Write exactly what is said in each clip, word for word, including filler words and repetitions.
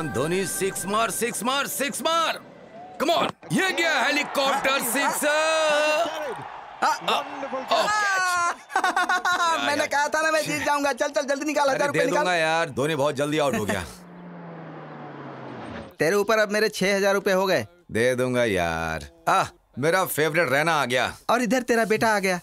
On Dhoni, six मार six मार six मार। कम ऑन, ये गया हेलीकॉप्टर सिक्स। मैंने कहा था ना मैं जीत जाऊंगा। चल चल जल्दी निकाल, हजार रुपए दे दूंगा निकाल। यार, धोनी बहुत जल्दी आउट हो गया। तेरे ऊपर अब मेरे छह हजार रुपए हो गए। दे दूंगा यार। आ, मेरा फेवरेट रहना आ गया। और इधर तेरा बेटा आ गया।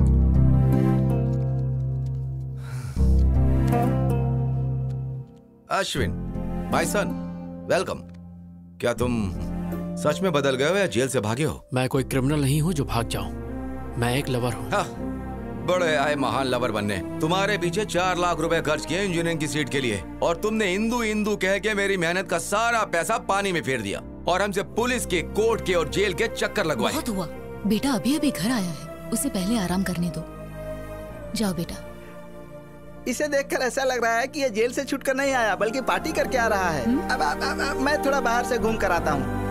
Ashwin, my son, welcome. क्या तुम सच में बदल गए हो या जेल से भागे हो? मैं कोई क्रिमिनल नहीं हूँ जो भाग जाऊं। मैं एक लवर हूँ। हाँ, बड़े आए महान लवर बनने। तुम्हारे पीछे चार लाख रुपए खर्च किए इंजीनियरिंग की सीट के लिए, और तुमने हिंदू हिंदू कह के मेरी मेहनत का सारा पैसा पानी में फेर दिया, और हमसे पुलिस के, कोर्ट के और जेल के चक्कर लगवाए। बहुत हुआ। बेटा अभी अभी घर आया है, उसे पहले आराम करने दो। जाओ बेटा। इसे देखकर ऐसा लग रहा है कि ये जेल से छूटकर नहीं आया बल्कि पार्टी करके आ रहा है। अब, अब, अब, अब मैं थोड़ा बाहर से घूम कर आता हूँ।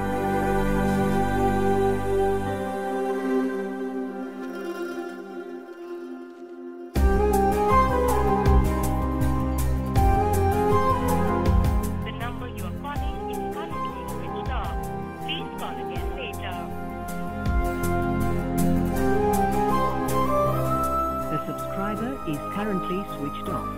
Is currently switched off.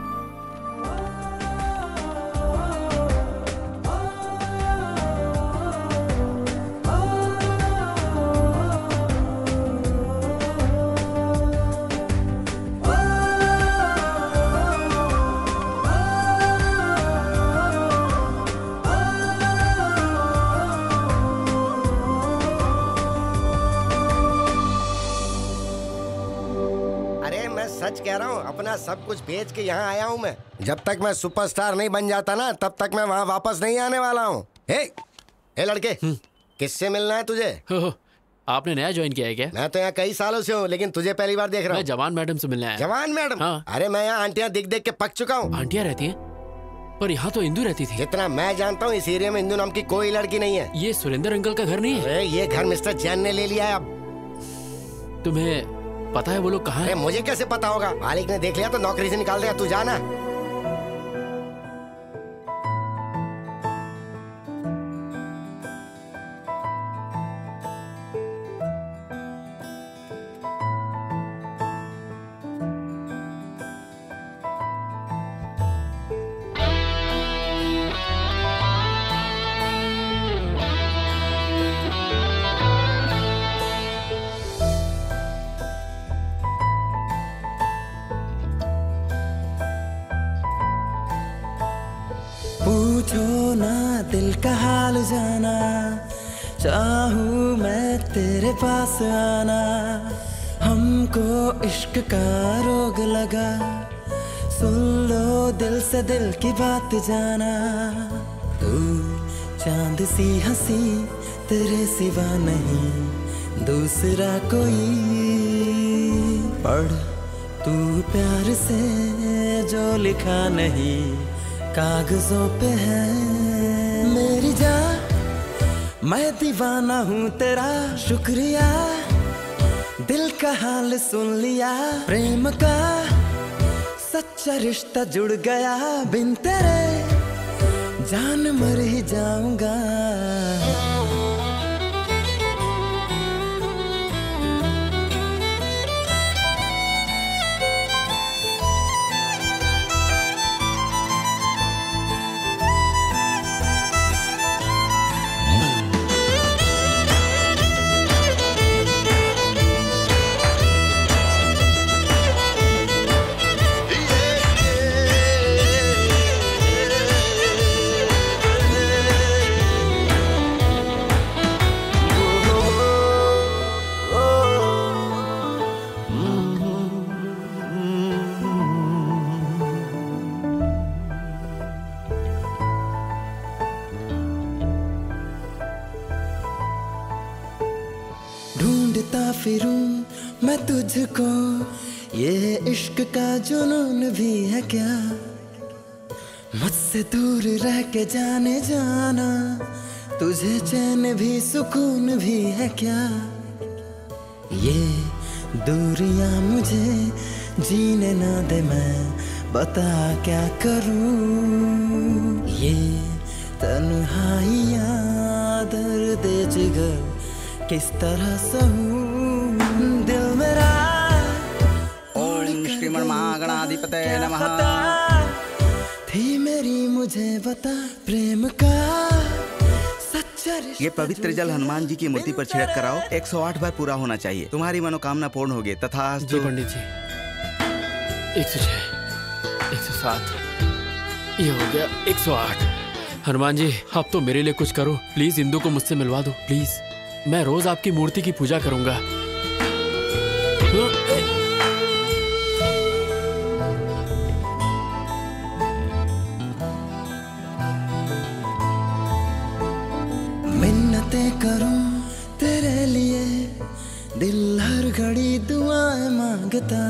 सच कह रहा हूँ, अपना सब कुछ बेच के यहाँ आया हूँ मैं। जब तक मैं सुपरस्टार नहीं बन जाता ना, तब तक मैं वहाँ वापस नहीं आने वाला हूँ। हे, हे लड़के, किससे मिलना है तुझे? हो, हो, आपने नया ज्वाइन किया है क्या? मैं तो यहाँ कई सालों से हूँ, लेकिन तुझे पहली बार देख रहा हूँ। मैं जवान मैडम से मिलने आया। जवान मैडम? हाँ। अरे मैं यहाँ आंटियाँ दिख देख के पक चुका हूँ। आंटियाँ रहती हैं? पर यहाँ तो इंदू रहती थी। जितना मैं जानता हूँ इस एरिया में इंदू नाम की कोई लड़की नहीं है। ये सुरेंद्र अंकल का घर नहीं है? अरे ये घर मिस्टर जैन ने ले लिया है अब। तुम्हें पता है वो लोग कहाँ हैं? मुझे कैसे पता होगा? मालिक ने देख लिया तो नौकरी से निकाल देगा। तू जाना। पूछो ना दिल का हाल जाना, चाहूँ मैं तेरे पास आना। हमको इश्क का रोग लगा, सुन लो दिल से दिल की बात जाना। तू चांद सी हंसी, तेरे सिवा नहीं दूसरा कोई। पढ़ तू प्यार से जो लिखा नहीं कागजों पे है। मेरी जान मैं दीवाना हूँ तेरा, शुक्रिया दिल का हाल सुन लिया। प्रेम का सच्चा रिश्ता जुड़ गया, बिन तेरे जान मर ही जाऊंगा। ढूंढता फिरूं मैं तुझको, ये इश्क का जुनून भी है क्या? मुझसे दूर रह के जाने जाना, तुझे चैन भी सुकून भी है क्या? ये दूरियां मुझे जीने ना दे, मैं बता क्या करूं? ये तन्हाइयाँ दर्द जिगर किस तरह सहूं दिल मेरा ओम श्रीमन महागणाधिपतये नमः। थी मेरी मुझे बता प्रेम का सच्चा रिश्ता। ये पवित्र जल हनुमान जी की मूर्ति पर छिड़क कराओ। एक सौ आठ बार पूरा होना चाहिए। तुम्हारी मनोकामना पूर्ण होगी। तथा जी पंडित जी। एक सौ छह, एक सौ सात, ये हो गया एक सौ आठ। हनुमान जी आप तो मेरे लिए कुछ करो प्लीज। इंदु को मुझसे मिलवा दो प्लीज। मैं रोज आपकी मूर्ति की पूजा करूंगा। मिन्नतें करूं तेरे लिए दिल हर घड़ी दुआएं मांगता।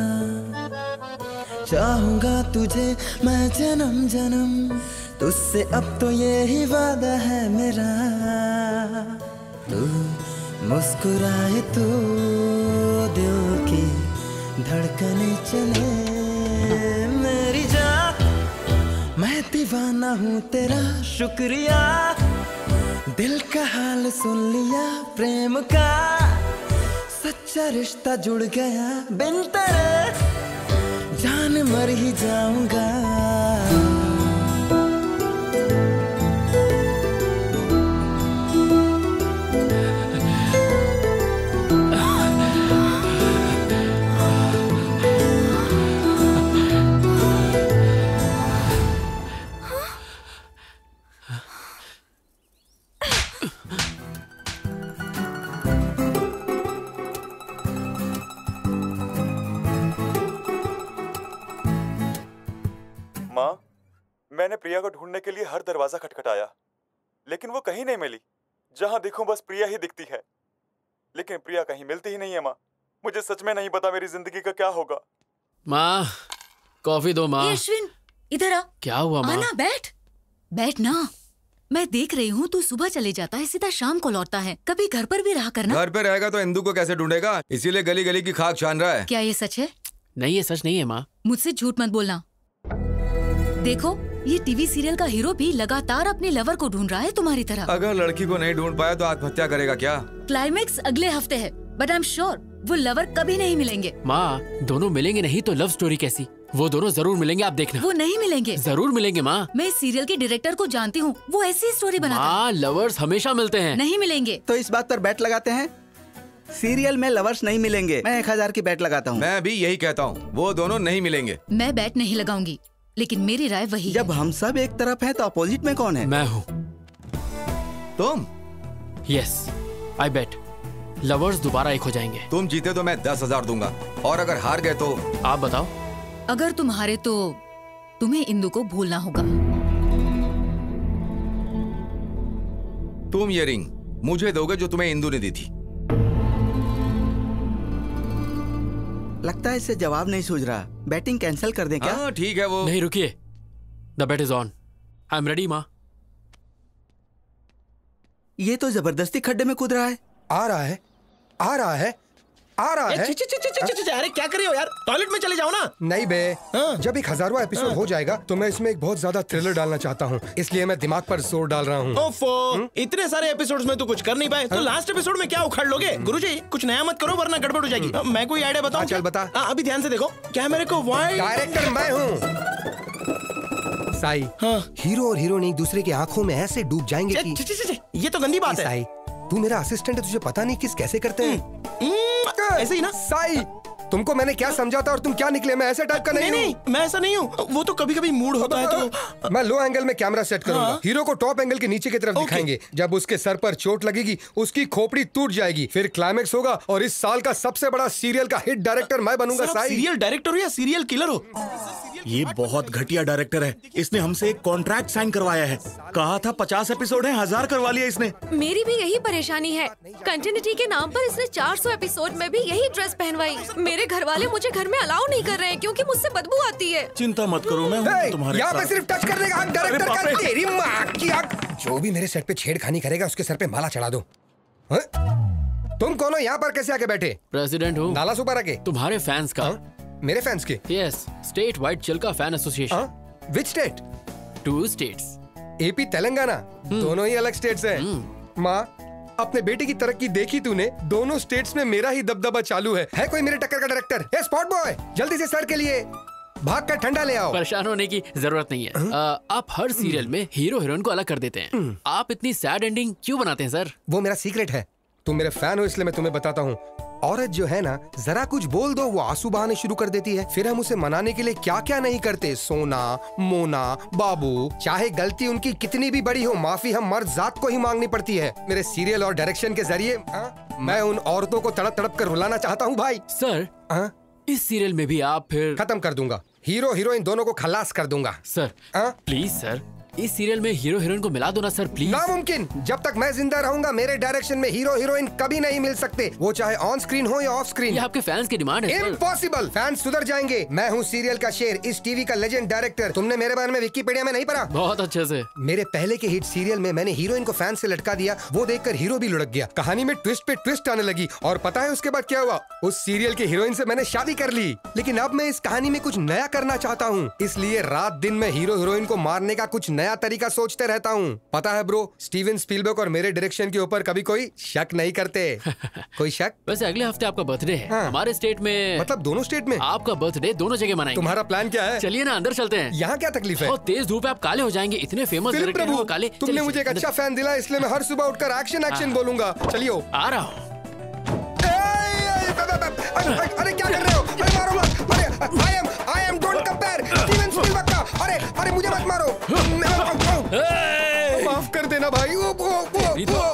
चाहूंगा तुझे मैं जन्म जन्म तुझसे अब तो ये ही वादा है मेरा। तू मुस्कुराए तो दिल की धड़कने चले मेरी जान। मैं दीवाना हूँ तेरा शुक्रिया। दिल का हाल सुन लिया प्रेम का सच्चा रिश्ता जुड़ गया। बिन तेरे जान मर ही जाऊंगा। मैंने प्रिया को ढूंढने के लिए हर दरवाजा खटखटाया लेकिन वो कहीं नहीं मिली। जहां देखूं बस प्रिया ही दिखती है लेकिन प्रिया कहीं मिलती ही नहीं है। माँ मुझे सच में नहीं पता मेरी जिंदगी का क्या होगा। माँ कॉफी दो माँ। अश्विन इधर आ। क्या हुआ माँ? आना बैठ बैठ ना। मैं देख रही हूँ तू सुबह चले जाता है सीधा शाम को लौटता है। कभी घर पर भी रहा करना। घर पे रहेगा तो इंदु को कैसे ढूंढेगा इसीलिए गली गली की खाक छान रहा है। क्या ये सच है? नहीं ये सच नहीं है माँ। मुझसे झूठ मत बोलना। देखो ये टीवी सीरियल का हीरो भी लगातार अपने लवर को ढूंढ रहा है तुम्हारी तरह। अगर लड़की को नहीं ढूंढ पाया तो आत्महत्या करेगा क्या? क्लाइमेक्स अगले हफ्ते है बट आई एम श्योर वो लवर कभी नहीं मिलेंगे। माँ दोनों मिलेंगे नहीं तो लव स्टोरी कैसी? वो दोनों जरूर मिलेंगे आप देखना। वो नहीं मिलेंगे। जरूर मिलेंगे माँ। मैं इस सीरियल के डायरेक्टर को जानती हूँ वो ऐसी स्टोरी बनाता है। माँ लवर्स हमेशा मिलते हैं। नहीं मिलेंगे। तो इस बात पर बैट लगाते हैं। सीरियल में लवर्स नहीं मिलेंगे। मैं एक हजार की बैट लगाता हूँ। मैं भी यही कहता हूँ वो दोनों नहीं मिलेंगे। मैं बैट नहीं लगाऊंगी लेकिन मेरी राय वही है। जब हम सब एक तरफ हैं तो अपोजिट में कौन है? मैं हूँ। तुम? यस आई बेट लवर्स दोबारा एक हो जाएंगे। तुम जीते तो मैं दस हजार दूंगा और अगर हार गए तो? आप बताओ। अगर तुम हारे तो तुम्हें इंदु को भूलना होगा। तुम ये रिंग मुझे दोगे जो तुम्हें इंदु ने दी थी। लगता है इससे जवाब नहीं सूझ रहा। बैटिंग कैंसिल कर दें क्या? हाँ ठीक है वो। नहीं रुकिए the bat is on. I am ready माँ। ये तो जबरदस्ती खड्डे में कूद रहा है। आ रहा है आ रहा है आ रहा है। ची, ची, ची, ची, ची, ची, ची, अरे क्या कर रहे हो यार? टॉयलेट में चले जाओ ना। नहीं बे हाँ? जब एक हजारवां एपिसोड हाँ? हो जाएगा तो मैं इसमें एक बहुत ज्यादा थ्रिलर डालना चाहता हूँ इसलिए मैं दिमाग पर जोर डाल रहा हूँ। ओफो इतने सारे एपिसोड्स में तो कुछ कर नहीं पाए तो लास्ट एपिसोड में क्या उखाड़ लोगे? गुरुजी कुछ नया मत करो वरना गड़बड़ हो जाएगी। मैं कोई आइडिया बताऊं? चल बता। अभी ध्यान से देखो कैमरे को वाइड। डायरेक्टर मैं हूँ साई। हाँ? हीरो और हीरोइन एक दूसरे की आंखों में ऐसे डूब जाएंगे कि ये तो गंदी बात है। साई तू मेरा असिस्टेंट है तुझे पता नहीं किस कैसे करते हैं। ऐसे ही ना साई तुमको मैंने क्या समझाता और तुम क्या निकले? मैं ऐसे टाइप का नहीं, नहीं, नहीं मैं ऐसा नहीं हूँ। वो तो कभी कभी मूड होता है तो मैं लो एंगल में कैमरा सेट करूंगा। हाँ? हीरो को टॉप एंगल के नीचे की तरफ दिखाएंगे। जब उसके सर पर चोट लगेगी उसकी खोपड़ी टूट जाएगी। फिर क्लाइमेक्स होगा और इस साल का सबसे बड़ा सीरियल का हिट डायरेक्टर मैं बनूंगा। साई सीरियल डायरेक्टर हो या सीरियल किलर हो? ये बहुत घटिया डायरेक्टर है। इसने हमसे एक कॉन्ट्रैक्ट साइन करवाया है। कहा था पचास एपिसोड है, हजार करवा लिया इसने। मेरी भी यही परेशानी है। कंटिन्यूटी के नाम पर इसने चार सौ एपिसोड में भी यही ड्रेस पहनवाई। मेरे घर वाले मुझे घर में अलाउ नहीं कर रहे हैं क्योंकि मुझसे बदबू आती है। चिंता मत करो मैं हूँ तुम्हारे यहाँ पे सिर्फ टच करने का हक डायरेक्टर का। तेरी माँ की आग। जो भी मेरे सेट पे छेड़खानी करेगा उसके सर पे माला चढ़ा दो। हा? तुम कौन हो यहाँ पर कैसे आके बैठे? प्रेसिडेंट हूँ। नाला सुपर आके तुम्हारे फैंस का। हा? मेरे फैंस के? Yes state wide Chilka fan association. Which state? Two states. AP Telangana दोनों ही अलग स्टेट्स हैं। माँ, अपने बेटे की तरक्की देखी तूने? दोनों स्टेट्स में मेरा ही दबदबा चालू है। है कोई मेरे टक्कर का डायरेक्टर? ए स्पॉट बॉय, जल्दी से सर के लिए भाग कर ठंडा ले आओ। परेशान होने की जरूरत नहीं है। आ, आप हर सीरियल में हीरो हीरोइन को अलग कर देते हैं। आप इतनी सैड एंडिंग क्यों बनाते हैं सर? वो मेरा सीक्रेट है। तुम मेरे फैन हो इसलिए मैं तुम्हें बताता हूँ। औरत जो है ना, जरा कुछ बोल दो वो आंसू बहाने शुरू कर देती है। फिर हम उसे मनाने के लिए क्या क्या नहीं करते। सोना, मोना, बाबू, चाहे गलती उनकी कितनी भी बड़ी हो, माफी हम मर्द जात को ही मांगनी पड़ती है। मेरे सीरियल और डायरेक्शन के जरिए आ, मैं उन औरतों को तड़प तड़प कर रुलाना चाहता हूँ भाई। सर आ? इस सीरियल में भी आप फिर खत्म कर दूंगा। हीरो हीरोइन दोनों को खलास कर दूंगा। सर आ? प्लीज सर, इस सीरियल में हीरो हीरोइन को मिला दो ना सर प्लीज। नामुमकिन। जब तक मैं जिंदा रहूंगा मेरे डायरेक्शन में हीरो हीरोइन कभी नहीं मिल सकते, वो चाहे ऑन स्क्रीन हो या ऑफ स्क्रीन। ये आपके फैंस की डिमांड है। इम्पॉसिबल। फैंस सुधर जाएंगे। मैं हूँ सीरियल का शेर, इस टीवी का लेजेंड डायरेक्टर। तुमने मेरे बारे में विकिपीडिया में नहीं पढ़ा? बहुत अच्छे से। मेरे पहले के हिट सीरियल में मैंने हीरोइन को फैन से लटका दिया, वो देखकर हीरो भी लुढ़क गया। कहानी में ट्विस्ट पे ट्विस्ट आने लगी और पता है उसके बाद क्या हुआ? उस सीरियल के हीरोइन से मैंने शादी कर ली। लेकिन अब मैं इस कहानी में कुछ नया करना चाहता हूँ, इसलिए रात दिन में हीरो हीरोइन को मारने का कुछ नया तरीका सोचते रहता हूँ। पता है ब्रो, स्टीवन स्पीलबर्ग और मेरे डायरेक्शन के ऊपर कभी कोई शक नहीं करते। कोई शक? वैसे अगले हफ्ते आपका बर्थडे है। हाँ। हमारे स्टेट में, मतलब दोनों स्टेट में आपका बर्थडे दोनों जगह मनाएंगे। तुम्हारा प्लान क्या है? चलिए ना अंदर चलते हैं। यहाँ क्या तकलीफ है? बहुत तेज धूप है, आप काले हो जाएंगे। इतने फेमस डायरेक्टर हैं वो काले। तुमने मुझे एक अच्छा फैन दिला, इसलिए मैं हर सुबह उठकर एक्शन एक्शन बोलूंगा। चलिए आ रहा हूँ। अरे क्या कर रहे हो? अरे मारो मत। अरे I am I am don't compare Steven Spielberg का। अरे अरे मुझे मत मारो, माफ कर देना भाई। ओ, ओ, ओ, ओ,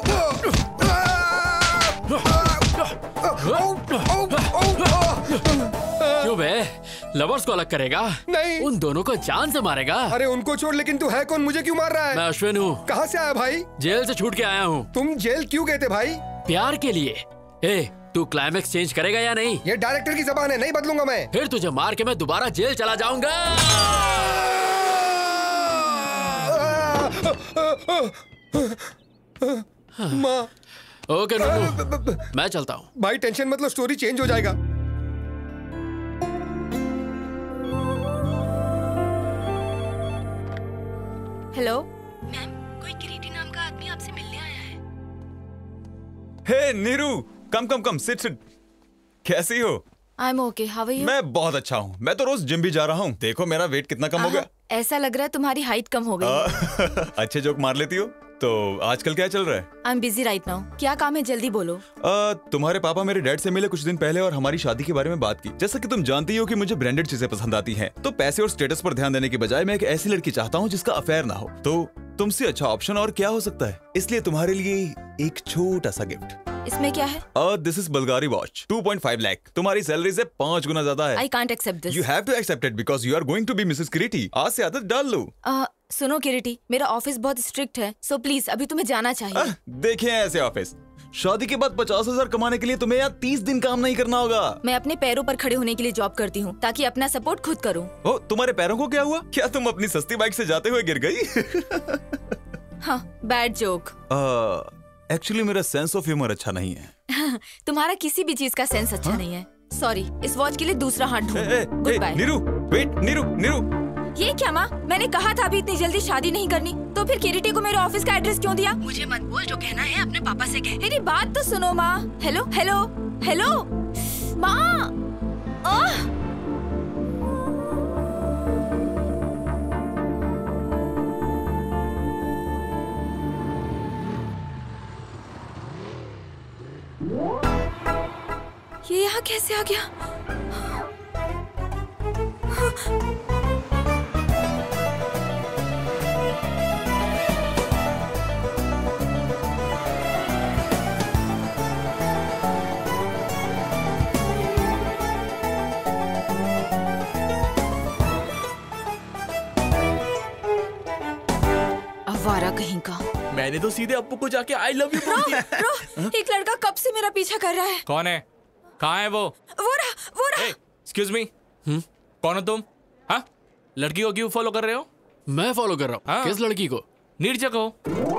क्यों बे? लवर्स को अलग करेगा? नहीं, उन दोनों को जान से मारेगा। अरे उनको छोड़, लेकिन तू है कौन? मुझे क्यों मार रहा है? मैं अश्विन हूँ। कहाँ से आया भाई? जेल से छूट के आया हूँ। तुम जेल क्यों गए थे भाई? प्यार के लिए। ए, तू क्लाइमेक्स चेंज करेगा या नहीं? ये डायरेक्टर की जबान है, नहीं बदलूंगा मैं। फिर तुझे मार के मैं दोबारा जेल चला जाऊंगा। माँ। ओके नूनू, मैं चलता हूँ। भाई टेंशन मत लो, स्टोरी चेंज हो जाएगा। हेलो मैम, कोई किरीटी नाम का आदमी आपसे मिलने आया है। Hey Neeru, come come come, sit sit. कैसी हो? I am okay, how are you? मैं बहुत अच्छा हूँ। मैं तो रोज जिम भी जा रहा हूँ। देखो मेरा वेट कितना कम हो गया। ऐसा लग रहा है तुम्हारी हाइट कम हो गई। अच्छे जोक मार लेती हो। तो आजकल क्या चल रहा है? I am busy right now. क्या काम है, जल्दी बोलो। आ, तुम्हारे पापा मेरे डैड से मिले कुछ दिन पहले और हमारी शादी के बारे में बात की। जैसा कि तुम जानती हो कि मुझे ब्रांडेड चीजें पसंद आती हैं, तो पैसे और स्टेटस पर ध्यान देने के बजाय मैं एक ऐसी लड़की चाहता हूँ जिसका अफेयर ना हो। तो तुमसे अच्छा ऑप्शन और क्या हो सकता है? इसलिए तुम्हारे लिए एक छोटा सा गिफ्ट। इसमें क्या है? This is Bulgari watch, two point five lakh. तुम्हारी सैलरी से पाँच गुना ज्यादा है। I can't accept this. You have to accept it because you are going to be Mrs Kiriti. आज से आदत डाल लो। uh, सुनो किरीटी, मेरा ऑफिस बहुत स्ट्रिक्ट है, सो प्लीज अभी तुम्हें जाना चाहिए। देखें ऐसे ऑफिस, शादी के बाद पचास हजार कमाने के लिए तुम्हें यहाँ तीस दिन काम नहीं करना होगा। मैं अपने पैरों पर खड़े होने के लिए जॉब करती हूँ ताकि अपना सपोर्ट खुद करूँ। ओ, तुम्हारे पैरों को क्या हुआ? क्या तुम अपनी सस्ती बाइक से जाते हुए गिर गई? हाँ, बैड जोक। एक्चुअली मेरा सेंस ऑफ ह्यूमर अच्छा नहीं है। तुम्हारा किसी भी चीज का सेंस अच्छा नहीं है। सॉरी, इस वॉच के लिए दूसरा हाथ ढूंढो। Good bye. Neeru, wait, Neeru, Neeru. ये क्या माँ? मैंने कहा था अभी इतनी जल्दी शादी नहीं करनी, तो फिर किरीटी को मेरे ऑफिस का एड्रेस क्यों दिया? मुझे मत बोल, जो कहना है अपने पापा से कह। मेरी बात तो सुनो माँ। हेलो हेलो हेलो माँ। ये यहाँ कैसे आ गया? आवारा कहीं का। मैंने तो सीधे अप्पू को जाके आई लव यू बोल दिया। रो, एक लड़का कब से मेरा पीछा कर रहा है। कौन है? कहाँ है वो? वो रहा, वो रहा। एक्सक्यूज मी, कौन हो तुम? हाँ, लड़की को क्यों फॉलो कर रहे हो? मैं फॉलो कर रहा हूँ। हाँ? किस लड़की को? नीरजा को।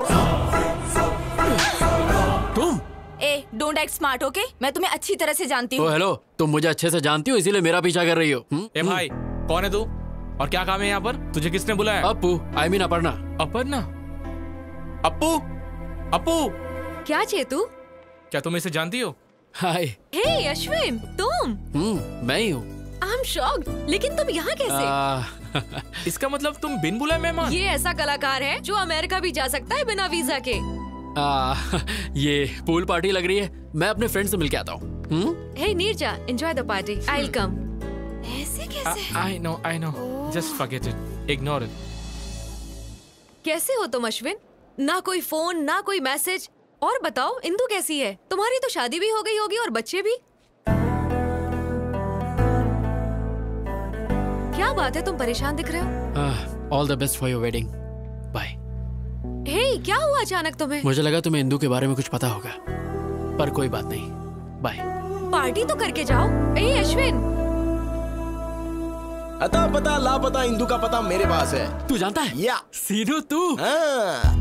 तुम? ए, डोंट एक्ट स्मार्ट, ओके? मैं तुम्हें अच्छी तरह से जानती हूँ। ओ हेलो, तुम मुझे अच्छे से जानती हो इसीलिए मेरा पीछा कर रही हो। ए भाई, कौन है तू? और क्या काम है यहाँ पर? तुझे किसने बुलाया? Appu, I mean Aparna. अपर्णा? अप्पू? अप्पू? क्या चेतू? क्या तुम इसे जानती हो? हाय। हे अश्विन, तुम? हम्म, मैं ही हूँ। आई एम शॉक्ड, लेकिन तुम यहाँ कैसे? इसका मतलब तुम बिन बुलाए मेहमान? ये ऐसा कलाकार है जो अमेरिका भी जा सकता है बिना वीजा के। आ, ये पूल पार्टी लग रही है, मैं अपने फ्रेंड से मिलके आता हूँ। Hey Neerja, enjoy the party, I will come. ऐसे कैसे? I know, I know, just forget it, ignore it. कैसे हो तुम अश्विन? ना कोई फोन, ना कोई मैसेज। और बताओ, इंदु कैसी है? तुम्हारी तो शादी भी हो गई होगी और बच्चे भी। क्या बात है, तुम परेशान दिख रहे हो? All the best for your wedding. Bye. Hey, क्या हुआ अचानक तुम्हें? मुझे लगा तुम्हें इंदु के बारे में कुछ पता होगा, पर कोई बात नहीं। बाय। पार्टी तो करके जाओ। ए अश्विन, अता पता लापता इंदु का पता मेरे पास है। तू जानता है? या सीनू तू? हाँ।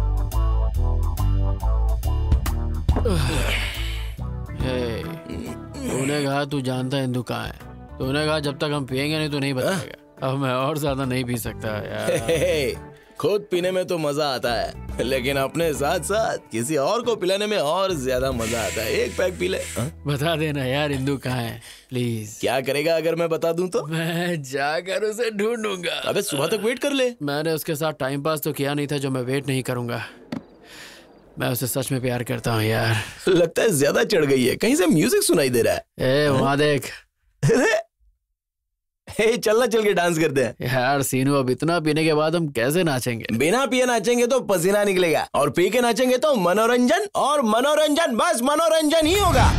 तूने कहा तू जानता है इंदु कहाँ है। तूने कहा जब तक हम पियेंगे नहीं तो नहीं बताएगा। अब मैं और ज्यादा नहीं पी सकता यार। खुद पीने में तो मजा आता है, लेकिन अपने साथ साथ किसी और को पिलाने में और ज्यादा मजा आता है। एक पैक पी ले। हा? बता देना यार इंदु कहाँ है प्लीज। क्या करेगा अगर मैं बता दूं तो? मैं जाकर उसे ढूंढूंगा। अबे सुबह तक वेट कर ले। मैंने उसके साथ टाइम पास तो किया नहीं था जो मैं वेट नहीं करूंगा। मैं उसे सच में प्यार करता हूँ यार। लगता है ज्यादा चढ़ गई है, कहीं से म्यूजिक सुनाई दे रहा है। ए वहाँ देख। हे चलना, चल के डांस करते हैं। यार सीनू, अब इतना पीने के बाद हम कैसे नाचेंगे? बिना पिए नाचेंगे तो पसीना निकलेगा, और पी के नाचेंगे तो मनोरंजन, और मनोरंजन बस मनोरंजन ही होगा।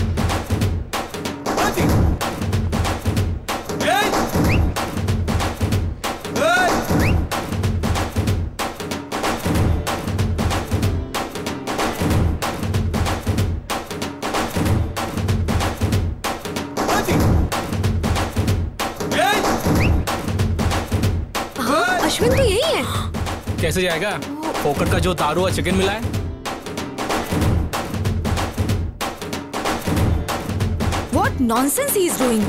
अश्विन तो यही है। कैसे जाएगा? फोकट का जो तारू और चिकन मिला है। What nonsense he is doing?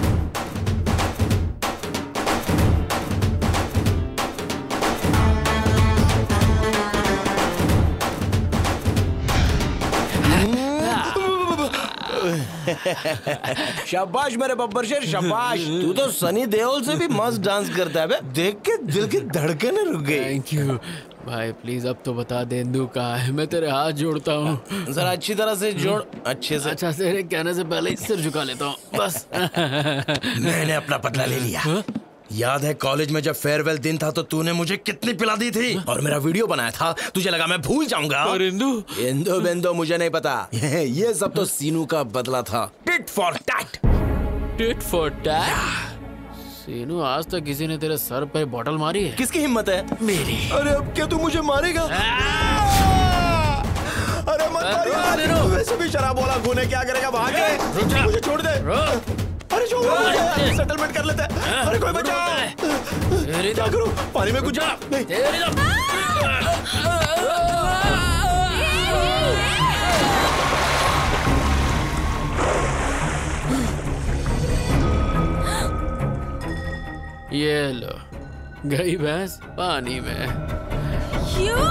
शाबाश मेरे बब्बर शेर, शाबाश। तू तो सनी देओल से भी मस्त डांस करता है बे। देख के दिल की धड़कनें रुक गई। थैंक यू भाई, प्लीज अब तो बता दे इंदु कहाँ है। मैं तेरे हाथ जोड़ता हूँ। जरा अच्छी तरह से जोड़, अच्छे से। अच्छा, तेरे कहने से पहले ही सिर झुका लेता हूँ बस। मैंने अपना बदला ले लिया। हा? याद है कॉलेज में जब फेयरवेल दिन था तो तूने मुझे कितनी पिला दी थी और मेरा वीडियो बनाया था। तुझे लगा मैं भूल जाऊंगा? और इंदु? इंदु बिंदु मुझे नहीं पता। ये सब तो सीनू का बदला था। Tit for tat. Tit for tat? Seenu, आज तक किसी ने तेरे सर पे बॉटल मारी है? किसकी हिम्मत है? मेरी। अरे अब क्या तू मुझे मारेगा? अरे मत मारिए। वैसे भी शराब वाला खून है, क्या करेगा? भाग के मुझे छोड़ दे। अरे छोड़, सेटलमेंट कर लेते हैं। अरे कोई बचा। क्या करूं? पानी में कुछ जा। ये लो, गई भैंस पानी में। क्यों?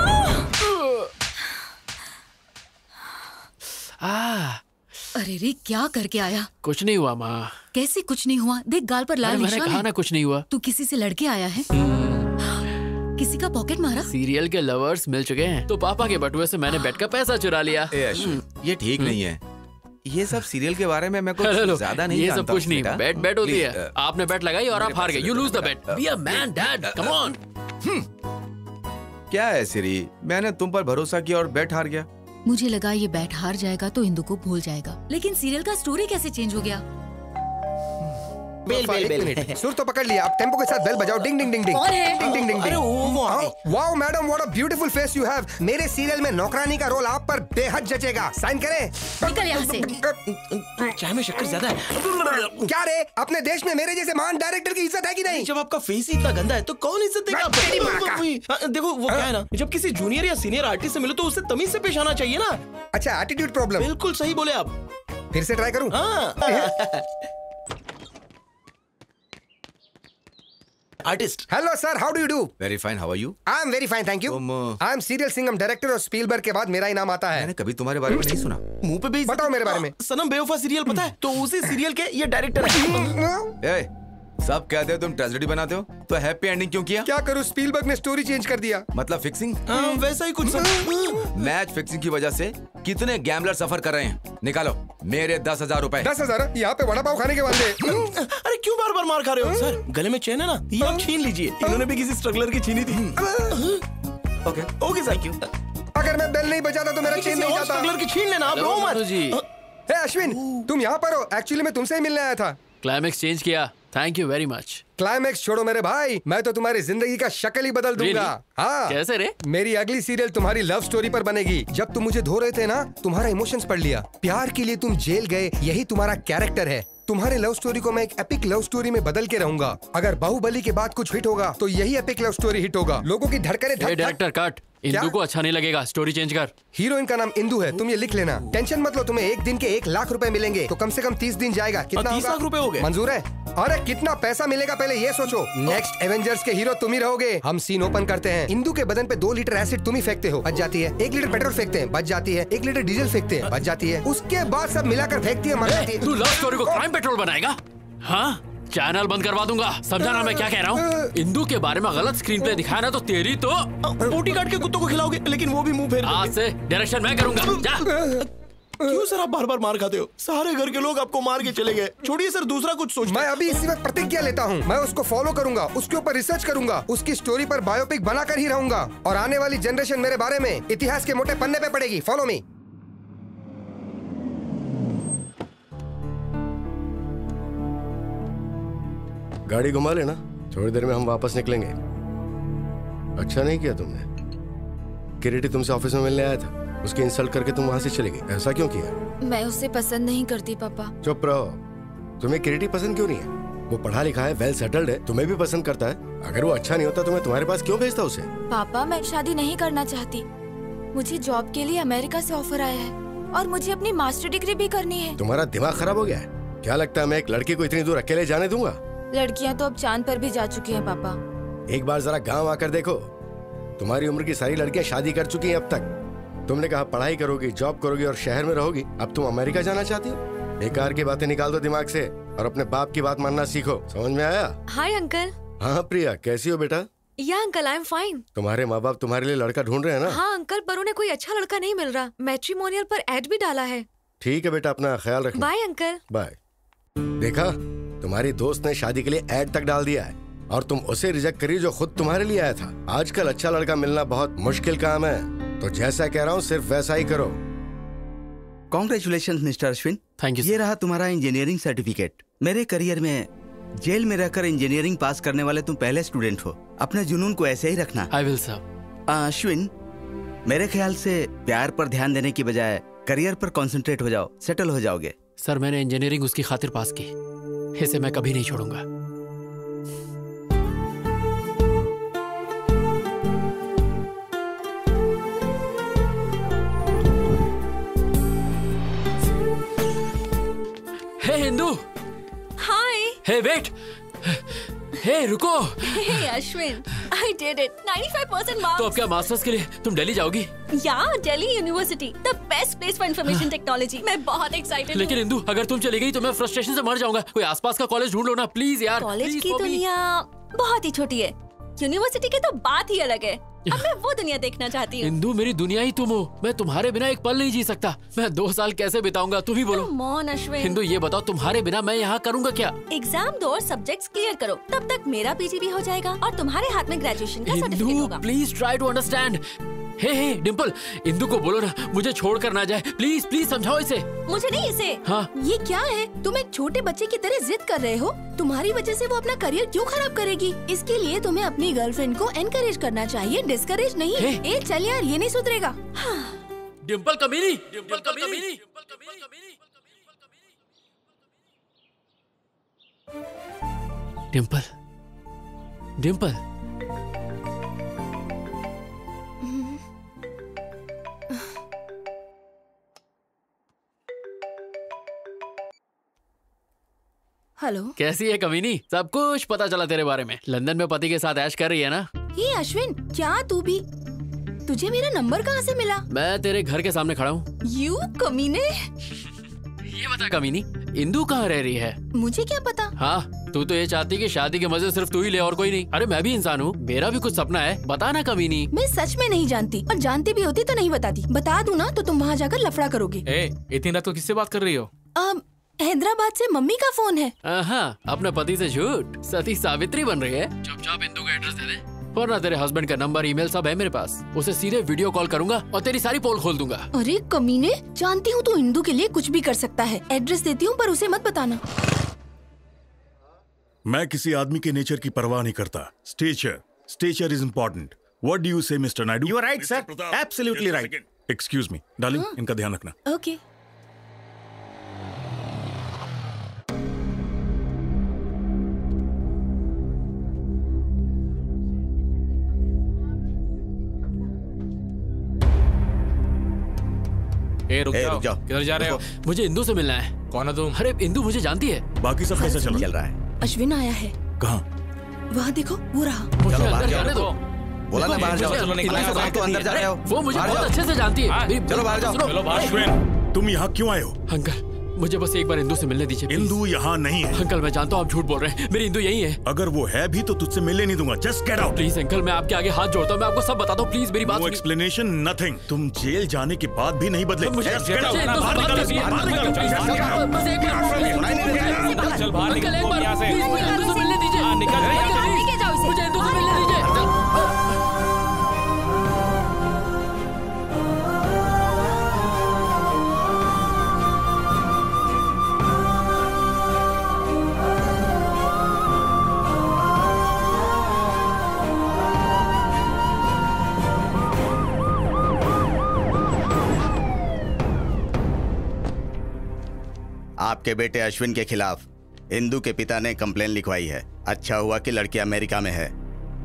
आ, अरे रे, क्या करके आया? कुछ नहीं हुआ माँ। कैसे कुछ नहीं हुआ? देख गाल पर लाल निशान है। मैंने कहा ना कुछ नहीं हुआ। तू किसी से लड़के आया है? किसी का पॉकेट मारा? सीरियल के लवर्स मिल चुके हैं तो पापा के बटुए से मैंने बेट का पैसा चुरा लिया। ए अश्विन, ये ठीक नहीं है। ये सब सीरियल के बारे में मैं कुछ ज्यादा नहीं ये जानता। सब कुछ नहीं, बेटा। बेट बेट होती Please, है। uh, आपने बेट लगाई और आप हार गए। You lose the bet. Be a man dad, come on. क्या है सिरी, मैंने तुम पर भरोसा किया और बेट हार गया। मुझे लगा ये बैट हार जाएगा तो इंदु को भूल जाएगा, लेकिन सीरियल का स्टोरी कैसे चेंज हो गया? बेल बेल बेल सुर तो पकड़ लिया, अब टेम्पो के साथ बेल बजाओ। डिंग डिंग डिंग डिंग। कौन है? Ding ding ding ding. Wow madam, what a beautiful face you have. मेरे सीरियल में नौकरानी का रोल आप पर बेहद जचेगा। साइन करें? निकल यहाँ से। चाय में शक्कर ज्यादा है। क्या रे, अपने देश में मेरे जैसे महान डायरेक्टर की इज्जत है कि नहीं? जब आपका फेस ही इतना गंदा है तो कौन इज्जत देगा? देखो वो क्या है ना, जब किसी जूनियर या सीनियर आर्टिस्ट से मिलो तो उससे तमीज से पेश आना चाहिए ना। अच्छा, एटीट्यूड प्रॉब्लम। बिल्कुल सही बोले आप। फिर से ट्राई करूं? हाँ। Artist. Hello sir, how do you do? Very fine, how are you? I am very fine, thank you. I am serial Singham director और स्पीलबर्ग के बाद मेरा ही नाम आता है। मैंने कभी तुम्हारे बारे में नहीं सुना। मुंह पे भी बताओ मेरे बारे में। सनम बेवफा सीरियल पता है? तो उसी सीरियल के ये डायरेक्टर है। ए, सब कहते हो तुम ट्रेजेडी बनाते हो, तो हैप्पी एंडिंग क्यों किया? क्या करूं, स्पीलबर्ग ने स्टोरी चेंज कर दिया। मतलब फिक्सिंग? वैसा ही कुछ। मैच फिक्सिंग की वजह से कितने गैम्बलर सफर कर रहे हैं। निकालो मेरे दस हजार रूपए। दस हजार यहाँ पे वड़ा पाव खाने के वाले। अरे क्यों बार बार मार खा रहे हो सर? गले में चेन है ना, ये आप छीन लीजिए। इन्होंने भी किसी स्ट्रगलर की छीनी थी। Okay okay sir. अगर मैं बेल नहीं बजाता तो मेरा चेन नहीं जाता। स्ट्रगलर की छीन लेना, आप रो मत। हे अश्विन, तुम यहाँ पर हो? एक्चुअली मैं तुमसे ही मिलने आया था। क्लाइमेक्स चेंज किया, thank you very much. Climax छोड़ो मेरे भाई, मैं तो तुम्हारी जिंदगी का शक्ल ही बदल दूंगा। हाँ, कैसे रे? मेरी अगली सीरियल तुम्हारी लव स्टोरी पर बनेगी। जब तुम मुझे धो रहे थे ना, तुम्हारा इमोशंस पढ़ लिया। प्यार के लिए तुम जेल गए, यही तुम्हारा कैरेक्टर है। तुम्हारे लव स्टोरी को मैं एक एपिक लव स्टोरी में बदल के रहूंगा। अगर बाहुबली के बाद कुछ हिट होगा तो यही एपिक लव स्टोरी हिट होगा। लोगों की धड़कने धक डायरेक्टर कट, इंदु को अच्छा नहीं लगेगा, स्टोरी चेंज कर। हीरोइन का नाम इंदु है, तुम ये लिख लेना। टेंशन मत लो, तुम्हें एक दिन के एक लाख रुपए मिलेंगे तो कम से कम तीस दिन जाएगा। कितना तीस लाख रुपए हो गए? मंजूर है? अरे कितना पैसा मिलेगा पहले ये सोचो। नेक्स्ट एवेंजर्स के हीरो तुम ही रहोगे। हम सीन ओपन करते हैं। इंदु के बदन पे दो लीटर एसिड तुम ही फेंकते हो, बच जाती है। एक लीटर पेट्रोल फेंकते हैं, बच जाती है। एक लीटर डीजल फेंकते हैं, बच जाती है। उसके बाद सब मिलाकर फेंकती है, मर जाती है। तू लव स्टोरी को क्राइम पेट्रोल बनाएगा? हाँ, चैनल बंद करवा दूंगा। समझा ना मैं क्या कह रहा हूँ? इंदु के बारे में गलत स्क्रीन प्ले दिखाया ना तो तेरी तो बोटी काट के कुत्तों को खिलाओगे, लेकिन वो भी मुंह फेर देंगे। आज से डायरेक्शन मैं करूंगा। जा। क्यों सर आप बार बार मार खाते हो? सारे घर के लोग आपको मार के चले गए। छोड़िए सर, दूसरा कुछ सोच। मैं अभी इसी वक्त प्रतिज्ञा लेता हूँ, मैं उसको फॉलो करूंगा, उसके ऊपर रिसर्च करूंगा, उसकी स्टोरी पर बायोपिक बनाकर ही रहूंगा। और आने वाली जनरेशन मेरे बारे में इतिहास के मोटे पन्ने पे पड़ेगी। Follow me. गाड़ी घुमा लेना, थोड़ी देर में हम वापस निकलेंगे। अच्छा नहीं किया तुमने। किरीटी तुमसे ऑफिस में मिलने आया था, उसकी इंसल्ट करके तुम वहां से चली गई। ऐसा क्यों किया? मैं उसे पसंद नहीं करती पापा। चुप रहो। तुम्हें किरीटी पसंद क्यों नहीं है? वो पढ़ा लिखा है, वेल सेटल्ड है, तुम्हें भी पसंद करता है। अगर वो अच्छा नहीं होता तो मैं तुम्हारे पास क्यों भेजता उसे? पापा मैं शादी नहीं करना चाहती। मुझे जॉब के लिए अमेरिका से ऑफर आया है और मुझे अपनी मास्टर डिग्री भी करनी है। तुम्हारा दिमाग खराब हो गया है क्या? लगता है मैं एक लड़की को इतनी दूर अकेले जाने दूंगा? लड़कियां तो अब चांद पर भी जा चुकी हैं पापा। एक बार जरा गांव आकर देखो, तुम्हारी उम्र की सारी लड़कियां शादी कर चुकी हैं अब तक। तुमने कहा पढ़ाई करोगी, जॉब करोगी और शहर में रहोगी। अब तुम अमेरिका जाना चाहती हो? बेकार की बातें निकाल दो दिमाग से और अपने बाप की बात मानना सीखो। समझ में आया? Hi uncle. हाँ प्रिया, कैसी हो बेटा? या अंकल आई एम फाइन। तुम्हारे माँ बाप तुम्हारे लिए लड़का ढूंढ रहे हैं ना? हाँ अंकल, पर उन्हें कोई अच्छा लड़का नहीं मिल रहा। मैट्रिमोनियल पर एड भी डाला है। ठीक है बेटा, अपना ख्याल रखना। Bye uncle. बाय। देखा, तुम्हारी दोस्त ने शादी के लिए एड तक डाल दिया है और तुम उसे रिजेक्ट करी जो खुद तुम्हारे लिए आया था। आजकल अच्छा लड़का मिलना बहुत मुश्किल काम है, तो जैसा कह रहा हूँ सिर्फ वैसा ही करो। Congratulation mister Ashwin. Thank you. ये रहा तुम्हारा इंजीनियरिंग सर्टिफिकेट। मेरे करियर में जेल में रहकर इंजीनियरिंग पास करने वाले तुम पहले स्टूडेंट हो। अपने जुनून को ऐसे ही रखना। I will sir. अश्विन, मेरे ख्याल से प्यार पर ध्यान देने की बजाय करियर पर कंसंट्रेट हो जाओ, सेटल हो जाओगे। सर मैंने इंजीनियरिंग उसकी खातिर पास की, इसे मैं कभी नहीं छोड़ूंगा। हे हिंदू। हाय। हे वेट। हे रुको। हे Ashwin, I did it. ninety-five percent marks. तो अब क्या मास्टर्स के लिए तुम दिल्ली जाओगी? या Delhi university, the best place for information technology. मैं बहुत excited हूँ। लेकिन इंदु, अगर तुम चली गई तो मैं फ्रस्ट्रेशन से मर जाऊंगा। कोई आसपास का कॉलेज ढूंढ लो ना प्लीज यार। कॉलेज की दुनिया बहुत ही छोटी है, यूनिवर्सिटी की तो बात ही अलग है। अब मैं वो दुनिया देखना चाहती हूँ। इंदु, मेरी दुनिया ही तुम हो। मैं तुम्हारे बिना एक पल नहीं जी सकता। मैं दो साल कैसे बिताऊंगा, तुम ही बोलो। मोहन अश्विन। हिंदू, ये बताओ तुम्हारे बिना मैं यहाँ करूँगा क्या? एग्जाम दो और सब्जेक्ट्स क्लियर करो, तब तक मेरा पीजी भी हो जाएगा और तुम्हारे हाथ में ग्रेजुएशन का सर्टिफिकेट होगा। Please try to understand. Hey hey Dimple, Indu को बोलो ना मुझे छोड़ कर ना जाए। प्लीज प्लीज समझाओ इसे। मुझे नहीं इसे। हाँ। ये क्या है? तुम एक छोटे बच्चे की तरह जिद कर रहे हो। तुम्हारी वजह से वो अपना करियर क्यों खराब करेगी? इसके लिए तुम्हें अपनी गर्लफ्रेंड को एनकरेज करना चाहिए, डिस्करेज नहीं। ए चल यार, ये नहीं सुधरेगा। डिम्पल कमीनी, डिम्पल कमीनी, डिम्पल, डिम्पल। हेलो। कैसी है कमीनी? सब कुछ पता चला तेरे बारे में। लंदन में पति के साथ ऐश कर रही है ना? ये अश्विन, क्या तू भी? तुझे मेरा नंबर कहाँ से मिला? मैं तेरे घर के सामने खड़ा हूँ। यू कमीने। ये बता कमीनी, इंदु कहाँ रह रही है? मुझे क्या पता। हाँ, तू तो ये चाहती कि शादी के मजे सिर्फ तू ही ले और कोई नहीं। अरे मैं भी इंसान हूँ, मेरा भी कुछ सपना है। बता ना कमीनी। मैं सच में नहीं जानती, और जानती भी होती तो नहीं बताती। बता दूँ ना तो तुम वहाँ जाकर लफड़ा करोगे। ए, इतनी रात को किससे बात कर रही हो? अब हैदराबाद से मम्मी का फोन है। हाँ, अपने पति से झूठ, सती सावित्री बन रही है। चुपचाप इंदु का एड्रेस दे दे, वरना तेरे हस्बैंड का नंबर ईमेल सब है मेरे पास। उसे सीधे वीडियो कॉल करूंगा और तेरी सारी पोल खोल दूंगा। अरे कमीने, जानती हूँ तू इंदु के लिए कुछ भी कर सकता है। एड्रेस देती हूँ पर उसे मत बताना। मैं किसी आदमी के नेचर की परवाह नहीं करता। Stature stature is important. What do you say mister Naidu? You are right sir, absolutely right. Excuse me darling, इनका ध्यान रखना। ओके। ए, रुक ए, जाओ, रुक जाओ। किधर जा रहे हो? मुझे इंदु से मिलना है। कौन है तुम? अरे इंदु मुझे जानती है। बाकी सब कैसा चल चल रहा है? अश्विन आया है। कहाँ? वहाँ देखो, वो रहा। मुझे चलो, बाहर अंदर जाओ। जाने दो। बोला ना बाहर जाओ। चलो, निकलो, बाहर तो अंदर जा रहे हो। वो मुझे बाहर बहुत जाओ। अच्छे से जानती है। हाँ, मेरी चलो बाहर जाओ। सुनो। चलो बाहर। अश्विन, तुम यहाँ क्यों आए हो? अंकल, मुझे बस एक बार इंदु से मिलने दीजिए। इंदु यहाँ नहीं है। अंकल मैं जानता हूँ आप झूठ बोल रहे हैं, मेरी इंदु यही है। अगर वो है भी तो तुझसे मिलने नहीं दूंगा। Just get out. Please uncle, मैं आपके आगे हाथ जोड़ता हूँ, मैं आपको सब बताता हूँ। प्लीज मेरी बात नो सुनिए। Explanation, nothing. तुम जेल जाने के बाद भी नहीं बदले। मुझे Just get out. मुझे इंदु से बाहर बात निकलो, करनी है। बाहर निकलो, प्लीज, just get out. बस एक बार, प्लीज, चल बाहर अंकल, निकल एक बार, यहाँ से। प्लीज, मुझे इंदु से मिलने दीजिए। हाँ, निकल अंकल, यहाँ से, प्लीज, लेके जाओ इसे। मुझे इंदु से मिलने दीजिए। आपके बेटे अश्विन के खिलाफ इंदु के पिता ने कंप्लेन लिखवाई है। अच्छा हुआ कि लड़की अमेरिका में है।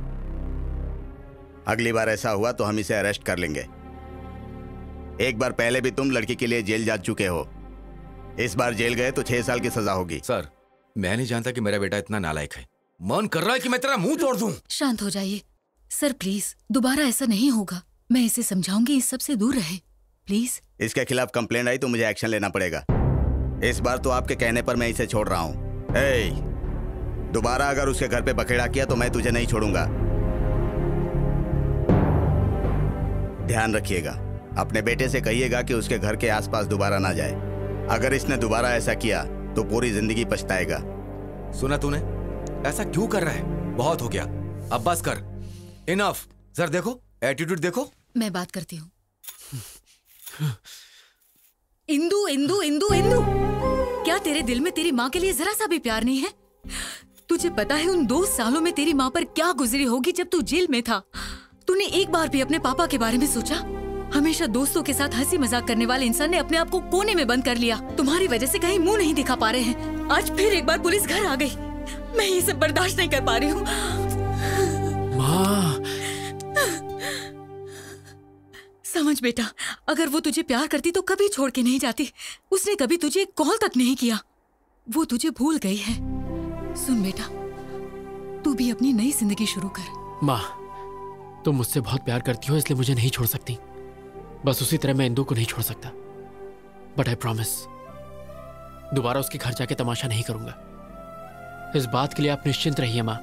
अगली बार ऐसा हुआ तो हम इसे अरेस्ट कर लेंगे। एक बार पहले भी तुम लड़की के लिए जेल जा चुके हो। इस बार जेल गए तो छह साल की सजा होगी। सर, मैं नहीं जानता कि मेरा बेटा इतना नालायक है। मन कर रहा है कि मैं तेरा मुंह तोड़ दूं। शांत हो जाइए सर, प्लीज। दोबारा ऐसा नहीं होगा। मैं इसे समझाऊंगी, इस सब से दूर रहे, प्लीज। इसके खिलाफ कंप्लेंट आई तो मुझे एक्शन लेना पड़ेगा। इस बार तो आपके कहने पर मैं इसे छोड़ रहा हूँ। ए, दोबारा अगर उसके घर पे बखेड़ा किया तो मैं तुझे नहीं छोड़ूंगा। ध्यान रखिएगा, अपने बेटे से कहिएगा कि उसके घर के आसपास दोबारा ना जाए। अगर इसने दोबारा ऐसा किया तो पूरी जिंदगी पछताएगा। सुना तूने? ऐसा क्यों कर रहा है? बहुत हो गया, अब बस कर। इनफ। सर देखो, एटीट्यूड देखो। मैं बात करती हूँ। इंदु, इंदु, इंदु, इंदु, क्या तेरे दिल में तेरी माँ के लिए जरा सा भी प्यार नहीं है? तुझे पता है उन दो सालों में तेरी माँ पर क्या गुजरी होगी जब तू जेल में था? तूने एक बार भी अपने पापा के बारे में सोचा? हमेशा दोस्तों के साथ हंसी मजाक करने वाले इंसान ने अपने आप को कोने में बंद कर लिया। तुम्हारी वजह से कहीं मुंह नहीं दिखा पा रहे हैं। आज फिर एक बार पुलिस घर आ गई। मैं ये सब बर्दाश्त नहीं कर पा रही हूँ। माँ, समझ बेटा, अगर वो तुझे प्यार करती तो कभी छोड़ के नहीं जाती। उसने कभी तुझे एक कॉल तक नहीं किया। वो तुझे भूल गई है। सुन बेटा, तू भी अपनी नई जिंदगी शुरू कर। माँ, तुम मुझसे बहुत प्यार करती हो इसलिए मुझे नहीं छोड़ सकती। बस उसी तरह मैं इंदु को नहीं छोड़ सकता। बट आई प्रॉमिस, दोबारा उसके घर जाके तमाशा नहीं करूंगा। इस बात के लिए आप निश्चिंत रहिए माँ।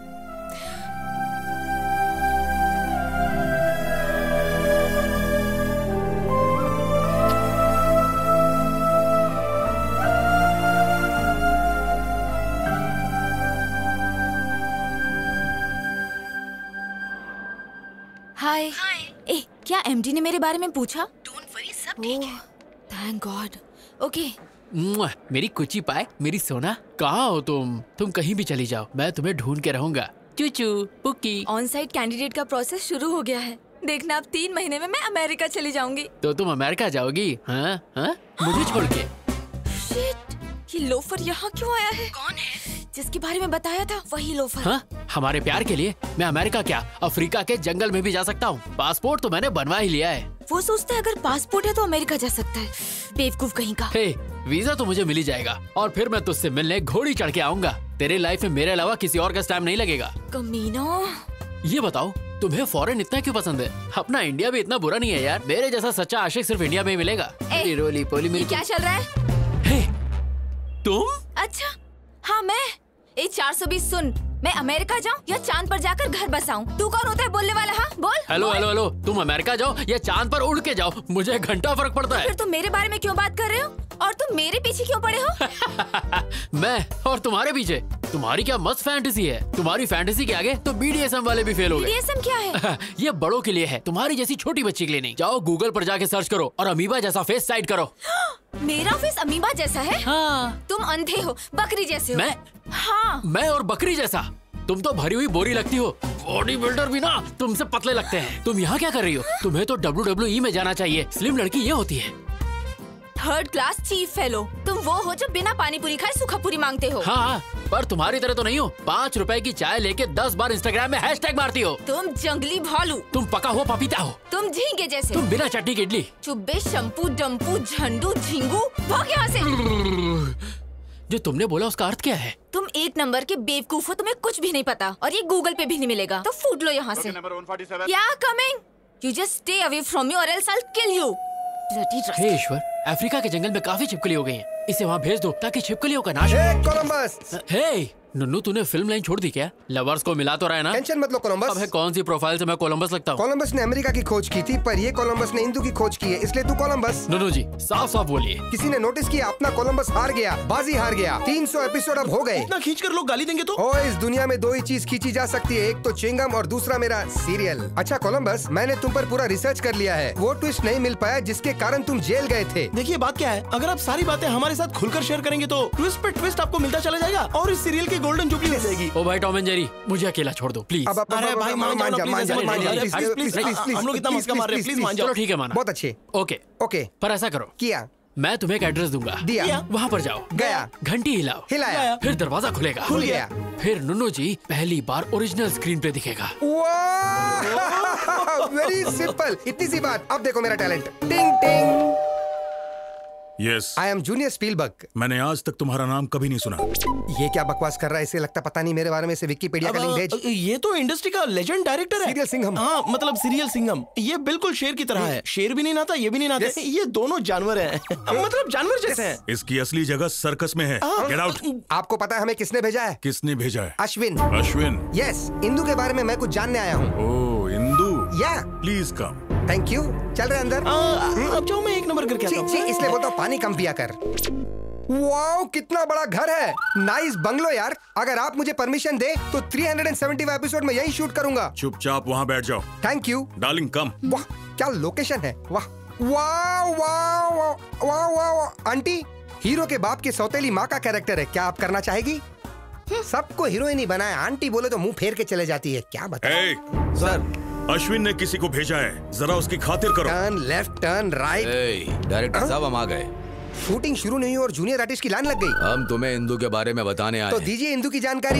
हाय। ए, क्या एमडी ने मेरे बारे में पूछा? डोंट वरी, सब ठीक है। Thank God. ओके। मुआ, मेरी कुची पाए, मेरी सोना, कहाँ हो तुम? तुम कहीं भी चली जाओ, मैं तुम्हें ढूंढ के रहूंगा। चूचू पुकी। ऑन साइट कैंडिडेट का प्रोसेस शुरू हो गया है। देखना, अब तीन महीने में मैं अमेरिका चली जाऊंगी। तो तुम अमेरिका जाओगी? हाँ हाँ, मुझे छोड़ के। शिट, ये लोफर यहाँ क्यों आया है? कौन है? जिसके बारे में बताया था वही लोफर। हाँ, हमारे प्यार के लिए मैं अमेरिका क्या अफ्रीका के जंगल में भी जा सकता हूँ। पासपोर्ट तो मैंने बनवा ही लिया है। वो सोचता है अगर पासपोर्ट है तो अमेरिका जा सकता है। बेवकूफ कहीं का। हे, वीजा तो मुझे मिल ही जाएगा और फिर मैं तुझसे मिलने घोड़ी चढ़ के आऊंगा। तेरे लाइफ में मेरे अलावा किसी और का स्टैम्प नहीं लगेगा। कमीना। ये बताओ तुम्हें फॉरेन इतना क्यों पसंद है? अपना इंडिया भी इतना बुरा नहीं है यार। मेरे जैसा सच्चा आशिक सिर्फ इंडिया में ही मिलेगा। ए, रोली पोली मेरी क्या चल रहा है? हे, तुम? अच्छा हाँ मैं। ए चार सौ बीस सुन, मैं अमेरिका जाऊँ या चांद पर जाकर घर बसाऊं? तू कौन होता है बोलने वाला? हाँ बोल। हेलो हेलो हेलो, तुम अमेरिका जाओ या चांद पर उड़ के जाओ, मुझे घंटा फर्क पड़ता है। फिर तुम मेरे बारे में क्यों बात कर रहे हो? और तुम मेरे पीछे क्यों पड़े हो? मैं और तुम्हारे पीछे? तुम्हारी क्या मस्त फैंटेसी है। तुम्हारी फैंटेसी के आगे तो बी डी एस एम वाले भी फेल हो गए। बी डी एस एम क्या है? ये बड़ों के लिए है, तुम्हारी जैसी छोटी बच्ची के लिए नहीं। जाओ गूगल पर जाके सर्च करो और अमीबा जैसा फेस साइड करो। मेरा फेस अमीबा जैसा है? हाँ। तुम अंधे हो, बकरी जैसे हो। मैं? हाँ। मैं और बकरी जैसा? तुम तो भरी हुई बोरी लगती हो। बॉडी बिल्डर भी ना तुमसे पतले लगते हैं। तुम यहाँ क्या कर रही हो? तुम्हें तो डब्ल्यू डब्ल्यू ई में जाना चाहिए। स्लिम लड़की ये होती है। Third class chief fellow. तुम वो हो जो बिना पानी पूरी खाए सूखा पूरी मांगते हो। हाँ, पर तुम्हारी तरह तो नहीं हो। पाँच रुपए की चाय लेके दस बार इंस्टाग्राम में हैशटैग मारती हो। तुम जंगली भालू। तुम पका हुआ पपीता हो। तुम झींगे जैसे। तुम बिना चटनी की इडली। चुब्बे शंपू डम्पू झंडू झिंगू, भाग यहाँ से। जो तुमने बोला उसका अर्थ क्या है? तुम एक नंबर के बेवकूफ हो, तुम्हें कुछ भी नहीं पता और ये गूगल पे भी नहीं मिलेगा, तो फूट लो यहाँ से। Yeah coming. You just stay away from me or else I will kill you. हे ईश्वर, अफ्रीका के जंगल में काफी छिपकली हो गई हैं। इसे वहाँ भेज दो ताकि छिपकलियों का नाश हो। कोलंबस। हे नुन्नू, तूने फिल्म लाइन छोड़ दी क्या? लवर्स को मिला तो रहा है ना? टेंशन मत लो कोलंबस। अब है कौन सी प्रोफाइल से मैं कोलंबस लगता हूँ? कोलंबस ने अमेरिका की खोज की थी, पर ये कोलंबस ने हिंदू की खोज की है, इसलिए तू कोलंबस। नुन्नू जी साफ साफ बोलिए। किसी ने नोटिस किया अपना कोलंबस हार गया, बाजी हार गया। तीन सौ एपिसोड अब हो गए। इतना खींच कर लोग गाली देंगे तो? ओ, इस दुनिया में दो ही चीज खींची जा सकती है, एक तो च्युइंगम और दूसरा मेरा सीरियल। अच्छा कोलंबस, मैंने तुम पर पूरा रिसर्च कर लिया है। वो ट्विस्ट नहीं मिल पाया जिसके कारण तुम जेल गए थे। देखिए बात क्या है, अगर आप सारी बातें हमारे साथ खुलकर शेयर करेंगे तो ट्विस्ट पे ट्विस्ट आपको मिलता चला जाएगा और इस सीरियल की गोल्डन जुबली हो जाएगी। ओ भाई टॉम एंड जेरी, मुझे अकेला छोड़ दो प्लीज। अब अरे भाई मान जाओ ना, प्लीज मान जाओ प्लीज प्लीज। हम लोग इतना मस्का मार रहे हैं, प्लीज मान जाओ। चलो ठीक है माना। बहुत अच्छे। ओके ओके, पर ऐसा करो, किया। मैं तुम्हें एक एड्रेस दूंगा, दिया। वहाँ पर जाओ, गया। घंटी हिलाओ, हिलाया। फिर दरवाजा खुलेगा, खुल गया। फिर नुन्नू जी पहली बार ओरिजिनल स्क्रीन पे दिखेगा। वेरी सिंपल, इतनी सी बात। अब देखो मेरा talent. Ting ting. Yes, I am junior Spielberg. मैंने आज तक तुम्हारा नाम कभी नहीं सुना। ये क्या बकवास कर रहा है? इसे लगता पता नहीं मेरे बारे में। से विकिपीडिया का लिंक भेज। ये तो इंडस्ट्री का लेजेंड डायरेक्टर है, सीरियल सिंघम। हाँ मतलब सीरियल सिंघम। ये बिल्कुल शेर की तरह है। शेर भी नहीं नाता, ये भी नहीं नाता। ये दोनों जानवर हैं। मतलब जानवर जैसे हैं। इसकी असली जगह सर्कस में है। Get out. आपको पता है हमें किसने भेजा है? किसने भेजा है? अश्विन। अश्विन? यस, इंदू के बारे में मैं कुछ जानने आया हूँ। ओह इंदू, या प्लीज कम। Thank you. चल रहे अंदर। अब जाओ, मैं एक नंबर करके आता हूँ। इसलिए बोलता हूँ पानी कम पिया कर। वाओ, कितना बड़ा घर है। नाइस बंगलो यार। अगर आप मुझे परमिशन दे तो तीन सौ पचहत्तर एपिसोड में यही शूट करूंगा। चुपचाप वहाँ बैठ जाओ। Thank you darling, come. वाह क्या लोकेशन है। वाह वाह वाह वाह वाह। आंटी, हीरो के बाप की सौतेली माँ का कैरेक्टर है, क्या आप करना चाहेगी? सबको हीरोइन ही बनाया, आंटी बोले तो मुंह फेर के चले जाती है। क्या बताएं? सर, अश्विन ने किसी को भेजा है, जरा उसकी खातिर करो। Turn left, turn right. Director साहब हम आ गए। शूटिंग शुरू नहीं हुई और जूनियर आर्टिस्ट की लाइन लग गई। हम तुम्हें इंदू के बारे में बताने आए तो हैं। दीजिए इंदू की जानकारी।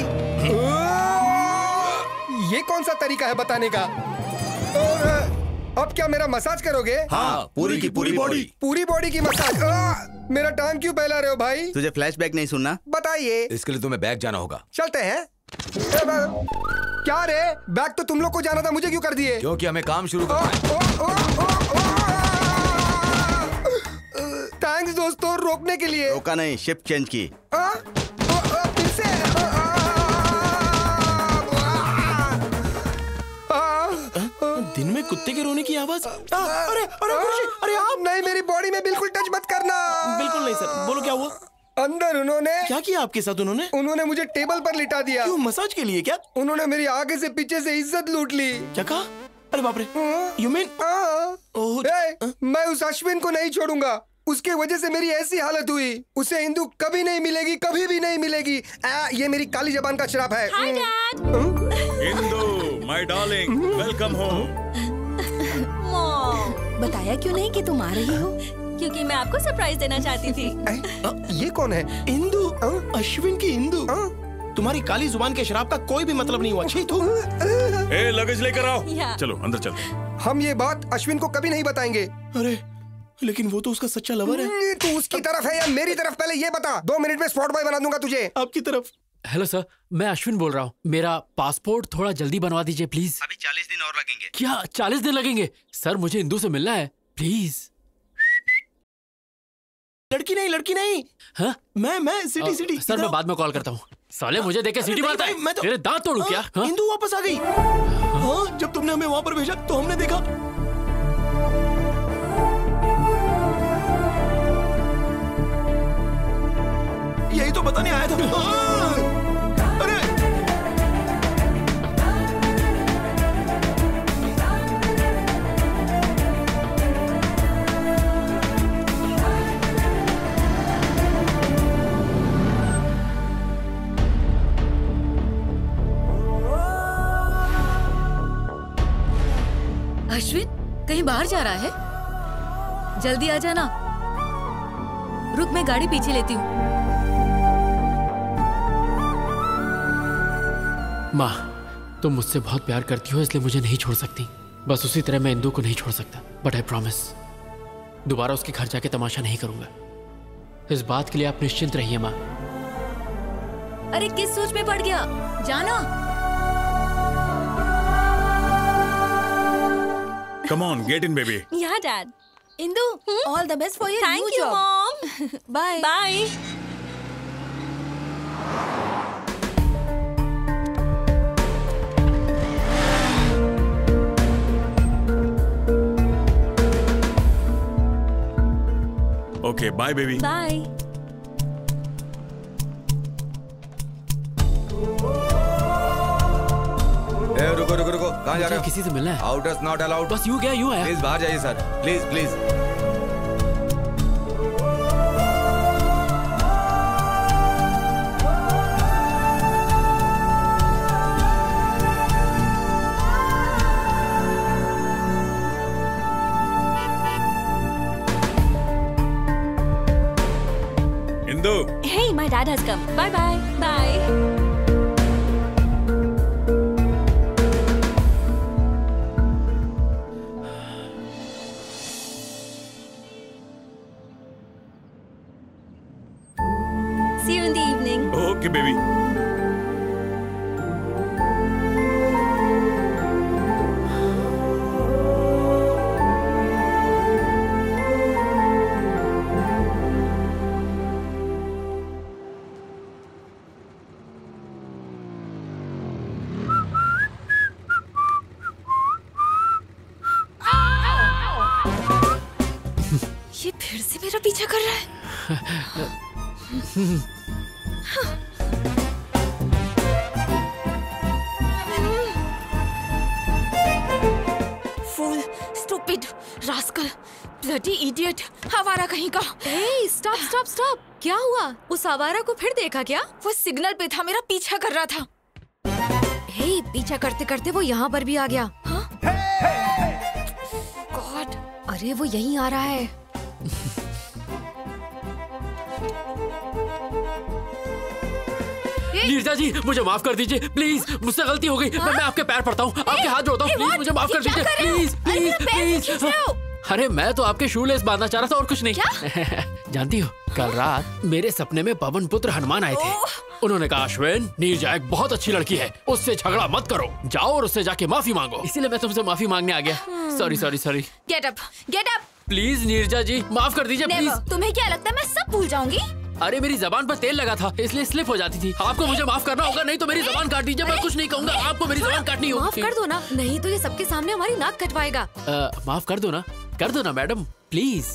ये कौन सा तरीका है बताने का? और अब क्या मेरा मसाज करोगे? हाँ, पूरी की पूरी बॉडी। पूरी बॉडी की मसाज। आ, मेरा टांग क्यों फैला रहे हो भाई? तुझे फ्लैशबैक नहीं सुनना? बताइए। इसके लिए तुम्हें बैग जाना होगा। चलते हैं। क्या रे, बैग तो तुम लोग को जाना था, मुझे क्यों कर दिए? क्योंकि हमें काम शुरू करना है। थैंक्स दोस्तों, रोकने के लिए। रोका नहीं, शिफ्ट चेंज की। आ, आ, आ, फिर से। आ, आ, आ, दिन में कुत्ते के रोने की आवाज। अरे अरे गुरुजी, अरे आप नहीं, मेरी बॉडी में बिल्कुल टच मत करना। बिल्कुल नहीं सर, बोलो क्या हुआ? अंदर उन्होंने क्या किया आपके साथ? उन्होंने उन्होंने मुझे टेबल पर लिटा दिया। क्यों, मसाज के लिए क्या? उन्होंने मेरी आगे से पीछे से इज्जत लूट ली। क्या कहा? अरे बाप रे। You mean? मैं उस अश्विन को नहीं छोड़ूंगा। उसके वजह से मेरी ऐसी हालत हुई। उसे हिंदू कभी नहीं मिलेगी, कभी भी नहीं मिलेगी। आ, ये मेरी काली जबान का श्राप है। Hi dad. Indu my darling, welcome home. बताया क्यों नहीं कि तुम आ रही हो? क्योंकि मैं आपको सरप्राइज देना चाहती थी। आ, ये कौन है? इंदू, अश्विन की इंदू। तुम्हारी काली जुबान के शराब का कोई भी मतलब नहीं हुआ। छी तू। ए, लगेज लेकर आओ। चलो अंदर चल। हम ये बात अश्विन को कभी नहीं बताएंगे। अरे लेकिन वो तो उसका सच्चा लवर है। तू उसकी तरफ है या मेरी तरफ, पहले ये बता। दो मिनट में स्पॉट बॉय बना दूंगा तुझे। आपकी तरफ। हेलो सर, मैं अश्विन बोल रहा हूँ। मेरा पासपोर्ट थोड़ा जल्दी बनवा दीजिए प्लीज। अभी चालीस दिन और लगेंगे। क्या चालीस दिन लगेंगे? सर मुझे इंदू से मिलना है प्लीज। लड़की नहीं, लड़की नहीं। हाँ? मैं मैं सिटी सिटी। सर मैं बाद में कॉल करता हूँ। साले मुझे देख के सीटी मारता है। मैं तो तेरे दांत तोड़ूं क्या? हाँ? इंदू वापस आ गई। हाँ, जब तुमने हमें वहां पर भेजा तो हमने देखा। यही तो बताने आया था। अरे अश्विन कहीं बाहर जा रहा है? जल्दी आ जाना। रुक, मैं गाड़ी पीछे लेती हूँ। माँ, तुम मुझसे बहुत प्यार करती हो इसलिए मुझे नहीं छोड़ सकती। बस उसी तरह मैं इंदू को नहीं छोड़ सकता। बट आई प्रॉमिस, दोबारा उसके घर जाके तमाशा नहीं करूंगा। इस बात के लिए आप निश्चिंत रहिए माँ। अरे किस सोच में पड़ गया? जाना। Come on, get in, baby. Yeah, Dad. Indu, all the best for your Thank new you, job. Mom. Bye. Bye. Okay, bye, baby. Bye. ए, रुको रुको रुको, कहाँ जा रहे हो? किसी से मिलना है। Outers not allowed. बस यूं क्या यूं आया? प्लीज बाहर जाइए sir, please please. Indu. Hey, my dad has come. Bye bye. Bye. See you in the evening. Okay, baby. ये फिर से मेरा पीछा कर रहा है। Fool, stupid, rascal, bloody idiot, आवारा कहीं का। Hey, stop, stop, stop. क्या हुआ? उस आवारा को फिर देखा क्या? वो सिग्नल पे था, मेरा पीछा कर रहा था। हे, पीछा करते करते वो यहाँ पर भी आ गया। हाँ? God, अरे वो यहीं आ रहा है। नीरजा जी, मुझे माफ कर दीजिए प्लीज, मुझसे गलती हो गई। मैं, मैं आपके पैर पड़ता हूँ, आपके हाथ जोड़ता हूँ, प्लीज मुझे माफ कर दीजिए प्लीज प्लीज प्लीज। अरे मैं तो आपके शू लेस बांधना चाह रहा था और कुछ नहीं। जानती हो, कल रात मेरे सपने में पवन पुत्र हनुमान आए थे। उन्होंने कहा, अश्विन, नीरजा एक बहुत अच्छी लड़की है, उससे झगड़ा मत करो, जाओ और उससे जाके माफी मांगो। इसीलिए मैं तुमसे माफी मांगने आ गया। Sorry sorry sorry. Get up, get up. Please Neerja ji, माफ कर दीजिए प्लीज। तुम्हें क्या लगता है मैं सब भूल जाऊंगी? अरे मेरी जबान पर तेल लगा था इसलिए स्लिप हो जाती थी। आपको मुझे माफ करना होगा, नहीं तो मेरी जबान काट दीजिए। मैं कुछ नहीं कहूँगा, आपको मेरी जबान काटनी होगी। माफ कर दो ना, नहीं तो ये सबके सामने हमारी नाक कटवाएगा। माफ कर दो ना, कर दो ना madam please.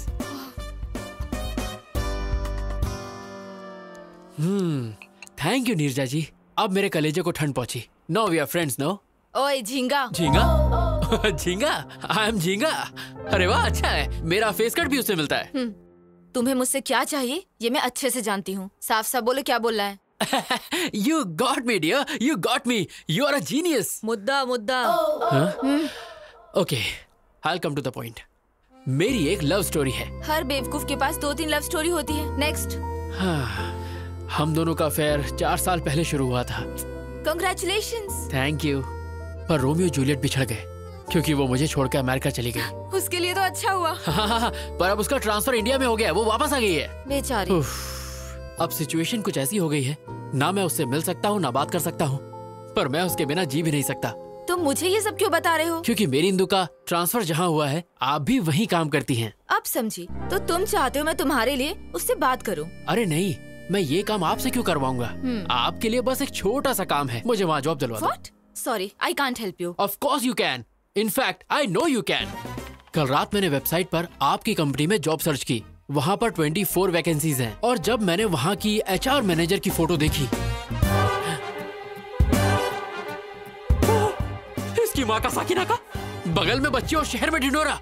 Hmm, thank you Neerja ji, अब मेरे कलेजे को ठंड पहुंची। No we are friends no. ओए झींगा। झींगा? झींगा? आई एम झींगा। अरे वाह, अच्छा है, मेरा फेस कट भी उससे मिलता है। तुम्हें मुझसे क्या चाहिए ये मैं अच्छे से जानती हूँ। साफ साफ बोलो, क्या बोलना है? You got me dear, you got me, you are a genius. मुद्दा मुद्दा। Okay, I'll come to the point. मेरी एक लव स्टोरी है। हर बेवकूफ के पास दो तीन लव स्टोरी होती है। नेक्स्ट। हाँ, हम दोनों का अफेयर चार साल पहले शुरू हुआ था। Congratulations. Thank you. पर रोमियो जूलियट बिछड़ गए क्योंकि वो मुझे छोड़कर अमेरिका चली गई। उसके लिए तो अच्छा हुआ। हाँ, पर अब उसका ट्रांसफर इंडिया में हो गया, वो वापस आ गई है। बेचारी। अब सिचुएशन कुछ ऐसी हो गई है, ना मैं उससे मिल सकता हूँ ना बात कर सकता हूँ, पर मैं उसके बिना जी भी नहीं सकता। तुम मुझे ये सब क्यों बता रहे हो? क्योंकि मेरी इंदु का ट्रांसफर जहाँ हुआ है, आप भी वहीं काम करती हैं। अब समझी। तो तुम चाहते हो मैं तुम्हारे लिए उससे बात करूं? अरे नहीं, मैं ये काम आपसे क्यों करवाऊंगा? आपके लिए बस एक छोटा सा काम है, मुझे वहाँ जॉब दिलवा दो। What? Sorry, I can't help you. Of course you can. In fact, I know you can. कल रात मैंने वेबसाइट पर आपकी कंपनी में जॉब सर्च की, वहाँ पर चौबीस वैकेंसीज हैं, और जब मैंने वहाँ की एचआर मैनेजर की फोटो देखी, इसकी माँ का साकिना का बगल में बच्ची और शहर में ढिंडोरा,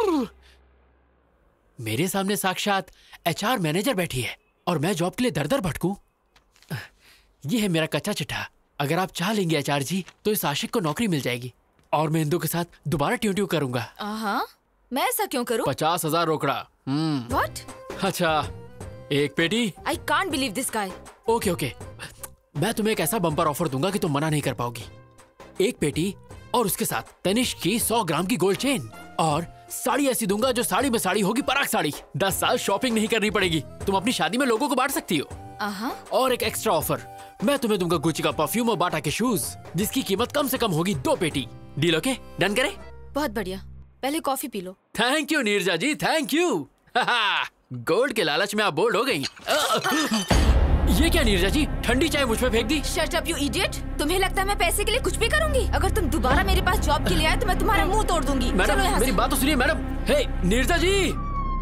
मेरे सामने साक्षात एचआर मैनेजर बैठी है और मैं जॉब के लिए दर दर भटकूं। ये है मेरा कच्चा चिट्ठा। अगर आप चाह लेंगे एचआर जी तो इस आशिक को नौकरी मिल जाएगी और मैं इंदु के साथ दोबारा ट्यू ट्यू करूंगा। हाँ, मैं ऐसा क्यों करूं? पचास हजार रोकड़ा। What? अच्छा, एक पेटी। I can't believe this guy. Okay okay, मैं तुम्हें एक ऐसा बम्पर ऑफर दूंगा कि तुम मना नहीं कर पाओगी। एक पेटी और उसके साथ तनिष्क की सौ ग्राम की गोल्ड चेन, और साड़ी ऐसी दूंगा जो साड़ी में साड़ी होगी, पराग साड़ी। दस साल शॉपिंग नहीं करनी पड़ेगी, तुम अपनी शादी में लोगों को बांट सकती हो। uh-huh. और एक एक्स्ट्रा ऑफर, मैं तुम्हें दूंगा गुच्ची का परफ्यूम और बाटा के शूज, जिसकी कीमत कम से कम होगी दो पेटी। Deal okay? डन करें? बहुत बढ़िया, पहले कॉफी पी लो। Thank you Neerja ji, thank you. Gold के लालच में आप बोल्ड हो गई। ये क्या नीरजा जी, ठंडी चाय मुझ पे फेंक दी? Shut up you idiot! तुम्हें लगता है मैं पैसे के लिए कुछ भी करूंगी? अगर तुम दोबारा मेरे पास जॉब के लिए आए तो मैं तुम्हारा मुंह तोड़ दूंगी। मैडम, चलो यहाँ मेरी से। बात तो सुनिए मैडम। हे नीरजा जी,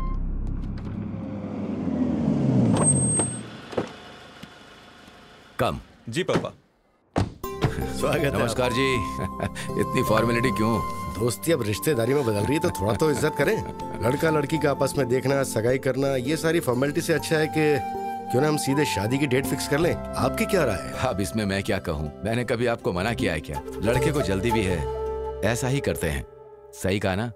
कम। जी पापा। स्वागत है। नमस्कार जी। इतनी फॉर्मेलिटी क्यों? दोस्ती अब रिश्तेदारी में बदल रही है तो थोड़ा तो इज्जत करें। लड़का लड़की का आपस में देखना, सगाई करना, ये सारी फॉर्मेलिटी से अच्छा है कि क्यों ना हम सीधे शादी की डेट फिक्स कर लें। आपकी क्या राय है? अब इसमें मैं क्या कहूँ, मैंने कभी आपको मना किया है क्या? लड़के को जल्दी भी है, ऐसा ही करते हैं। सही कहा ना?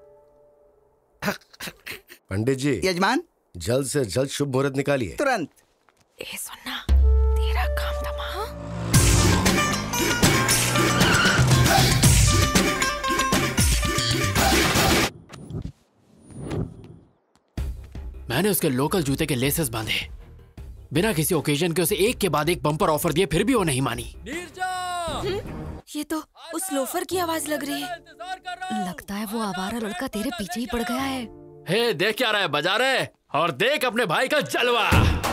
पंडित जी। यजमान, जल्द से जल्द शुभ मुहूर्त निकालिए। तुरंत। ए सुनना, तेरा काम तमाम। मैंने उसके लोकल जूते के लेसेस बांधे, बिना किसी ओकेजन के उसे एक के बाद एक बम्पर ऑफर दिए, फिर भी वो नहीं मानी। ये तो उस लोफर की आवाज लग रही है। लगता है वो आवारा लड़का तेरे पीछे ही पड़ गया है। हे देख क्या रहा है, बजा रहे, और देख अपने भाई का जलवा।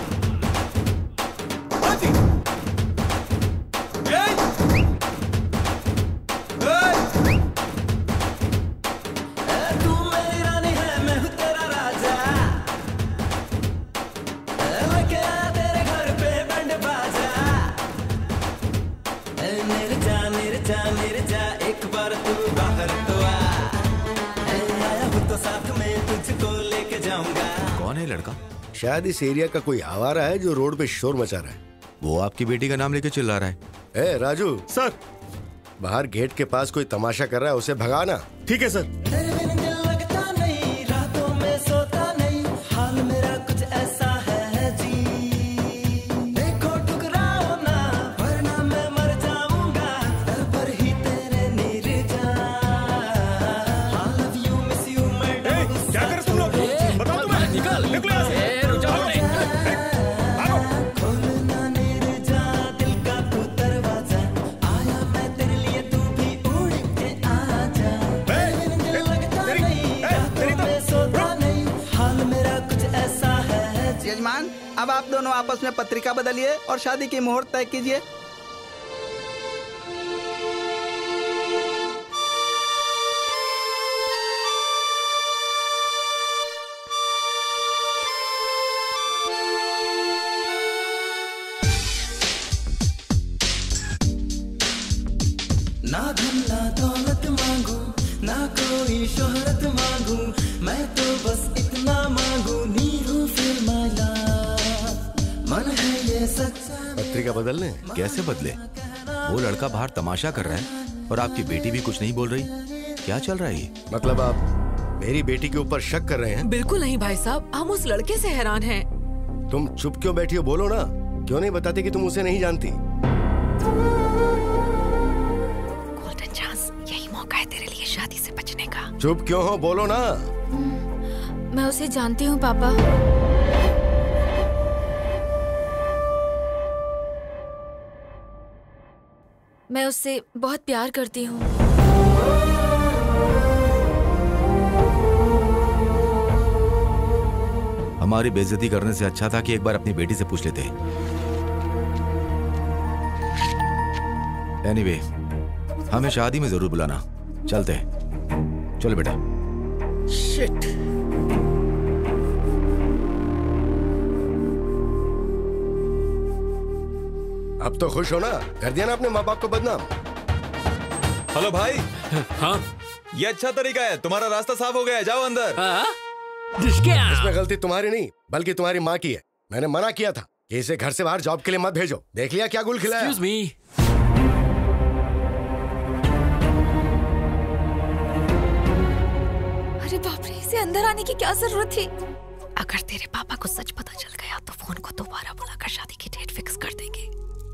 कौन है लड़का? शायद इस एरिया का कोई आवारा है जो रोड पे शोर मचा रहा है। वो आपकी बेटी का नाम लेके चिल्ला रहा है। ए राजू। सर। बाहर गेट के पास कोई तमाशा कर रहा है, उसे भगाना। ठीक है सर। यजमान, अब आप दोनों आपस में पत्रिका बदलिए और शादी की मुहूर्त तय कीजिए। ना धन ना दौलत मांगू, ना कोई शोहरत मांगू, मैं तो बस इतना मांगू, नीरू फिर माला मन है ये सच्चा। पत्रिका बदलने? कैसे बदले? वो लड़का बाहर तमाशा कर रहा है और आपकी बेटी भी कुछ नहीं बोल रही। क्या चल रहा है ये? मतलब आप मेरी बेटी के ऊपर शक कर रहे हैं? बिल्कुल नहीं भाई साहब, हम उस लड़के से हैरान हैं। तुम चुप क्यों बैठी हो? बोलो ना, क्यों नहीं बताते कि तुम उसे नहीं जानती? गोल्डन चांस, यही मौका है तेरे लिए शादी से बचने का। चुप क्यों हो? बोलो ना। मैं उसे जानती हूँ पापा। मैं उससे बहुत प्यार करती हूँ। हमारी बेइज्जती करने से अच्छा था कि एक बार अपनी बेटी से पूछ लेते। एनीवे, हमें शादी में जरूर बुलाना। चलते हैं। चलो बेटा। शिट। अब तो खुश हो ना? कर दिया ना अपने माँ बाप को बदनाम। हेलो भाई। हाँ, ये अच्छा तरीका है, तुम्हारा रास्ता साफ हो गया है, जाओ अंदर। हाँ? इसमें गलती तुम्हारी नहीं बल्कि तुम्हारी माँ की है। मैंने मना किया था कि इसे घर से बाहर जॉब के लिए मत भेजो। देख लिया क्या गुल खिलाया। Excuse me। अरे बाप रे, इसे अंदर आने की क्या जरूरत थी? अगर तेरे पापा को सच पता चल गया तो फोन को दोबारा बुलाकर शादी की डेट फिक्स कर देंगे।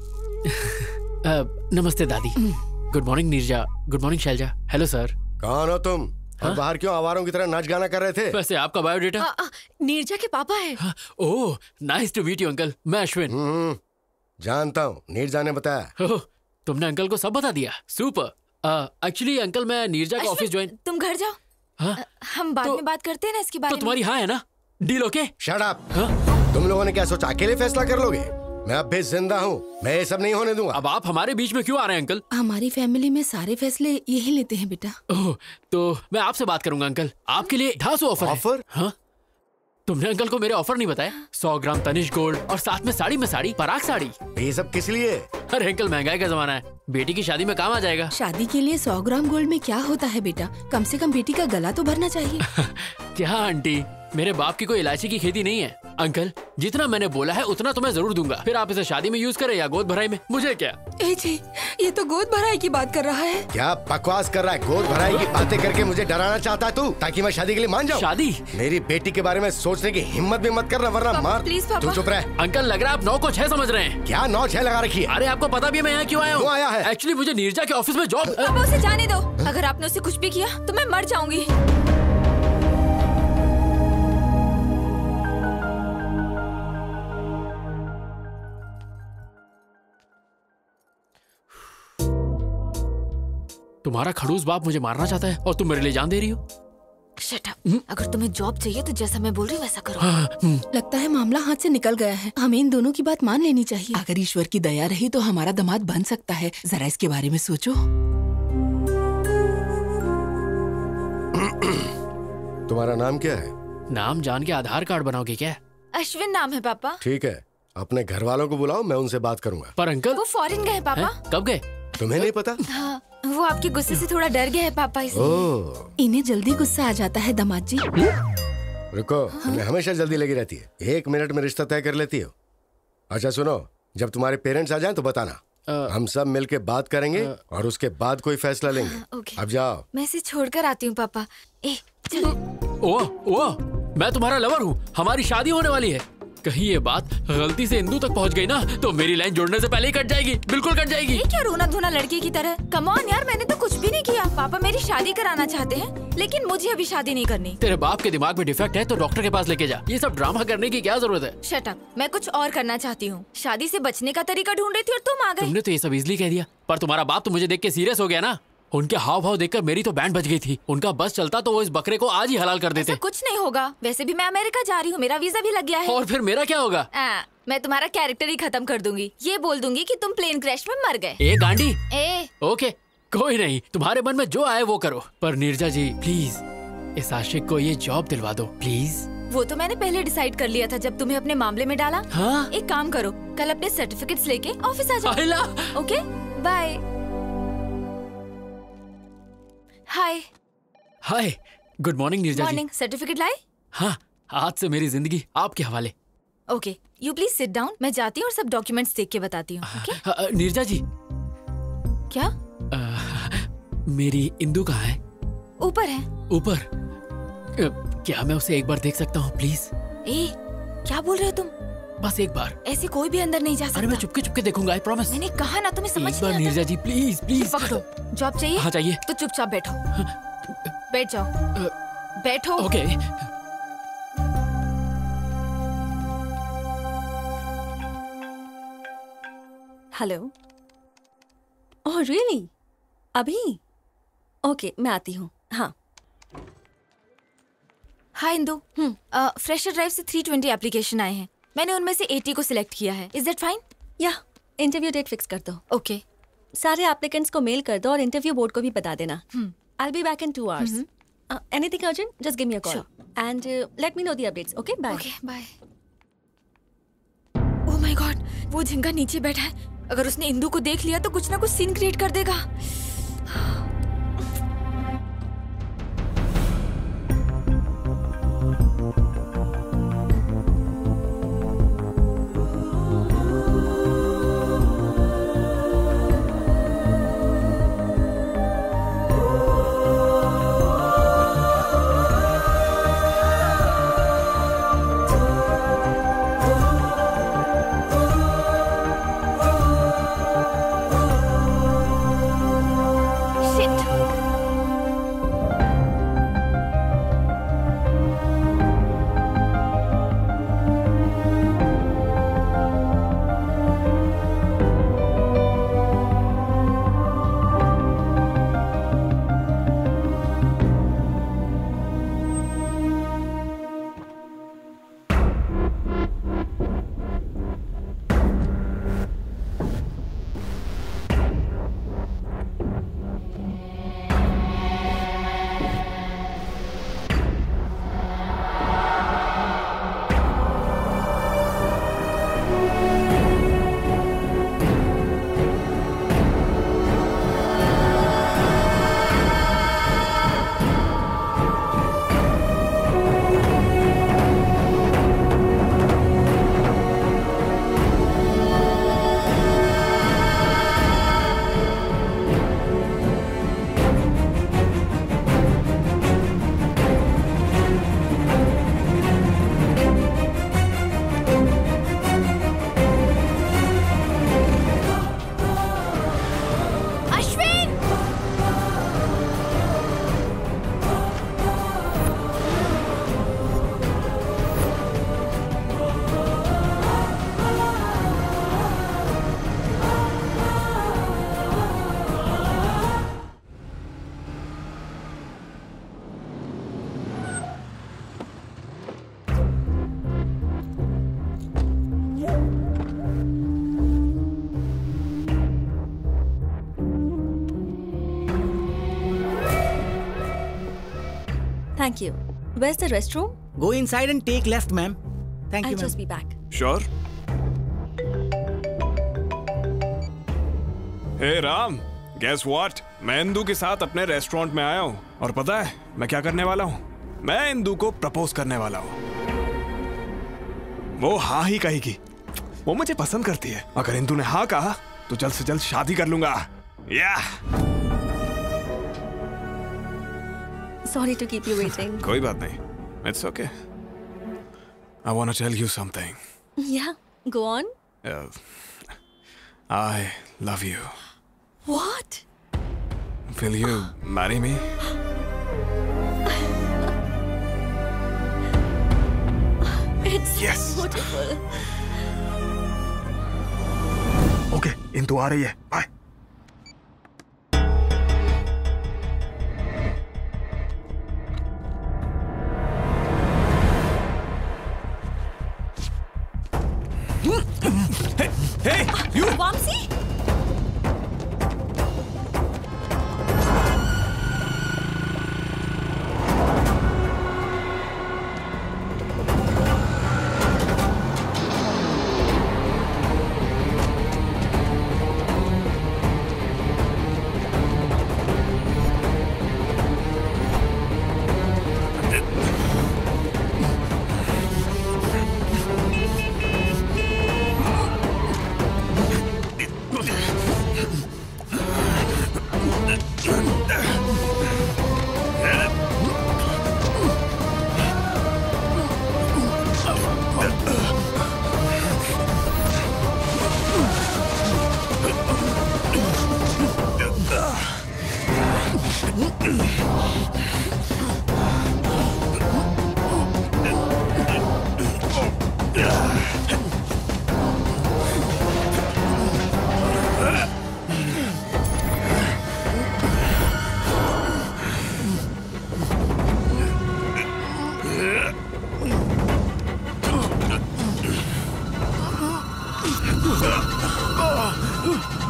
uh, नमस्ते दादी। Good morning Neerja. Good morning Shailja. Hello sir. कौन हो तुम? और बाहर क्यों आवारों की तरह नाच गाना कर रहे थे? वैसे आपका बायोडेटा? आ, आ, नीरजा के पापा है। हाँ, oh, nice to meet you uncle. मैं अश्विन। जानता हूँ, नीरजा ने बताया। ओह, तुमने अंकल को सब बता दिया। सुपर। एक्चुअली अंकल, मैं नीरजा का ऑफिस ज्वाइन। तुम घर जाओ। हाँ? हम बाद में बात करते हैं ना इसके बारे में। तो तुम्हारी हाँ है ना? Deal okay? Shut up. तुम लोगों ने क्या सोचा अकेले फैसला कर लोगे? मैं अब भी जिंदा हूँ, मैं ये सब नहीं होने दूंगा। अब आप हमारे बीच में क्यों आ रहे हैं अंकल? हमारी फैमिली में सारे फैसले यही लेते हैं बेटा। ओह, तो मैं आपसे बात करूंगा अंकल। आपके लिए ढाई सौ ऑफर। ऑफर? हाँ? तुमने अंकल को मेरे ऑफर नहीं बताया? सौ ग्राम तनिष्क गोल्ड और साथ में साड़ी में साड़ी, पराग साड़ी। ये सब किस लिए? अरे अंकल, महंगाई का जमाना है, बेटी की शादी में काम आ जाएगा। शादी के लिए सौ ग्राम गोल्ड में क्या होता है बेटा? कम से कम बेटी का गला तो भरना चाहिए। क्या आंटी, मेरे बाप की कोई इलायची की खेती नहीं है। अंकल, जितना मैंने बोला है उतना तो मैं जरूर दूंगा। फिर आप इसे शादी में यूज करें या गोद भराई में, मुझे क्या। ए जी, ये तो गोद भराई की बात कर रहा है। क्या बकवास कर रहा है? गोद भराई की बातें करके मुझे डराना चाहता है तू, ताकि मैं शादी के लिए मान जाऊं? शादी? मेरी बेटी के बारे में सोचने की हिम्मत भी मत करना, वरना मार। प्लीज पापा। तू चुप रह। अंकल, लग रहा है आप नौ को छह समझ रहे हैं। क्या नौ छह लगा रखी है? अरे आपको पता भी है मैं यहाँ क्यों आया हूँ? क्यों आया है? एक्चुअली मुझे नीरजा के ऑफिस में जॉब। पापा उसे जाने दो। अगर आपने उसे कुछ भी किया तो मैं मर जाऊंगी। तुम्हारा खड़ूस बाप मुझे मारना चाहता है और तुम मेरे लिए जान दे रही हो। Shut up. अगर तुम्हें जॉब चाहिए तो जैसा मैं बोल रही हूँ वैसा करो। लगता है मामला हाथ से निकल गया है। हमें इन दोनों की बात मान लेनी चाहिए। अगर ईश्वर की दया रही तो हमारा दामाद बन सकता है। जरा इसके बारे में सोचो। तुम्हारा नाम क्या है? नाम जान के आधार कार्ड बनाओगे क्या? अश्विन नाम है पापा। ठीक है, अपने घर वालों को बुलाओ, मैं उनसे बात करूंगा। पर अंकल, वो फॉरेन गए पापा। कब गए? तुम्हें नहीं पता? हाँ, वो आपके गुस्से से थोड़ा डर गया है पापा, इसलिए। इन्हें जल्दी गुस्सा आ जाता है दामाद जी। रुको, तुम्हें हमेशा जल्दी लगी रहती है। एक मिनट में रिश्ता तय कर लेती हो। अच्छा सुनो, जब तुम्हारे पेरेंट्स आ जाएं तो बताना। आ, हम सब मिलके बात करेंगे आ, और उसके बाद कोई फैसला लेंगे। हाँ, अब जाओ। मैं इसे छोड़कर आती हूँ पापा। ए, चल। ओ, ओ, मैं तुम्हारा लवर हूँ, हमारी शादी होने वाली है। कहीं ये बात गलती से इंदू तक पहुंच गई ना तो मेरी लाइन जोड़ने से पहले ही कट जाएगी। बिल्कुल कट जाएगी। ये क्या रोना धोना लड़के की तरह? कम ऑन यार, मैंने तो कुछ भी नहीं किया। पापा मेरी शादी कराना चाहते हैं लेकिन मुझे अभी शादी नहीं करनी। तेरे बाप के दिमाग में डिफेक्ट है तो डॉक्टर के पास लेके जा। ये सब ड्रामा करने की क्या जरूरत है? Shut up. मैं कुछ और करना चाहती हूँ। शादी से बचने का तरीका ढूंढ रही थी और तुम आ गए। तुमने तो ये सब इजली कह दिया, पर तुम्हारा बाप तो मुझे देख के सीरियस हो गया ना। उनके हाव भाव देखकर मेरी तो बैंड बज गई थी। उनका बस चलता तो वो इस बकरे को आज ही हलाल कर देते। कुछ नहीं होगा, वैसे भी मैं अमेरिका जा रही हूँ, मेरा वीजा भी लग गया है। और फिर मेरा क्या होगा? आ, मैं तुम्हारा कैरेक्टर ही खत्म कर दूंगी। ये बोल दूंगी कि तुम प्लेन क्रैश में मर गए। ए गांडी। ए ओके, कोई नहीं, तुम्हारे मन में जो आए वो करो। पर नीरजा जी प्लीज इस आशिक को ये जॉब दिलवा दो प्लीज। वो तो मैंने पहले डिसाइड कर लिया था जब तुम्हें अपने मामले में डाला। हाँ? एक काम करो, कल अपने सर्टिफिकेट्स लेके ऑफिस आ जाओ। Okay bye. Hi. Hi, good morning Neerja ji. Morning. Certificate लाए? हाँ, आज से मेरी जिंदगी आपके हवाले। Okay, you please sit down. मैं जाती हूँ और सब डॉक्यूमेंट्स देख के बताती हूँ। okay? नीरजा जी। क्या? आ, मेरी इंदू कहाँ है? ऊपर है। ऊपर? क्या मैं उसे एक बार देख सकता हूँ प्लीज? ए, क्या बोल रहे हो तुम? बस एक बार। ऐसे कोई भी अंदर नहीं जा सकता। अरे मैं चुपके चुपके देखूंगा, आई प्रॉमिस। मैंने कहा ना, तुम्हें समझ नहीं आता। नीरजा जी प्लीज प्लीज पकड़ो। जॉब चाहिए? हाँ चाहिए। तो चुपचाप बैठो। बैठ जाओ। बैठो। ओके। हेलो। Oh really? अभी? ओके मैं आती हूँ। हाँ। हाय इंदु, फ्रेशर ड्राइव से थ्री ट्वेंटी एप्लीकेशन आए हैं। मैंने उनमें से एटी को सिलेक्ट किया है। Is that fine? या इंटरव्यू डेट फिक्स कर दो। ओके। सारे एप्लीकेंट्स को मेल कर दो और इंटरव्यू बोर्ड को भी बता देना। I will be back in two hours. Anything urgent just give me a call and let me know the updates. Okay bye. Okay bye. Oh my god, वो झिंगा नीचे बैठा है। अगर उसने इंदु को देख लिया तो कुछ ना कुछ सीन क्रिएट कर देगा। Thank you. Where's the restroom? Go inside and take left, ma'am. Thank I'll you, ma'am. just be back. Sure. Hey Ram, guess what? मैं इंदु के साथ अपने रेस्टोरेंट में आया हूँ और पता है मैं क्या करने वाला हूँ? मैं इंदु को प्रपोज करने वाला हूँ। वो हाँ ही कहेगी। वो मुझे पसंद करती है। अगर इंदु ने हाँ कहा तो जल्द से जल्द शादी कर लूंगा। Yeah. Sorry to keep you waiting. कोई बात नहीं. It's okay. I want to tell you something. Yeah, go on. Uh, I love you. What? Will you marry me? It's yes. beautiful. Okay, Indu आ रही है. Bye. Hey, hey, you! Vamsi?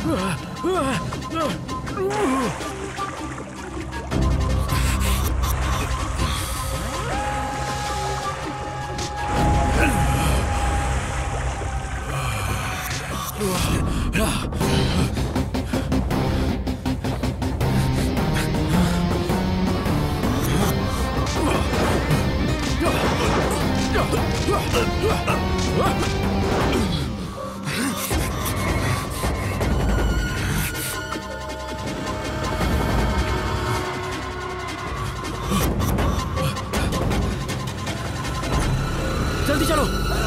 जल्दी चलो।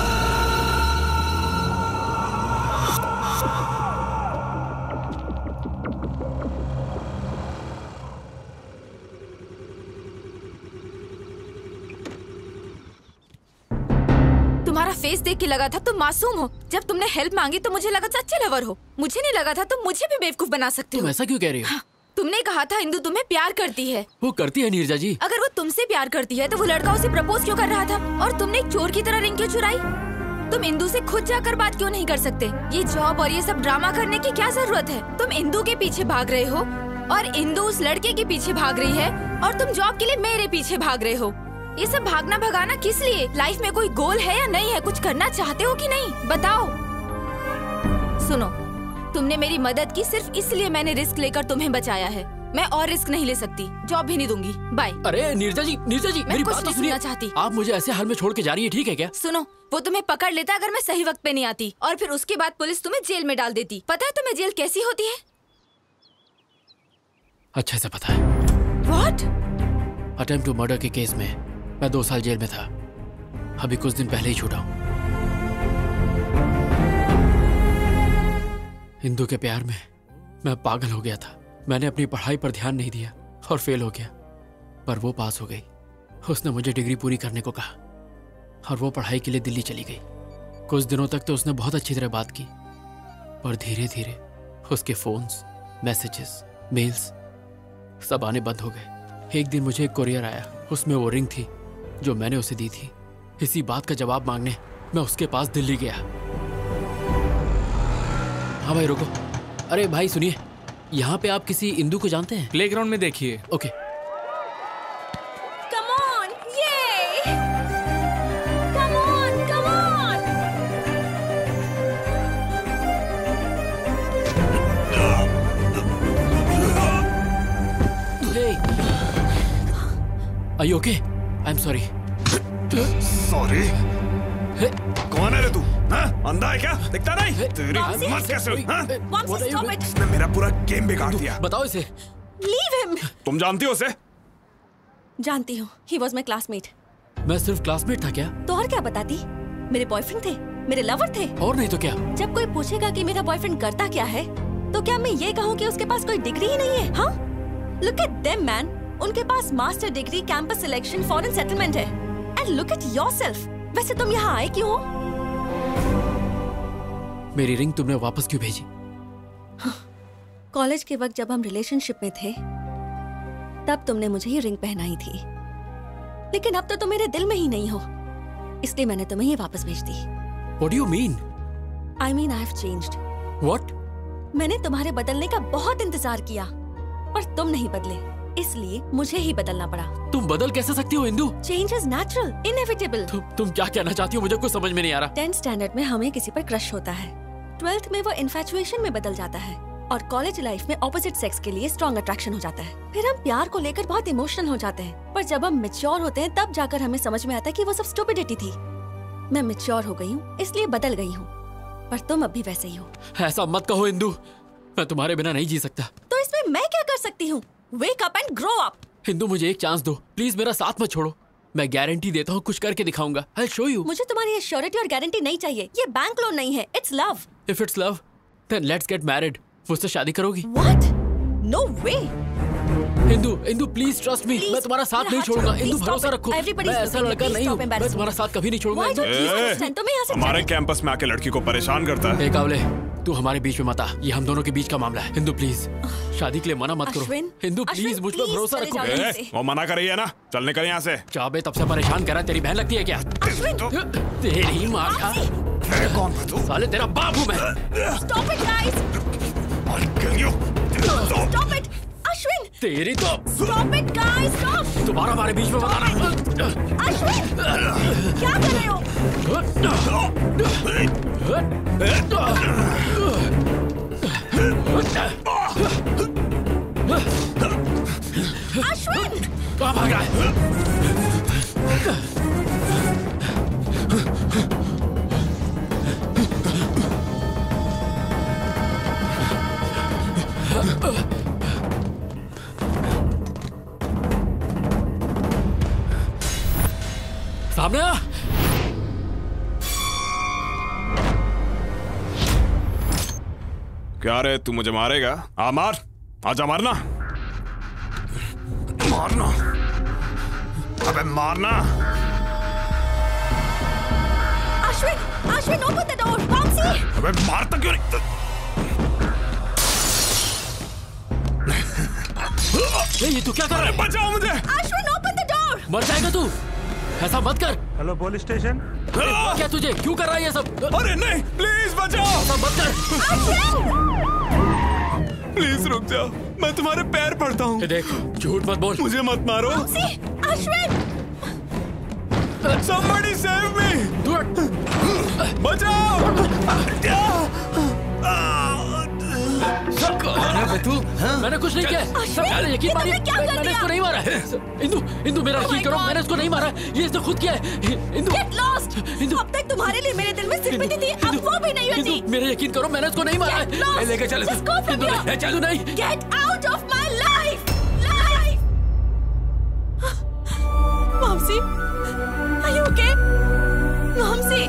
तुम्हारा face देख के लगा था तुम मासूम हो। जब तुमने हेल्प मांगी तो मुझे लगा सच्चे लवर हो। मुझे नहीं लगा था तुम मुझे भी बेवकूफ बना सकते हो। तुम ऐसा क्यों कह रही हो? हाँ, तुमने कहा था इंदु तुम्हें प्यार करती है। वो करती है नीरजा जी। अगर वो तुमसे प्यार करती है तो वो लड़का उसे प्रपोज क्यों कर रहा था? और तुमने एक चोर की तरह रिंग क्यों चुराई? तुम इंदु से खुद जाकर बात क्यों नहीं कर सकते? ये जॉब और ये सब ड्रामा करने की क्या जरूरत है? तुम इंदु के पीछे भाग रहे हो और इंदु उस लड़के के पीछे भाग रही है और तुम जॉब के लिए मेरे पीछे भाग रहे हो। ये सब भागना भगाना किस लिए? लाइफ में कोई गोल है या नहीं है? कुछ करना चाहते हो कि नहीं? बताओ। सुनो, तुमने मेरी मदद की सिर्फ इसलिए मैंने रिस्क लेकर तुम्हें बचाया है। मैं और रिस्क नहीं ले सकती। जॉब भी नहीं दूंगी। बाय। अरे नीरजा जी, नीरजा जी, मेरी बात तो सुनिए। चाहती आप मुझे ऐसे हाल में छोड़ के जा रही है, ठीक है क्या? सुनो, वो तुम्हें पकड़ लेता अगर मैं सही वक्त पे नहीं आती, और फिर उसके बाद पुलिस तुम्हें जेल में डाल देती। पता है तुम्हें जेल कैसी होती है? अच्छे से पता है। What? अटेम्प्ट टू मर्डर के केस में मैं दो साल जेल में था। अभी कुछ दिन पहले ही छूटा हूँ। हिंदू के प्यार में मैं पागल हो गया था। मैंने अपनी पढ़ाई पर ध्यान नहीं दिया और फेल हो गया, पर वो पास हो गई। उसने मुझे डिग्री पूरी करने को कहा और वो पढ़ाई के लिए दिल्ली चली गई। कुछ दिनों तक तो उसने बहुत अच्छी तरह बात की, पर धीरे धीरे उसके फोन्स, मैसेजेस, मेल्स सब आने बंद हो गए। एक दिन मुझे एक कोरियर आया, उसमें वो रिंग थी जो मैंने उसे दी थी। इसी बात का जवाब मांगने मैं उसके पास दिल्ली गया। हाँ भाई रुको। अरे भाई सुनिए, यहाँ पे आप किसी इंदु को जानते हैं? प्लेग्राउंड में देखिए। Okay. Come on, yay! Come on, come on! Hey, are you okay? I'm sorry. Sorry? कौन है रे तू? हाँ? अंधा है क्या? दिखता नहीं? तेरी हिम्मत कैसे हुई? हाँ? इसने मेरा पूरा गेम बिगाड़ दिया। बताओ इसे। Leave him! तुम जानती हो उसे? जानती हूँ। He was my classmate. मैं सिर्फ क्लासमेट था क्या? तो और क्या बताती? मेरे बॉयफ्रेंड थे, मेरे लवर थे। और नहीं तो क्या? जब कोई पूछेगा कि मेरा बॉयफ्रेंड करता क्या है, तो क्या मैं ये कहूँ कि उसके पास कोई डिग्री ही नहीं है? हाँ? Look at them, man. उनके पास master degree, campus selection, foreign settlement है। And look at yourself. वैसे तुम यहाँ आए क्यों? मेरी रिंग तुमने वापस क्यों भेजी? कॉलेज के वक्त जब हम रिलेशनशिप में थे, तब तुमने मुझे ये रिंग पहनाई थी। लेकिन अब तो तुम मेरे दिल में ही नहीं हो, इसलिए मैंने तुम्हें ये वापस भेज दी। What do you mean? I mean I have changed. What? मैंने तुम्हारे बदलने का बहुत इंतजार किया, पर तुम नहीं बदले, इसलिए मुझे ही बदलना पड़ा। तुम बदल कैसे सकती हो Indu? Change is natural, inevitable. तुम तुम क्या कहना चाहती हो? मुझे कुछ समझ में नहीं आ रहा। टेंथ स्टैंडर्ड में हमें किसी पर क्रश होता है, ट्वेल्थ में वो इन्फैचुएशन में बदल जाता है, और कॉलेज लाइफ में ऑपोजिट सेक्स के लिए स्ट्रॉन्ग अट्रैक्शन हो जाता है। फिर हम प्यार को लेकर बहुत इमोशनल हो जाते हैं, पर जब हम मैच्योर होते हैं तब जाकर हमें समझ में आता है कि वो सब स्टुपिडिटी थी। मैं मैच्योर हो गई हूँ, इसलिए बदल गई हूँ, पर तुम अब भी वैसे ही हो। ऐसा मत कहो इंदु, मैं तुम्हारे बिना नहीं जी सकता। तो इसमें मैं क्या कर सकती हूँ? Wake up and grow up. Hindu मुझे एक चांस दो प्लीज, मेरा साथ मत छोड़ो। मैं गारंटी देता हूँ, कुछ करके दिखाऊंगा। I'll show you. मुझे तुम्हारी ये श्योरिटी और गारंटी नहीं चाहिए। ये बैंक लोन नहीं है, it's love. If it's love, then let's get married. मुझसे शादी करोगी? What? No way. Indu, Indu please trust me, मैं तुम्हारा साथ नहीं छोड़ूंगा। हिंदू भरोसा रखो, मैं ऐसा लड़का नहीं हूँ, मैं तुम्हारा साथ कभी नहीं छोड़ूंगा। हमारे कैंपस में आके लड़की को परेशान करता है। एक कावले, तू हमारे बीच में मत आ, ये हम दोनों के बीच का मामला है। हिंदू प्लीज शादी के लिए मना मत करो। हिंदू प्लीज मुझ पर भरोसा रखो। वो मना कर रही है ना, चल निकल यहाँ से। चाबे तब से परेशान कर रहा है, तेरी बहन लगती है क्या? तेरी माँ का कौन है तू? साले तेरा बाप हूँ मैं। Stop it, guys. Stop it! Ashwin! तेरी तो Stop it, guys! Stop! दोबारा हमारे बीच में बताना। अश्विन! क्या कर रहे हो? अश्विन! कहाँ भाग रहा है? सामने आ। क्या रे, तू मुझे मारेगा? आ मार, आजा मारना, मारना, अबे मारना। Ashwin! Ashwin, open the door! Bouncy! अबे मारता क्यों नहीं? ये तू क्या कर रहा है? बचाओ मुझे! Ashwin, open the door! मर जाएगा तू, ऐसा मत कर। Hello police station. क्या तुझे क्यों कर रहा है ये सब? अरे नहीं, प्लीज बचाओ। ऐसा मत कर। प्लीज रुक जाओ, मैं तुम्हारे पैर पड़ता हूँ। देख, झूठ मत बोल। मुझे मत मारो। अश्विन! Somebody save me! बचाओ! कौन है बे तू? मैंने कुछ नहीं किया। मैंने यकीन मारी, मैंने इसको नहीं मारा। इंदु, इंदु मेरा यकीन करो, मैंने इसको नहीं मारा। ये इसने खुद किया है। Indu, Get lost! अब तक तुम्हारे लिए मेरे दिल में सिंपैथी थी, अब वो भी नहीं होती। इंदु, मेरा यकीन करो, मैंने इसको नहीं मारा। लेके चल, Just go from here. ले चलू नहीं। Get out of my life! Life! Momsi, are you okay? Momsi!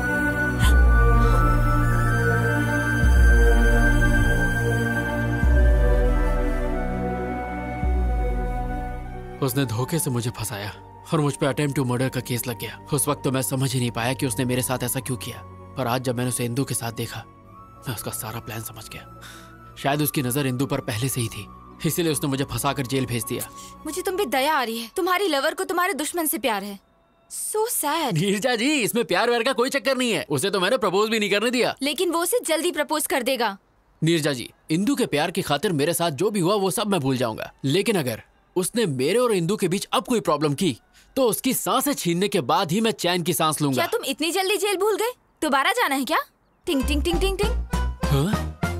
उसने धोखे से मुझे फंसाया और मुझ पे अटेम्प्ट टू मर्डर का केस लग गया। उस वक्त तो मैं समझ ही नहीं पाया कि उसने मेरे साथ ऐसा क्यों किया, पर आज जब मैंने उसे इंदु के साथ देखा, मैं उसका सारा प्लान समझ गया। शायद उसकी नजर इंदु पर पहले से ही थी, इसीलिए उसने मुझे फंसाकर जेल भेज दिया। मुझे तुम पे दया आ रही है। तुम्हारी लवर को तुम्हारे दुश्मन से प्यार है। So sad. नीरजा जी, इसमें प्यार व्यार का कोई चक्कर नहीं है। उसे तो मैंने प्रपोज भी नहीं करने दिया। लेकिन वो उसे जल्दी प्रपोज कर देगा। नीरजा जी, इंदु के प्यार की खातिर मेरे साथ जो भी हुआ वो सब मैं भूल जाऊंगा, लेकिन अगर उसने मेरे और इंदु के बीच अब कोई प्रॉब्लम की तो उसकी सांसें छीनने के बाद ही मैं चैन की सांस लूंगा। क्या तुम इतनी जल्दी जेल भूल गए? दोबारा जाना है क्या? टिंग टिंग टिंग टिंग टिंग। हाँ?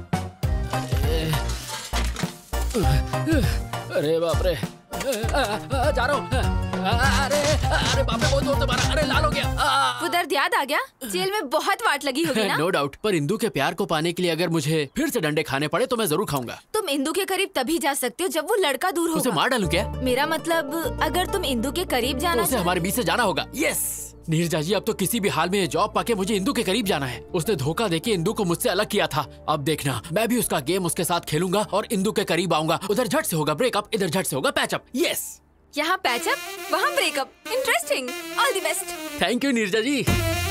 अरे बाप रे, जा रहा हूँ। अरे अरे बाप रे, बहुत जोर से मारा। अरे लाल हो गया। वो दर्द याद आ गया? जेल में बहुत वाट लगी होगी ना? नो डाउट, पर इंदु के प्यार को पाने के लिए अगर मुझे फिर से डंडे खाने पड़े तो मैं जरूर खाऊंगा। तुम इंदु के करीब तभी जा सकते हो जब वो लड़का दूर होगा। उसे मार डालूं क्या? मेरा मतलब, अगर तुम इंदु के करीब जाना तो उसे हमारे बीच से जाना होगा। यस नीरजा जी, अब तो किसी भी हाल में ये जॉब पाके मुझे इंदु के करीब जाना है। उसने धोखा देके इंदु को मुझसे अलग किया था। अब देखना, मैं भी उसका गेम उसके साथ खेलूंगा और इंदु के करीब आऊंगा। उधर झट से होगा ब्रेकअप, इधर झट से होगा पैचअप। यस, यहाँ पैचअप, वहाँ breakup. Interesting. All the best. Thank you Neerja ji.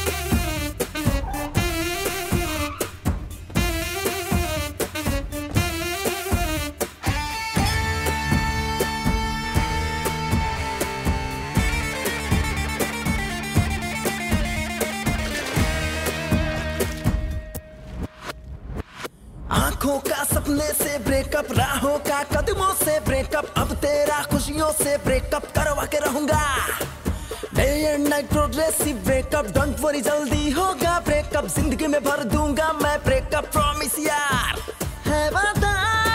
आंखों का सपने से ब्रेकअप, राहों का कदमों से ब्रेकअप, अब तेरा खुशियों से ब्रेकअप करवा के रहूंगा। Day and night progressive breakup, don't worry जल्दी होगा ब्रेकअप, जिंदगी में भर दूंगा मैं ब्रेकअप, प्रॉमिस यार है वादा,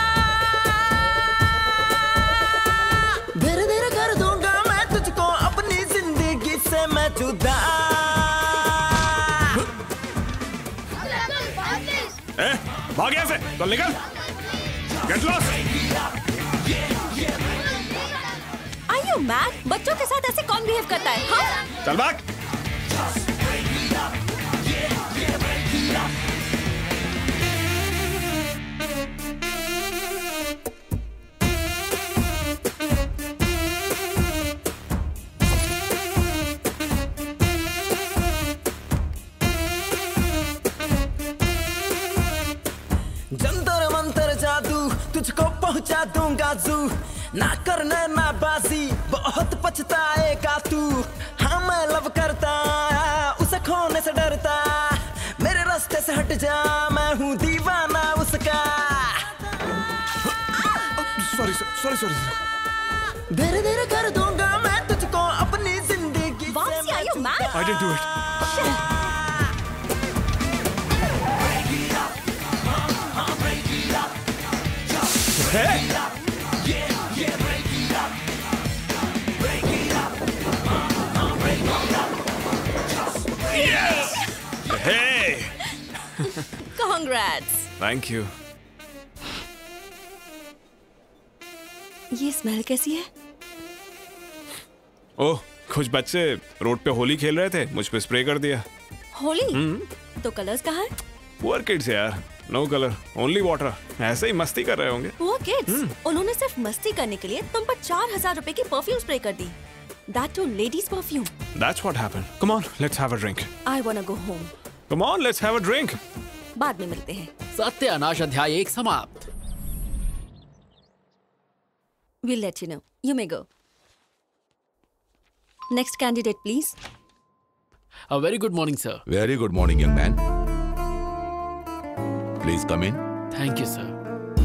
धीरे धीरे कर दूंगा मैं तुझको अपनी जिंदगी से मैं जुदा। ए, भाग यहाँ से, चल निकल। Get lost. Are you mad? बच्चों के साथ ऐसे कौन बिहेव करता है? हाँ? चल भाग। जंतर मंतर जादू तुझको पहुंचा दूंगा जू, ना करना ना बाजी बहुत पछताएगा तू। हाँ मैं लव करता, उसे खोने से डरता, मेरे रास्ते से हट जा, मैं हूँ दीवाना उसका। Sorry sorry sorry. धीरे धीरे कर दूंगा मैं तुझको अपनी जिंदगी Vamsi, are you mad? I didn't do it. Yes! Hey! Congrats. Thank you. ये स्मेल कैसी है? ओह, कुछ बच्चे रोड पे होली खेल रहे थे, मुझ पे स्प्रे कर दिया। होली? हम्म। तो कलर्स कहाँ हैं? पुअर किड्स यार, नो कलर, ओनली वाटर। ऐसे ही मस्ती कर रहे होंगे। वो किड्स, उन्होंने सिर्फ मस्ती करने के लिए तुम पर चार हजार रुपए की परफ्यूम स्प्रे कर दी। That too, ladies' perfume. That's what happened. Come on, let's have a drink. I wanna go home. Come on, let's have a drink. बाद में मिलते हैं। सत्यानाश अध्याय एक समाप्त। We'll let you know. You may go. Next candidate, please. A very good morning, sir. Very good morning, young man. Please come in. Thank you, sir.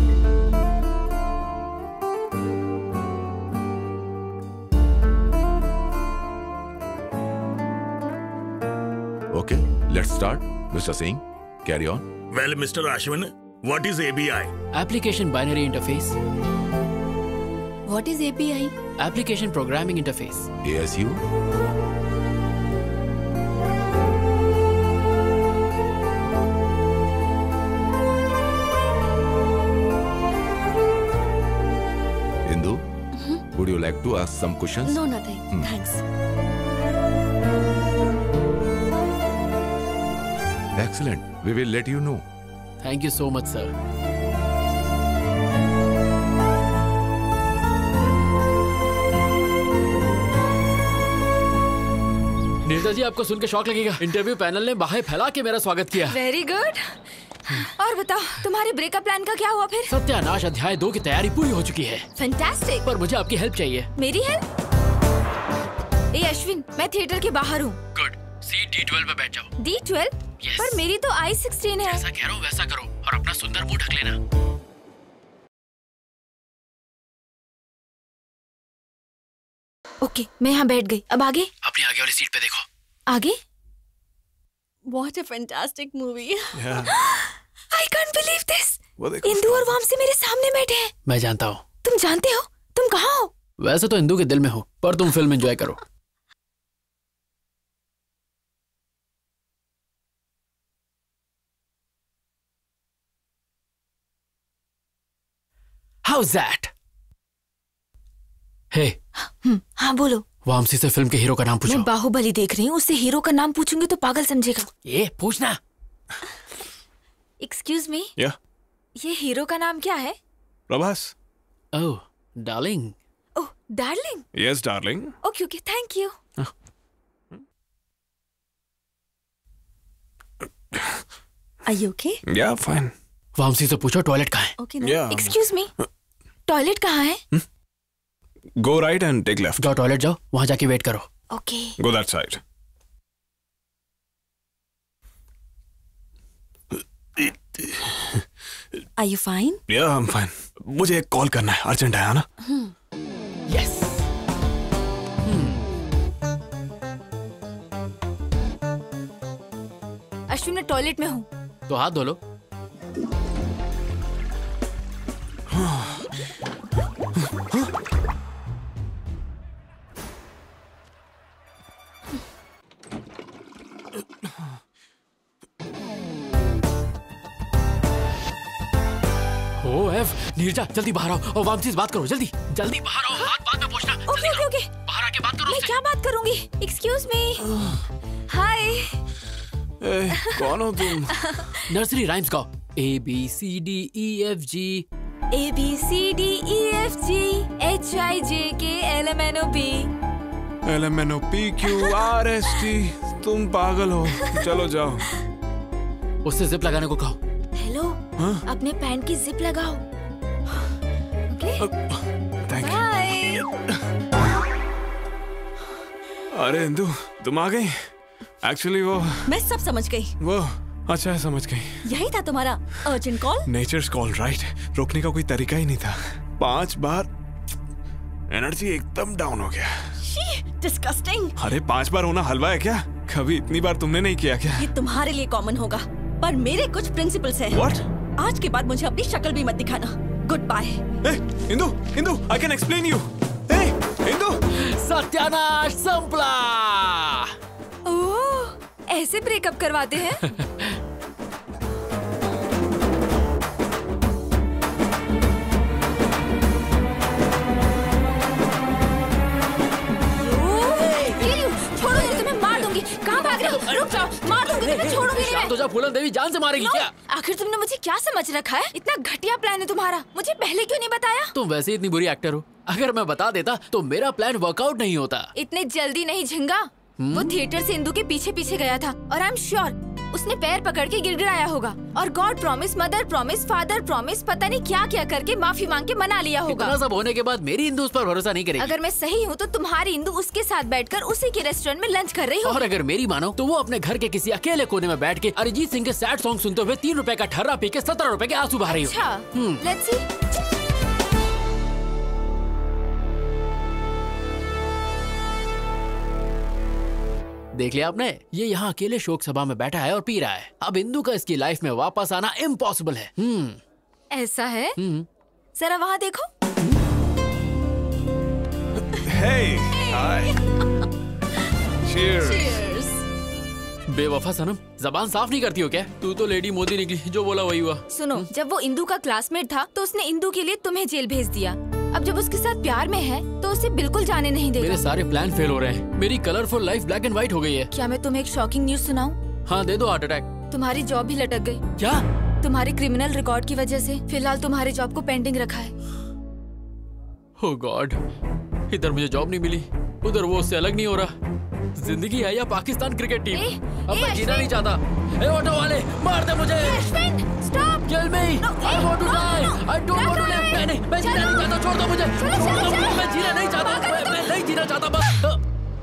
Okay, let's start. Mister Singh, carry on. Well, Mister Ashwin, what is A B I? Application Binary Interface. What is A P I? Application Programming Interface. A S U. Indu, would you like to ask some questions? No, nothing. Hmm. Thanks. Excellent. We will let you know. Thank you so much, sir. Neerja जी, आपको सुन के शौक लगेगा। Interview panel ने बाहें फैला के मेरा स्वागत किया। Very good. और बताओ, तुम्हारे ब्रेकअप प्लान का क्या हुआ फिर? सत्यानाश अध्याय दो की तैयारी पूरी हो चुकी है। फैंटास्टिक। पर मुझे आपकी हेल्प चाहिए। मेरी हेल्प? ए अश्विन, मैं थिएटर के बाहर हूँ। गुड। सी डी ट्वेल्व पे बैठ जाओ। D twelve? Yes. पर मेरी तो आई सिक्सटीन है। जैसा कह रहा हूँ वैसा करो और अपना सुंदर मुंह ढक लेना। ओके, मैं यहाँ बैठ गई। अब आगे? अपनी आगे वाली सीट पे देखो। आगे? What a fantastic movie. Yeah. I can't believe this. वो देखो। इंदु और वामसी मेरे सामने बैठे हैं। मैं जानता हूँ। तुम जानते हो? तुम कहाँ हो? वैसे तो इंदु के दिल में हो, पर तुम फिल्म एंजॉय करो। How's that? Hey. हाँ बोलो। वामसी से फिल्म के हीरो का नाम पूछो। मैं बाहुबली देख रही हूँ, उससे हीरो का नाम पूछूंगी तो पागल समझेगा। ये पूछना। Excuse me. Yeah. ये हीरो का नाम क्या है? Prabhas. Oh, darling. Oh, darling. Yes, darling. Okay okay, thank you. Are you okay? Yeah, fine. Vamsi से पूछो टॉयलेट कहाँ है। Okay, no. Yeah. Excuse me, toilet कहाँ है? Go right and take left. जाओ टॉयलेट जाओ, वहाँ जाके वेट करो। Okay. Go that side. Are you fine? Yeah, I'm fine. मुझे एक कॉल करना है, अर्जेंट है ना? Yes. अश्विन, मैं टॉयलेट में हूँ। तो हाथ धो लो। ओ एफ, नीरजा जल्दी बाहर आओ और वामसी से बात करो। जल्दी जल्दी बाहर आओ, बात बाद में पूछना। Okay okay okay. बाहर आके बात करो। मैं क्या बात करूंगी? Excuse me. हाय। ए, कौन हो तुम? नर्सरी राइम्स गाओ। A B C D E F G. A B C D E F G H I J K L M N O P. L M N O P Q R S T. तुम पागल हो, चलो जाओ। उससे zip लगाने को कहो। Hello, अपने पैंट की जिप लगाओ। Okay, thank bye. अरे इंदु, तुम आ गई? एक्चुअली वो मैं सब समझ गई। वो अच्छा है, समझ गई। यही था तुम्हारा urgent call? Nature's call, right? रोकने का कोई तरीका ही नहीं था। पांच बार एनर्जी एकदम डाउन हो गया। डिस्गस्टिंग। अरे पांच बार होना हलवा है क्या? कभी इतनी बार तुमने नहीं किया क्या? ये तुम्हारे लिए कॉमन होगा, पर मेरे कुछ प्रिंसिपल्स हैं। What? आज के बाद मुझे अपनी शक्ल भी मत दिखाना। Good bye. Indu, Indu, I can explain you. Indu, सत्यानाश संपला। ओह, ऐसे ब्रेकअप करवाते हैं? छोड़ो नहीं, तुम्हें मार दूंगी। कहाँ भाग रहे हो? रुक जाओ, मार दूंगी तुम्हें, छोड़ूंगी नहीं मैं। तो जा फूलन देवी जान से मारेगी क्या? आखिर तुमने मुझे क्या समझ रखा है? इतना घटिया प्लान है तुम्हारा, मुझे पहले क्यों नहीं बताया? तुम वैसे इतनी बुरी एक्टर हो, अगर मैं बता देता तो मेरा प्लान वर्कआउट नहीं होता। इतने जल्दी नहीं झिंगा। वो थिएटर से इंदु के पीछे पीछे गया था और आई एम श्योर उसने पैर पकड़ के गिड़गिड़ाया होगा और god promise, mother promise, father promise, पता नहीं क्या क्या करके माफी मांग के मना लिया होगा। इतना सब होने के बाद मेरी इंदु उस पर भरोसा नहीं करेगी। अगर मैं सही हूँ तो तुम्हारी इंदु उसके साथ बैठकर उसी के रेस्टोरेंट में लंच कर रही हो। और अगर मेरी मानो तो वो अपने घर के किसी अकेले कोने में बैठ के अरिजीत सिंह के सैड सॉन्ग सुनते हुए तीन रुपए का ठर्रा पी के सत्रह रुपए के आंसू बहा रही हो। अच्छा, लेट्स सी। देख लिया आपने, ये यहाँ अकेले शोक सभा में बैठा है और पी रहा है। अब इंदु का इसकी लाइफ में वापस आना इम्पॉसिबल है। हम्म ऐसा है? जरा वहाँ देखो। Hey, hi. Cheers. बेवफा सनम, जबान साफ नहीं करती हो क्या? तू तो लेडी मोदी निकली, जो बोला वही हुआ। सुनो, जब वो इंदु का क्लासमेट था तो उसने इंदु के लिए तुम्हें जेल भेज दिया। अब जब उसके साथ प्यार में है तो उसे बिल्कुल जाने नहीं देगा। मेरे सारे प्लान फेल हो रहे हैं। मेरी colourful life black and white हो गई है। क्या मैं तुम्हें एक शॉकिंग न्यूज सुनाऊं? हाँ दे दो हार्ट अटैक। तुम्हारी जॉब भी लटक गई। क्या? तुम्हारे क्रिमिनल रिकॉर्ड की वजह से फिलहाल तुम्हारे जॉब को पेंडिंग रखा है। ओह गॉड, इधर मुझे जॉब नहीं मिली, उधर वो उससे अलग नहीं हो रहा। जिंदगी है या पाकिस्तान क्रिकेट टीम? अब मैं जीना नहीं चाहता। ए ऑटो वाले, मार दे मुझे। Stop. Kill me. I want to die. I don't want to live. मैं नहीं, मैं जीना नहीं चाहता। छोड़ दो मुझे। छोड़ दो मुझे, मैं जीना नहीं चाहता। मैं, मैं नहीं जीना चाहता बस।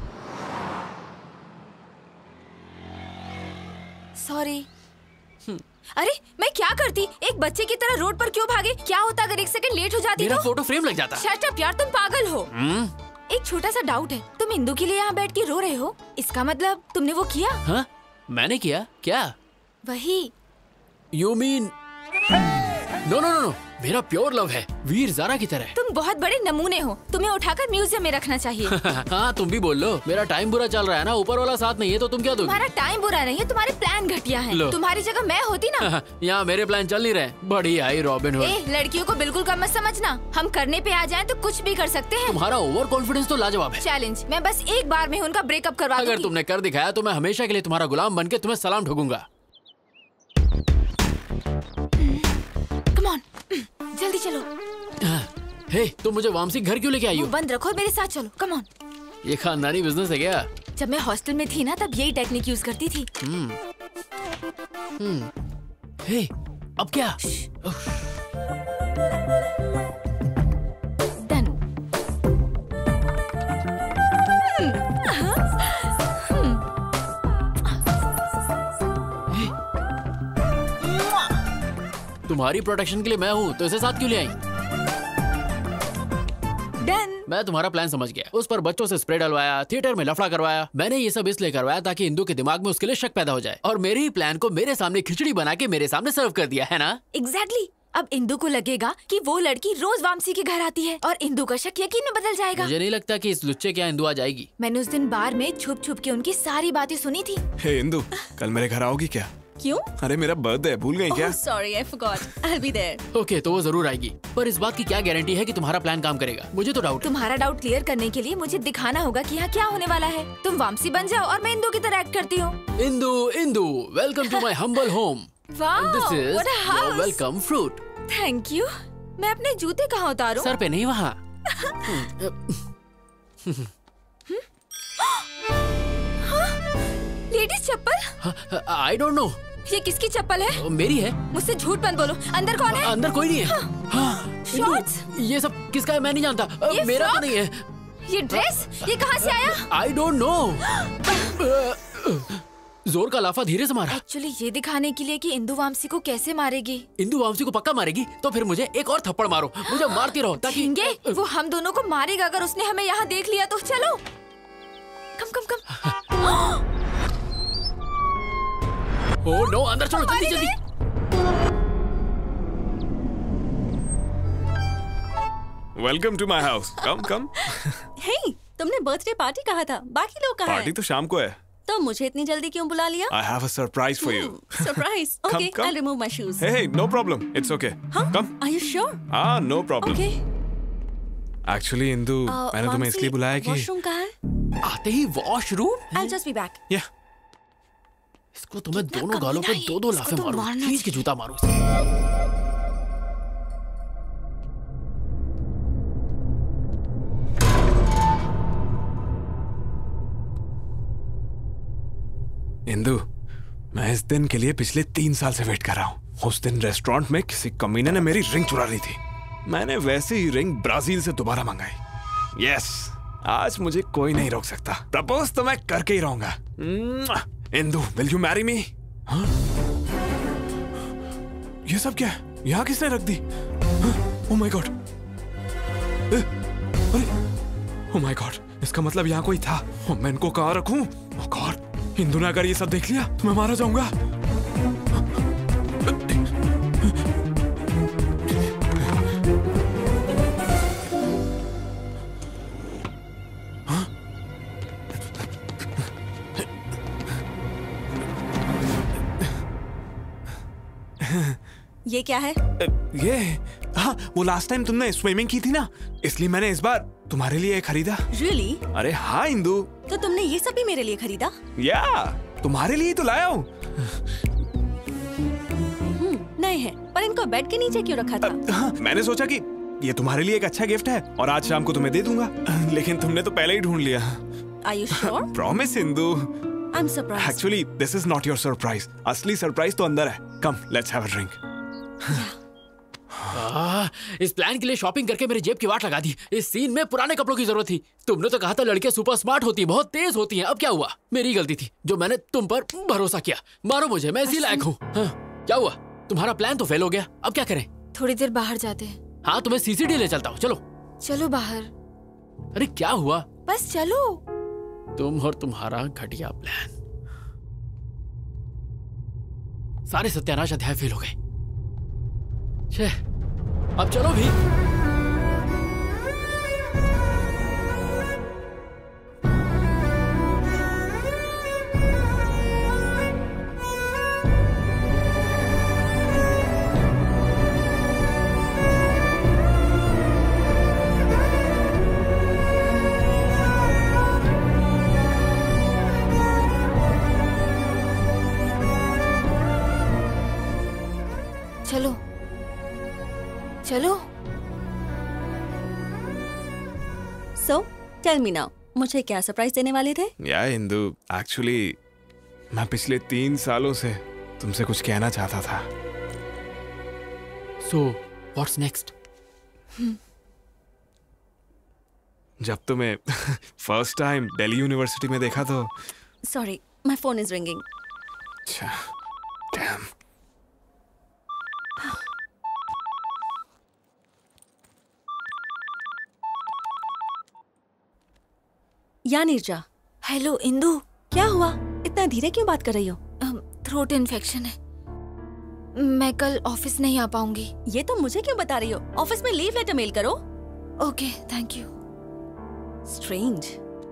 सॉरी। अरे मैं क्या करती? एक बच्चे की तरह रोड पर क्यों भागे? क्या होता अगर एक सेकंड लेट हो जाती? मेरा तो? फोटो फ्रेम लग जाता। शट अप यार, तुम पागल हो। एक छोटा सा डाउट है, तुम इंदु के लिए यहाँ बैठ के रो रहे हो, इसका मतलब तुमने वो किया? हाँ, मैंने किया क्या? वही। You mean? No no no, मेरा प्योर लव है, वीर ज़ारा की तरह। तुम बहुत बड़े नमूने हो, तुम्हें उठाकर म्यूजियम में रखना चाहिए। हाँ तुम भी बोल लो, मेरा टाइम बुरा चल रहा है ना, ऊपर वाला साथ नहीं है तो तुम क्या दोगे? तुम्हारा टाइम बुरा नहीं है, तुम्हारे प्लान घटिया हैं। तुम्हारी जगह मैं होती ना। यहाँ मेरे प्लान चल नहीं रहे। बड़ी आई रॉबिन हुड। ए, लड़कियों को बिल्कुल कम मत समझना, हम करने पे आ जाएं तो कुछ भी कर सकते हैं। तुम्हारा ओवर कॉन्फिडेंस तो लाजवाब है। चैलेंज, मैं बस एक बार में उनका ब्रेकअप करवा दूंगी। अगर तुमने कर दिखाया तो मैं हमेशा के लिए तुम्हारा गुलाम बन के तुम्हें सलाम ठोकूंगा। कम ऑन, जल्दी चलो। हे, तुम मुझे वामसी घर क्यों लेके आई हो? बंद रखो, मेरे साथ चलो। Come on. ये खानदानी बिजनेस है क्या? जब मैं हॉस्टल में थी ना तब यही टेक्निक यूज करती थी। हम्म। हम्म। हे, अब क्या? डन। तुम्हारी प्रोटेक्शन के लिए मैं हूँ तो इसे साथ क्यों ले आई? डन। मैं तुम्हारा प्लान समझ गया। उस पर बच्चों से स्प्रे डलवाया, थिएटर में लफड़ा करवाया। मैंने ये सब इसलिए करवाया ताकि इंदु के दिमाग में उसके लिए शक पैदा हो जाए और मेरे ही प्लान को मेरे सामने खिचड़ी बना के मेरे सामने सर्व कर दिया है ना? Exactly exactly. अब इंदु को लगेगा कि वो लड़की रोज वामसी के घर आती है और इंदु का शक यकीन में बदल जाएगा। मुझे नहीं लगता कि इस लुच्चे के यहाँ इंदु आ जाएगी। मैंने उस दिन बार में छुप छुप के उनकी सारी बातें सुनी थी। हे इंदु, कल मेरे घर आओगी क्या? क्यों? अरे मेरा बर्थडे है, भूल गई क्या? Sorry, I forgot. I will be there. Okay, तो वो जरूर आएगी, पर इस बात की क्या गारंटी है कि तुम्हारा प्लान काम करेगा? मुझे तो डाउट। तुम्हारा डाउट क्लियर करने के लिए मुझे दिखाना होगा कि यहाँ क्या होने वाला है। तुम वामसी बन जाओ और मैं इंदु की तरह एक्ट करती हूँ। Indu, Indu, welcome to my humble home. Wow, this is what a house. Your welcome fruit. Thank you. मैं अपने जूते कहाँ उतारूं? सर पे नहीं, वहाँ। लेडीज चप्पल? I don't know. ये किसकी चप्पल है? मेरी है। मुझसे झूठ मत बोलो। अंदर कौन है? अंदर कोई नहीं है। हाँ, शॉर्ट्स? ये सब किसका है मैं नहीं जानता। ये मेरा तो नहीं है। ये ड्रेस ये कहाँ से आया? I don't know. जोर का लाफा धीरे से मारा। एक्चुअली ये दिखाने के लिए कि इंदु वामसी को कैसे मारेगी। इंदु वामसी को पक्का मारेगी तो फिर मुझे एक और थप्पड़ मारो, मुझे मारती रहो ताकि वो हम दोनों को मारेगा अगर उसने हमें यहाँ देख लिया तो। चलो कम कम कम। ओह नो, अंदर चलो जल्दी जल्दी। Welcome to my house, come come. Hey, तुमने बर्थडे पार्टी कहा था, बाकी लोग कहाँ हैं? पार्टी तो शाम को है। तो मुझे इतनी जल्दी क्यों बुला लिया? I have a surprise for you. Surprise? Okay, I'll remove my shoes. Hey, hey, no problem. It's okay. Huh? Come. Are you sure? Ah, no problem. Okay. Actually, Indu, uh, मैंने तुम्हें इसलिए बुलाया कि वॉशरूम कहाँ है? आते ही washroom? I'll just be back. Yeah. इसको तो मैं दोनों गालों पे दो दो लाफे मारूं, खींच के जूता मारूं इसे। इंदु, मैं इस दिन के लिए पिछले तीन साल से वेट कर रहा हूँ। उस दिन रेस्टोरेंट में किसी कमीने ने मेरी रिंग चुरा ली थी। मैंने वैसे ही रिंग ब्राजील से दोबारा मंगाई। यस, आज मुझे कोई नहीं रोक सकता। प्रपोज तो मैं करके ही रहूंगा। Indu, will you marry me? ये सब क्या है? यहाँ किसने रख दी? ओह माय गॉड! अरे, ओह माय गॉड! इसका मतलब यहाँ कोई था। मैं इनको कहाँ रखूं? ओह गॉड! इंदु ने अगर ये सब देख लिया तो मैं मारा जाऊंगा। हाँ? ये क्या है? ये हाँ, वो लास्ट टाइम तुमने स्विमिंग की थी ना, इसलिए मैंने इस बार तुम्हारे लिए खरीदा। Really? अरे हाँ इंदु। तो तुमने ये सब भी मेरे लिए खरीदा? या, तुम्हारे लिए तो लाया हूँ। हम्म, नहीं है, पर इनको बेड के नीचे क्यों रखा था? हाँ, मैंने सोचा कि ये तुम्हारे लिए एक अच्छा गिफ्ट है और आज शाम को तुम्हें दे दूंगा। लेकिन तुमने तो पहले ही ढूंढ लिया। Are you sure? Promise Indu. I'm surprised. Actually, this is not your surprise. असली सरप्राइज तो अंदर है। Come, let's have a drink. आ, इस प्लान के लिए शॉपिंग करके मेरी जेब की वाट लगा दी। इस सीन में पुराने कपड़ों की जरूरत थी। तुमने तो कहा था लड़के सुपर स्मार्ट होती हैं, बहुत तेज होती हैं। अब क्या हुआ? मेरी गलती थी जो मैंने तुम पर भरोसा किया। मारो मुझे, मैं इसी लायक हूँ। हाँ, क्या हुआ? तुम्हारा प्लान तो फेल हो गया। अब क्या करें? थोड़ी देर बाहर जाते हैं। हाँ, तुम्हें सीसीडी ले चलता हूँ। चलो चलो बाहर। अरे क्या हुआ? बस चलो। तुम और तुम्हारा घटिया प्लान। सारे सत्यानाश अध्याय फेल हो गए। छे, अब चलो भी। चलो चलो। So, tell me now, मुझे क्या सरप्राइज देने वाले थे? या इंदु, एक्चुअली मैं पिछले तीन सालों से तुमसे कुछ कहना चाहता था। So, what's next? जब तुम्हें फर्स्ट टाइम दिल्ली यूनिवर्सिटी में देखा तो Sorry, my phone is ringing. अच्छा, damn. या नीरजा। हेलो इंदु। क्या हुआ? इतना धीरे क्यों बात कर रही हो? थ्रोट इन्फेक्शन है, मैं कल ऑफिस नहीं आ पाऊंगी। ये तो मुझे क्यों बता रही हो? ऑफिस में लीव लेटर मेल करो। Okay, thank you. स्ट्रेंज।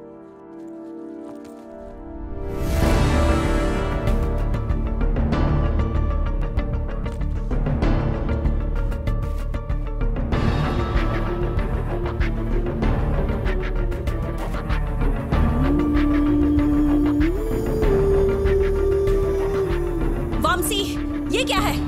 ये क्या है?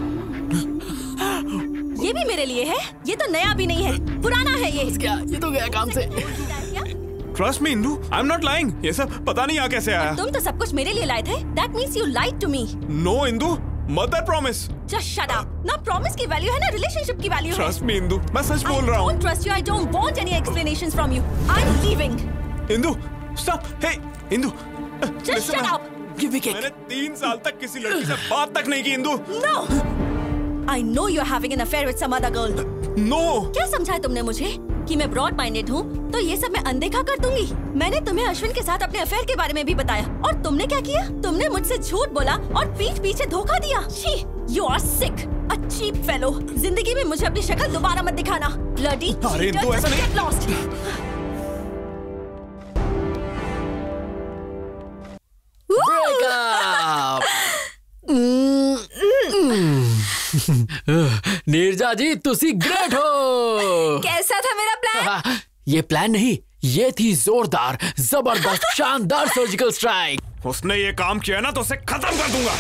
ये भी मेरे लिए है? ये तो नया भी नहीं है, पुराना है ये। क्या? ये तो गया काम से। Trust me, Indu, I'm not lying. ये सब पता नहीं यहाँ कैसे आया। तुम तो सब कुछ मेरे लिए लाए थे। That means you lied to me. No, Indu, mother promise. Just shut up. ना promise की वैल्यू है ना रिलेशनशिप की वैल्यू है। Trust me, इंदु, मैं सच बोल रहा हूँ। I don't trust you. I don't want any explanations from you. I'm leaving. Indu, stop. Hey, Indu. Just shut up. Give me kick. मैंने तीन साल तक किसी लड़की से बात तक नहीं की Indu. No, I know you are having an affair with some other girl. No. क्या समझा है तुमने मुझे कि मैं ब्रॉड माइंडेड हूँ, तो ये सब मैं अनदेखा कर दूंगी? मैंने तुम्हें अश्विन के साथ अपने अफेयर के बारे में भी बताया, और तुमने क्या किया? तुमने मुझसे झूठ बोला और पीठ पीछे धोखा दिया। शी, you are sick, a cheap fellow. जिंदगी में मुझे अपनी शक्ल दोबारा मत दिखाना। ब्लडी अरे तो ऐसा नहीं। Get lost. नीरजा जी तुसी ग्रेट हो। कैसा था मेरा प्लान? ये प्लान नहीं, ये थी जोरदार, जबरदस्त, शानदार सर्जिकल स्ट्राइक। उसने ये काम किया ना तो उसे खत्म कर दूंगा।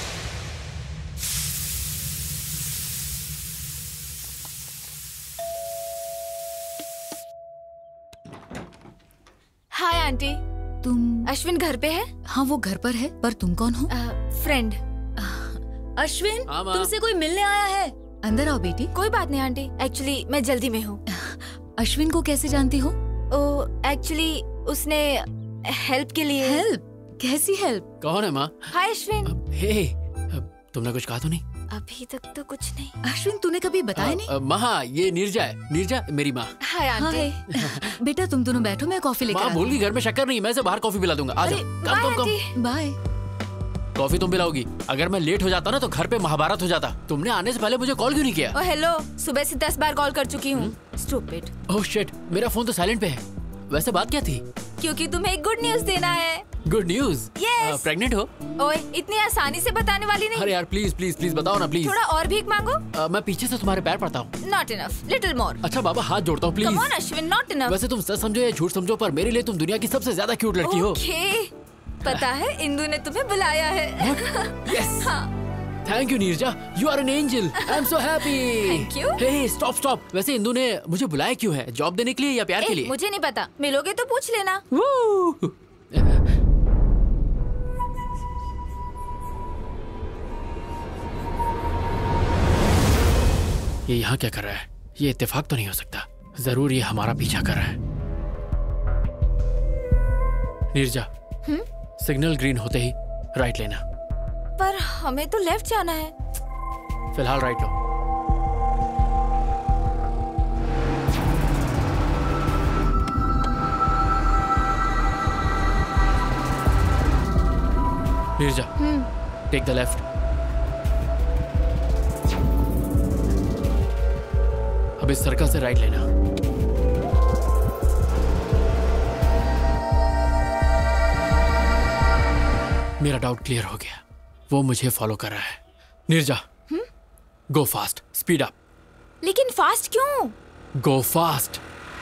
Hi aunty. तुम? अश्विन घर पे है? हाँ वो घर पर है, पर तुम कौन हो? फ्रेंड। अश्विन हाँ, माँ। तुमसे कोई मिलने आया है। अंदर आओ बेटी। कोई बात नहीं आंटी, एक्चुअली मैं जल्दी में हूँ। अश्विन को कैसे जानती हो? ओ एक्चुअली उसने हेल्प के लिए। हेल्प? कैसी हेल्प? कौन है माँ? हाय अश्विन। हे, तुमने कुछ कहा तो नहीं? अभी तक तो कुछ नहीं। अश्विन तूने कभी बताया नहीं? माँ ये नीरजा है, नीरजा मेरी माँ। Hi aunty. बेटा तुम दोनों बैठो, मैं कॉफी लेकर माँ भूल गई घर में शक्कर नहीं, मैं से बाहर कॉफी पिला दूंगा। आ जाओ। कम कम कम। बाय। कॉफी तुम पिलाओगी? अगर मैं लेट हो जाता ना तो घर पे महाभारत हो जाता। तुमने आने से पहले मुझे कॉल क्यों नहीं किया? ओ हेलो, सुबह से दस बार कॉल कर चुकी हूँ। स्टूपिड। ओह शिट, मेरा फोन तो साइलेंट पे है। वैसे बात क्या थी? क्योंकि तुम्हें एक गुड न्यूज देना है। Good news? Yes. प्रेग्नेंट हो? ओए इतनी आसानी से बताने वाली नहीं। अरे यार प्लीज प्लीज प्लीज बताओ ना प्लीज। थोड़ा और भीख मांगो। uh, मैं पीछे से तुम्हारे पैर पड़ता हूँ। Not enough, little more. अच्छा बाबा हाथ जोड़ता हूँ please. Come on Ashwin, not enough. वैसे तुम सच समझो या झूठ समझो, पर मेरे लिए तुम दुनिया की सबसे ज्यादा क्यूट लड़की हो। ओके, पता है इंदु ने तुम्हें बुलाया है। Yes. Thank you Neerja, you are an angel. I am so happy. Thank you. Hey stop stop, वैसे इंदु ने मुझे बुलाया क्यों है? जॉब देने के लिए या प्यार ए, के लिए? मुझे नहीं पता, मिलोगे तो पूछ लेना। ये यहाँ क्या कर रहा है? ये इत्तेफाक तो नहीं हो सकता, जरूर ये हमारा पीछा कर रहा है। नीरजा, सिग्नल ग्रीन होते ही राइट लेना। पर हमें तो लेफ्ट जाना है। फिलहाल राइट लो। Neerja, take the left. अब इस सर्कल से राइट लेना। मेरा डाउट क्लियर हो गया, वो मुझे फॉलो कर रहा है। Neerja, go fast, speed up. लेकिन फास्ट क्यों? Go fast.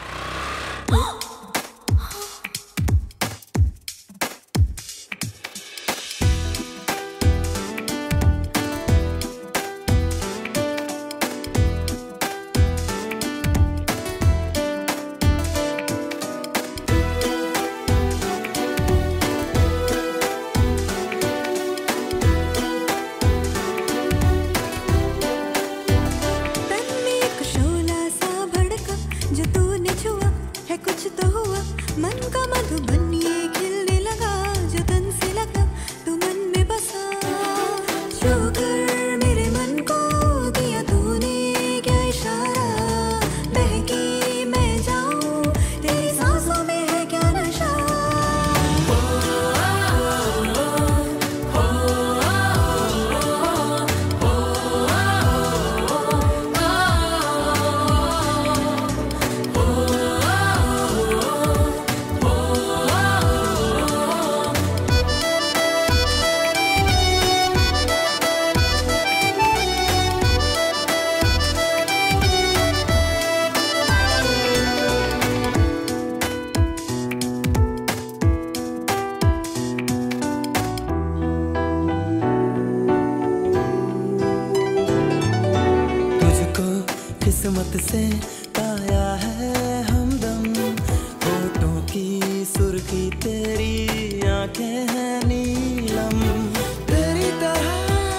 किस्मत से पाया है हमदम, होठों की सुर्खी तेरी आंखें हैं नीलम, तेरी तरह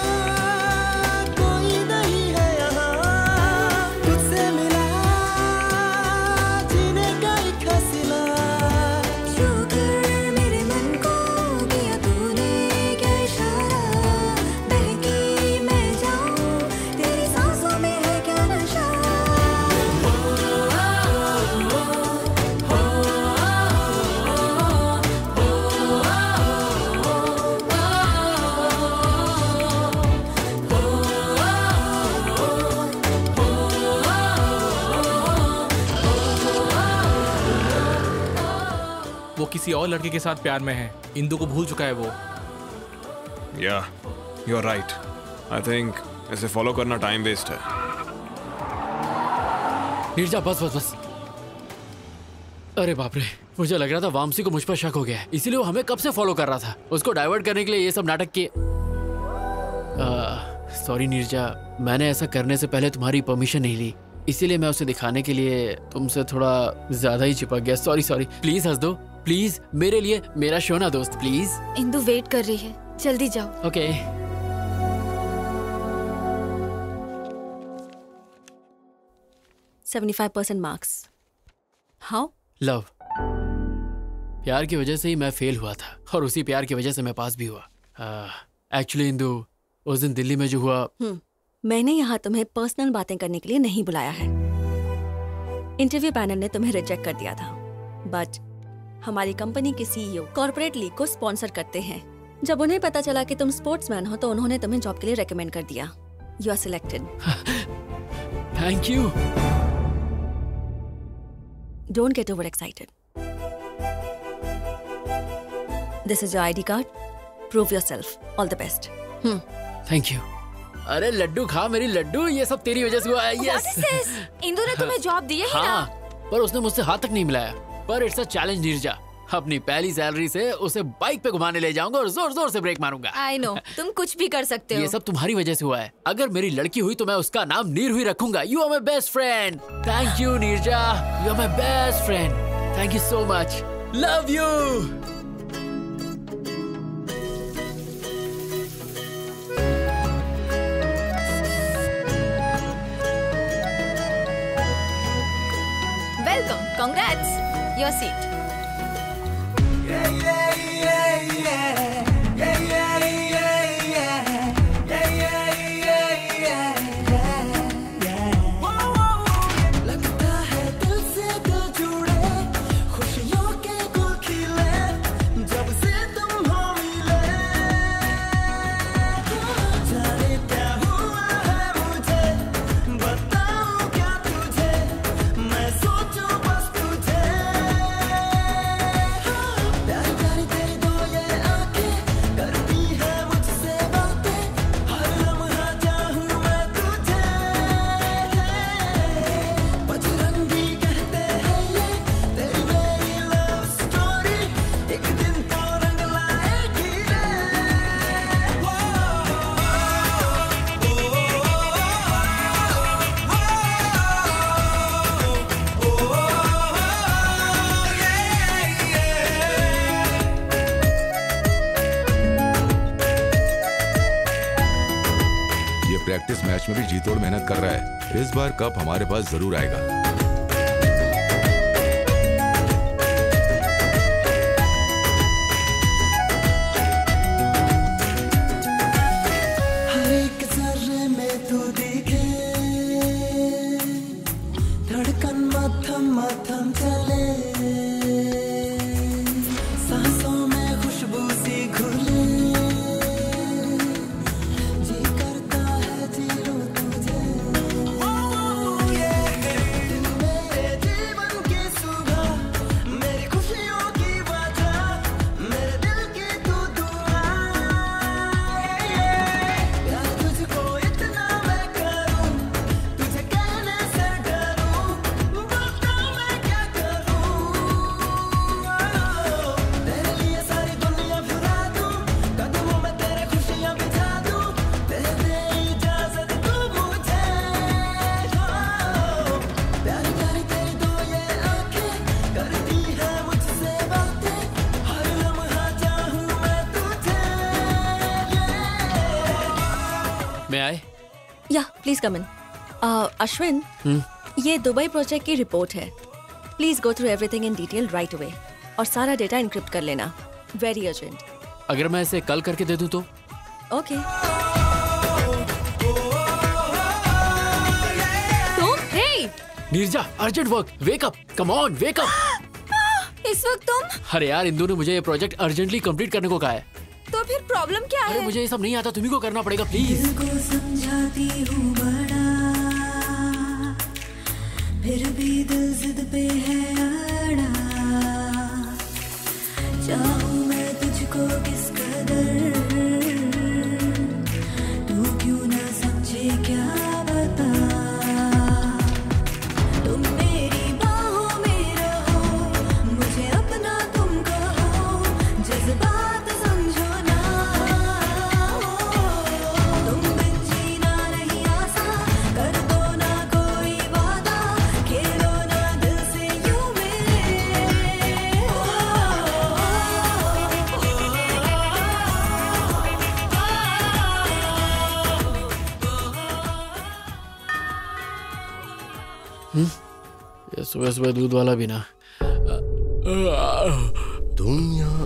कोई नहीं है यहाँ, तुझसे मिला जीने का एक हसीना, जो कर मेरे मन को किया तूने किसी और लड़के के साथ प्यार में है। इंदु को भूल चुका है वो। Yeah you are right. I think इसे फॉलो करना टाइम वेस्ट है। नीरजा बस बस बस। अरे बाप रे, मुझे लग रहा था वामसी को मुझ पर शक हो गया है, इसीलिए वो हमें कब से फॉलो कर रहा था। उसको डाइवर्ट करने के लिए ये सब नाटक किए। सॉरी नीरजा, मैंने ऐसा करने से पहले तुम्हारी परमिशन नहीं ली, इसीलिए मैं उसे दिखाने के लिए तुमसे थोड़ा ज्यादा ही चिपक गया। Sorry sorry. प्लीज हंस दो प्लीज, मेरे लिए, मेरा शोना दोस्त प्लीज। इंदु वेट कर रही है, जल्दी जाओ। Okay okay. Seventy five percent marks. How? Love. प्यार की वजह से ही मैं फेल हुआ था और उसी प्यार की वजह से मैं पास भी हुआ। एक्चुअली uh, इंदु, उस दिन दिल्ली में जो हुआ। hmm. मैंने यहाँ तुम्हें पर्सनल बातें करने के लिए नहीं बुलाया है। इंटरव्यू पैनल ने तुम्हें रिजेक्ट कर दिया था, बट हमारी कंपनी के सीईओ कॉर्पोरेट लीग को स्पॉन्सर करते हैं। जब उन्हें पता चला कि तुम स्पोर्ट्समैन हो तो उन्होंने तुम्हें जॉब के लिए रेकमेंड कर दिया। You are selected. Thank you. Don't get over excited. This is your ID card. Prove yourself. All the best. Thank you. अरे लड्डू खा मेरी लड्डू, ये सब तेरी वजह से हुआ है। What is this? इंदु ने तुम्हें जॉब दी है ही हाँ, ना? पर उसने मुझसे हाथ तक नहीं मिलाया। पर इट्स अ चैलेंज नीरजा। अपनी पहली सैलरी से उसे बाइक पे घुमाने ले जाऊंगा और जोर जोर से ब्रेक मारूंगा। I know, तुम कुछ भी कर सकते हो। ये सब तुम्हारी वजह से हुआ है। अगर मेरी लड़की हुई तो मैं उसका नाम नीर हुई रखूंगा। You are my best friend. Thank you Neerja, you are my best friend. Thank you so much. Love you. Welcome, congrats. Your seat. Practice match में भी जी तोड़ मेहनत कर रहा है। इस बार कप हमारे पास जरूर आएगा। हर एक जर्रे में तू दिखे, धड़कन मथम मथम चले, सांसों में खुशबू सी घुले। या प्लीज कम इन। अश्विन, ये दुबई प्रोजेक्ट की रिपोर्ट है। Please go through everything in detail right away और सारा डेटा इनक्रिप्ट कर लेना। Very urgent. अगर मैं इसे कल करके दे दूं तो? ओके। तुम? Hey Neerja, urgent work. Wake up, come on, wake up. इस वक्त तुम? अरे यार, इंदु ने मुझे ये प्रोजेक्ट अर्जेंटली कंप्लीट करने को कहा है। तो फिर प्रॉब्लम क्या है? अरे मुझे ये सब नहीं आता, तुम्ही को करना पड़ेगा प्लीज। समझाती हूँ बड़ा, फिर भी दिल जिद पे है अड़ा। चाहूं मैं तुझको किस कदर, तू क्यों ना समझे क्या बता। तुम मेरी बाहों में रहो, मुझे अपना तुम कहो, जज्बात समझो ना। तुम बिन जीना नहीं आसान, कर दो ना कोई वादा, खेलो ना दिल से यूं हम्म? ये सुबह सुबह दूध वाला भी ना। तुम यहाँ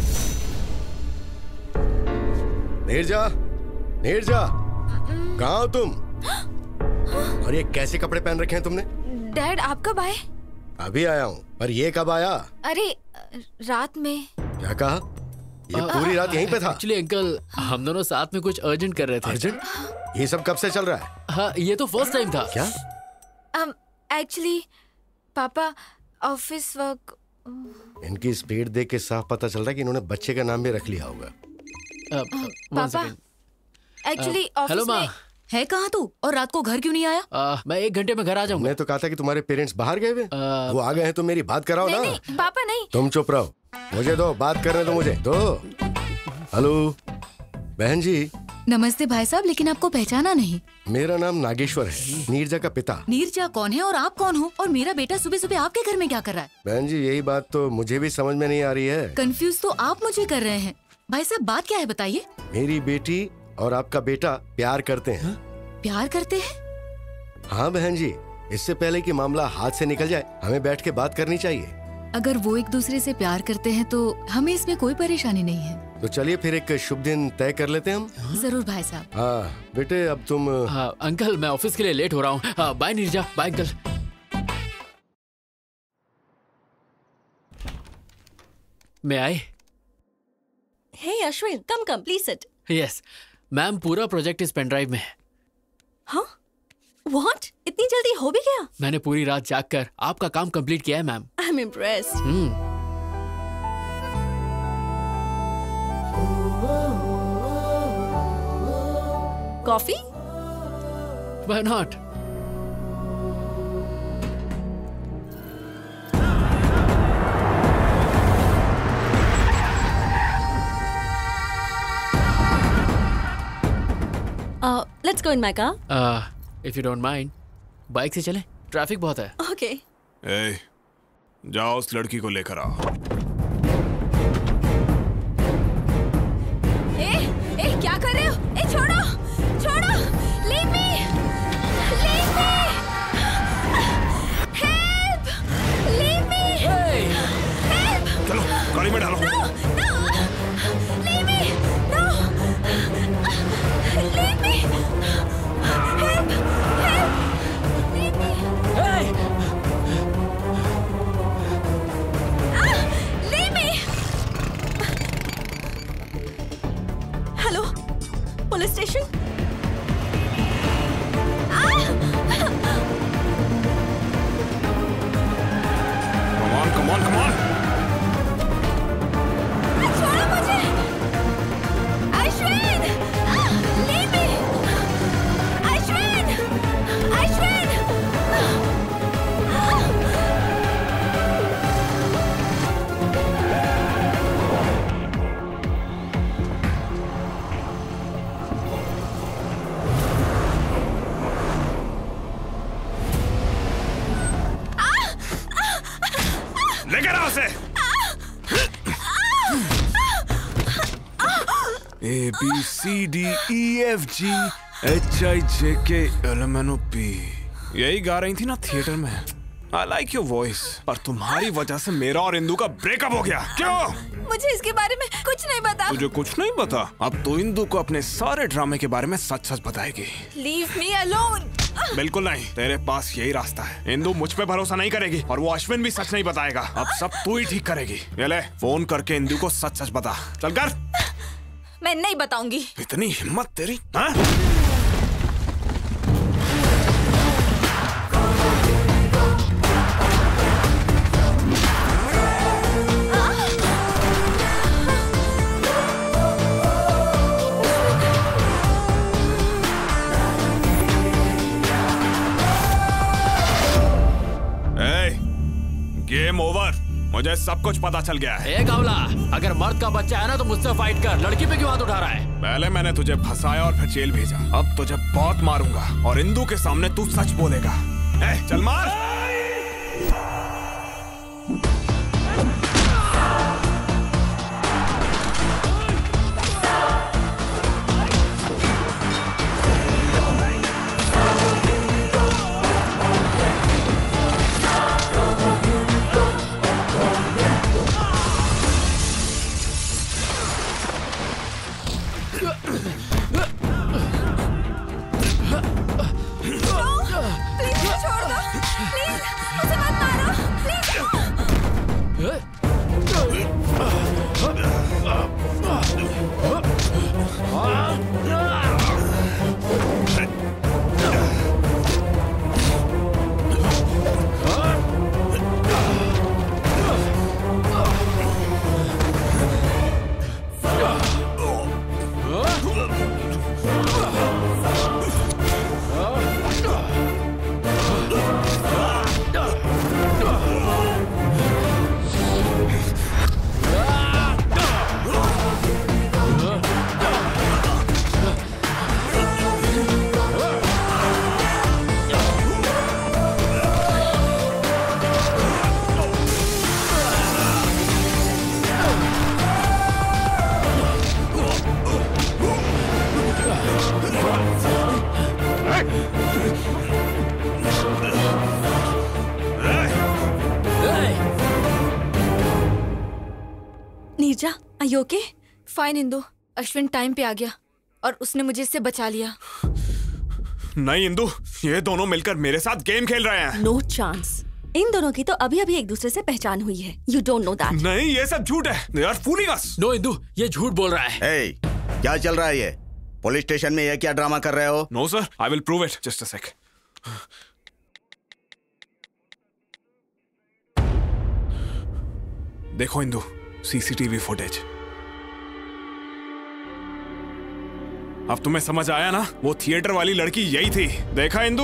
नीरजा, नीरजा, कहाँ हो तुम? और ये कैसे कपड़े पहन रखे हैं तुमने? डैड आप कब आए? अभी आया हूँ, पर ये कब आया? अरे रात में। क्या कहा? ये पूरी रात यहीं पे था? एक्चुअली अंकल हम दोनों साथ में कुछ अर्जेंट कर रहे थे। अर्जेंट? ये सब कब से चल रहा है? हाँ ये तो फर्स्ट टाइम था। क्या? um, एक्चुअली पापा ऑफिस वर्क। इनकी स्पीड देख के साफ पता चल रहा है कि इन्होंने बच्चे का नाम भी रख लिया होगा। पापा एक्चुअली हेलो माँ, है कहाँ तू और रात को घर क्यों नहीं आया? आ, मैं एक घंटे में घर आ जाऊंगा। मैं तो कहा था कि तुम्हारे पेरेंट्स बाहर गए हुए, वो आ गए हैं तो मेरी बात कराओ नहीं, ना। नहीं, पापा नहीं। तुम चुप रहो, मुझे दो बात करने दो मुझे दो। हेलो बहन जी। नमस्ते भाई साहब, लेकिन आपको पहचाना नहीं। मेरा नाम नागेश्वर है, नीरजा का पिता। नीरजा कौन है और आप कौन हो? और मेरा बेटा सुबह सुबह आपके घर में क्या कर रहा है? बहन जी यही बात तो मुझे भी समझ में नहीं आ रही है। कंफ्यूज तो आप मुझे कर रहे हैं। भाई साहब बात क्या है बताइए। मेरी बेटी और आपका बेटा प्यार करते हैं। प्यार करते हैं? हाँ बहन जी, इससे पहले कि मामला हाथ से निकल जाए हमें बैठ के बात करनी चाहिए। अगर वो एक दूसरे से प्यार करते हैं तो हमें इसमें कोई परेशानी नहीं है। तो चलिए फिर एक शुभ दिन तय कर लेते हैं हम। जरूर भाई साहब। हाँ बेटे अब तुम। हाँ अंकल मैं ऑफिस के लिए लेट हो रहा हूँ। हाँ, बाय नीरजा, बाय अंकल। मैं आए। Hey Ashwin, come come please sit. Yes ma'am, पूरा प्रोजेक्ट इस पेन ड्राइव में है। हाँ? व्हाट? इतनी जल्दी हो भी गया? मैंने पूरी रात जागकर आपका काम कंप्लीट किया है ma'am. I am impressed. Hmm. Coffee? Why not? Uh, let's go in my car. Uh, if you don't mind, bike से चलें, ट्रैफिक बहुत है। Okay. ए, जाओ उस लड़की को लेकर आओ। ए, ए, क्या कर रहे हो? ए, छोड़ो, छोड़ो, leave me, leave me, help, leave me, help. चलो गाड़ी में डालो। No, no, leave me, no, leave me, help, help, leave me. Hey! Ah, leave me. Hello, police station? Come on, come on, come on. छोड़ो मुझे, Ashwin, leave me, Ashwin, Ashwin. लेकर आओ उसे। A B C D E F G H I J K L M N O P, यही गा रही थी ना थिएटर में। आई लाइक योर वॉइस, पर तुम्हारी वजह से मेरा और इंदु का ब्रेकअप हो गया। क्यों? मुझे इसके बारे में कुछ नहीं पता। तुझे कुछ नहीं पता? अब तो इंदु को अपने सारे ड्रामे के बारे में सच सच बताएगी। Leave me alone. बिल्कुल नहीं, तेरे पास यही रास्ता है। इंदु मुझ पे भरोसा नहीं करेगी और वो अश्विन भी सच नहीं बताएगा। अब सब तू ही ठीक करेगी। ये ले, फोन करके इंदु को सच सच बता। चल कर। मैं नहीं बताऊंगी। इतनी हिम्मत तेरी? हाँ? Game over. मुझे सब कुछ पता चल गया है। ए गावला, अगर मर्द का बच्चा है ना तो मुझसे फाइट कर, लड़की पे क्यों हाथ उठा रहा है? पहले मैंने तुझे फंसाया और फिर जेल भेजा, अब तुझे बहुत मारूंगा और इंदू के सामने तू सच बोलेगा। ए, चल मार। Neerja, are you okay? Fine Indu, Ashwin time पे आ गया और उसने मुझे इससे बचा लिया। नहीं इंदु, ये दोनों मिलकर मेरे साथ गेम खेल रहे हैं। No chance. इन दोनों की तो अभी अभी एक दूसरे से पहचान हुई है। You don't know that. नहीं, ये सब झूठ है। They are fooling us. No Indu, ये झूठ बोल रहा है। hey, क्या चल रहा है ये? पुलिस स्टेशन में ये क्या ड्रामा कर रहे हो? No sir, I will prove it. Just a sec. देखो इंदु, सीसीटीवी फुटेज। अब तुम्हें समझ आया ना? वो थिएटर वाली लड़की यही थी। देखा इंदु?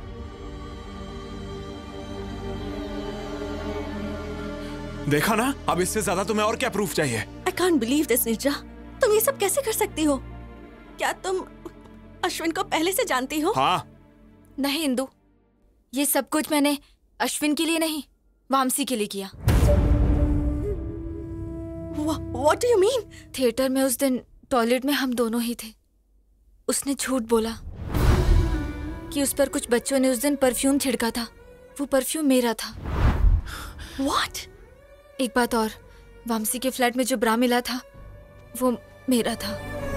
देखा ना? अब इससे ज्यादा तुम्हें और क्या प्रूफ चाहिए? I can't believe this Neerja. तुम ये सब कैसे कर सकती हो? क्या तुम अश्विन को पहले से जानती हो? हाँ। नहीं इंदु, ये सब कुछ मैंने अश्विन के लिए नहीं, वामसी के लिए किया। What do you mean? Theatre में उस दिन टॉयलेट में हम दोनों ही थे। उसने झूठ बोला कि उस पर कुछ बच्चों ने उस दिन परफ्यूम छिड़का था। वो परफ्यूम मेरा था। What? एक बात और, वामसी के फ्लैट में जो ब्रा मिला था वो मेरा था।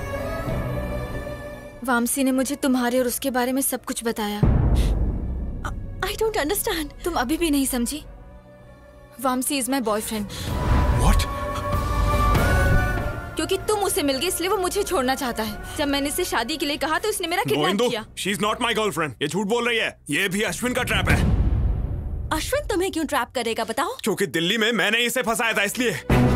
वामसी ने मुझे तुम्हारे और उसके बारे में सब कुछ बताया। I don't understand. तुम अभी भी नहीं समझी? Vamsi is my boyfriend. What? क्योंकि तुम उसे मिल गए इसलिए वो मुझे छोड़ना चाहता है। जब मैंने इसे शादी के लिए कहा तो उसने मेरा किडनैप किया। She is not my girlfriend. ये झूठ बोल रही है। ये भी अश्विन का ट्रैप है। अश्विन तुम्हें क्यों ट्रैप करेगा बताओ? क्योंकि दिल्ली में मैंने इसे फंसाया था इसलिए।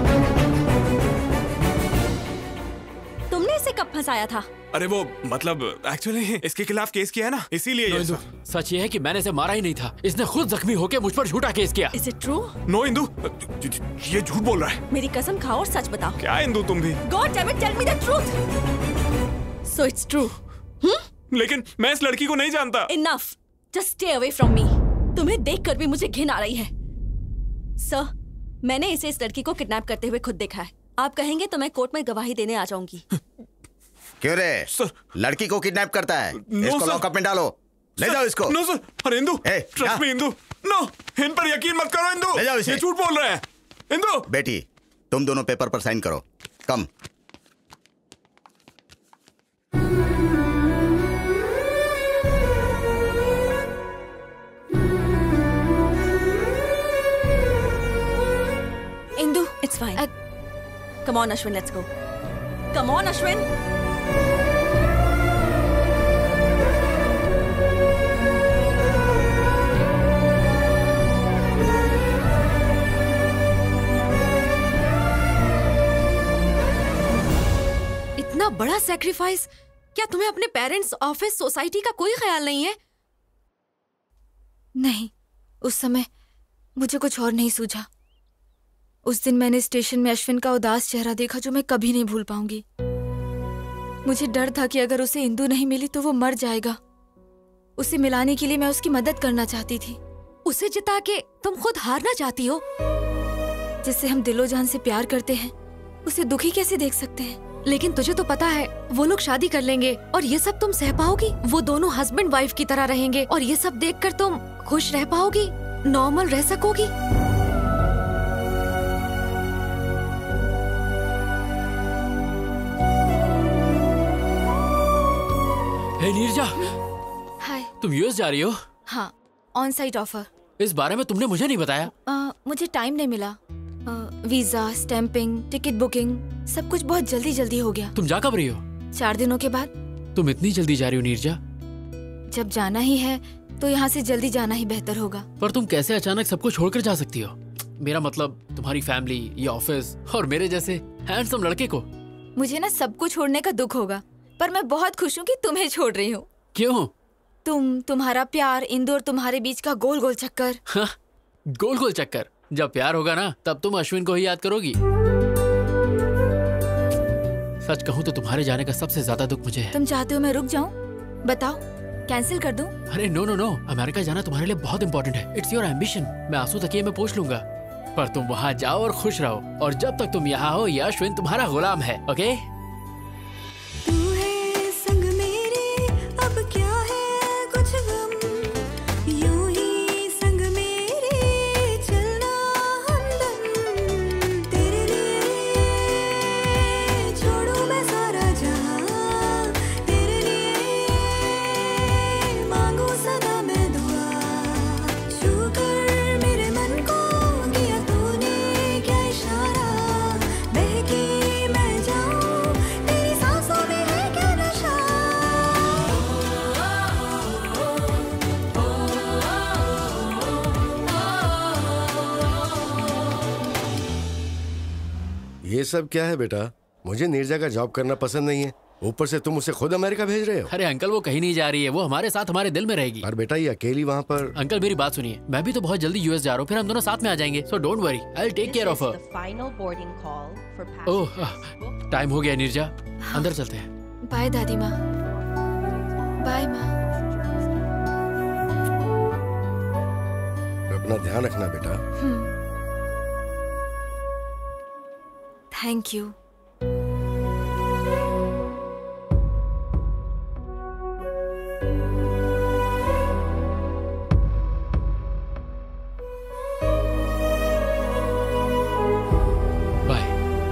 तुमने इसे कब फंसाया था? अरे वो मतलब एक्चुअली इसके खिलाफ केस किया है ना, इसीलिए ये सब। सच ये है कि मैंने इसे मारा ही नहीं था। इसने खुद जख्मी होकर मुझ पर झूठा केस किया। Is it true? No Indu, ये झूठ बोल रहा है। मेरी कसम खाओ और सच बताओ। क्या इंदु तुम भी? God damn it, tell me the truth. So it's true. Hmm? लेकिन मैं इस लड़की को नहीं जानता। Enough. Just stay away from me. तुम्हें देखकर भी मुझे घिन आ रही है। सर, मैंने इसे इस लड़की को किडनैप करते हुए खुद देखा है। आप कहेंगे तो मैं कोर्ट में गवाही देने आ जाऊंगी। क्यों रे? लड़की को किडनैप करता है? इसको लॉकअप में डालो। ले जाओ इसको। No sir. अरे Indu, trust me Indu. No, इन पर यकीन मत करो इंदु। ले जाओ इसे। ये झूठ बोल रहे हैं। इंदु। बेटी, तुम दोनों पेपर पर साइन करो। कम। Indu, It's fine. Uh, come on, Ashwin, let's go. Come on, Ashwin. इतना बड़ा सैक्रिफाइस, क्या तुम्हें अपने पेरेंट्स, ऑफिस, सोसाइटी का कोई ख्याल नहीं है? नहीं, उस समय मुझे कुछ और नहीं सूझा। उस दिन मैंने स्टेशन में अश्विन का उदास चेहरा देखा जो मैं कभी नहीं भूल पाऊंगी। मुझे डर था कि अगर उसे इंदु नहीं मिली तो वो मर जाएगा। उसे मिलाने के लिए मैं उसकी मदद करना चाहती थी। उसे जिता के तुम खुद हारना चाहती हो? जिससे हम दिलो जान से प्यार करते हैं उसे दुखी कैसे देख सकते हैं? लेकिन तुझे तो पता है वो लोग शादी कर लेंगे और ये सब तुम सह पाओगी? वो दोनों हस्बैंड वाइफ की तरह रहेंगे और ये सब देखकर तुम खुश रह पाओगी, नॉर्मल रह सकोगी? हे नीरजा, हाय। तुम यूएस जा रही हो? हाँ, ऑन साइट ऑफर। इस बारे में तुमने मुझे नहीं बताया। आ, मुझे टाइम नहीं मिला। आ, वीजा, स्टैंपिंग, टिकट बुकिंग, सब कुछ बहुत जल्दी जल्दी हो गया। तुम जा कब रही हो? चार दिनों के बाद। तुम इतनी जल्दी जा रही हो नीरजा? जब जाना ही है तो यहाँ से जल्दी जाना ही बेहतर होगा। पर तुम कैसे अचानक सबको छोड़कर जा सकती हो? मेरा मतलब तुम्हारी फैमिली, ये ऑफिस और मेरे जैसे हैंडसम लड़के को। मुझे ना सबको छोड़ने का दुख होगा, पर मैं बहुत खुश हूँ कि तुम्हें छोड़ रही हूँ। क्यों? तुम, तुम्हारा प्यार, इंदु और तुम्हारे बीच का गोल गोल चक्कर। हाँ, गोल गोल चक्कर। जब प्यार होगा ना तब तुम अश्विन को ही याद करोगी। सच कहूँ तो तुम्हारे जाने का सबसे ज्यादा दुख मुझे है। तुम चाहते हो मैं रुक जाऊँ? बताओ, कैंसिल कर दूं? अरे नो नो नो, अमेरिका जाना तुम्हारे लिए बहुत इंपॉर्टेंट है। It's your ambition. मैं आंसू तकिए में पोंछ लूंगा, पर तुम वहाँ जाओ और खुश रहो। और जब तक तुम यहाँ हो ये अश्विन तुम्हारा गुलाम है। ओके? तू है संग मेरे, अब क्या है कुछ गम, यूं ही संग मेरे चलना हमदम। तेरे लिए छोड़ूं मैं सारा जहां, तेरे लिए मांगू सदा मैं दुआ। छू कर मेरे मन को किया तूने क्या इशारा, बहकी मैं जाऊं तेरी सांसों में है क्या नशा। ये सब क्या है बेटा? मुझे नीरजा का जॉब करना पसंद नहीं है, ऊपर से तुम उसे खुद अमेरिका भेज रहे हो। अरे अंकल वो कहीं नहीं जा रही है, वो हमारे साथ हमारे दिल में रहेगी। और बेटा ये अकेली वहाँ पर। अंकल मेरी बात सुनिए, मैं भी तो बहुत जल्दी यूएस जा रहा हूँ, फिर हम दोनों साथ में आ जाएंगे। So don't worry, I will take care of her. Oh, time हो गया नीरजा, अंदर चलते हैं। बाय दादी माँ। बाय माँ। अपना ध्यान रखना बेटा। Thank you. Bye.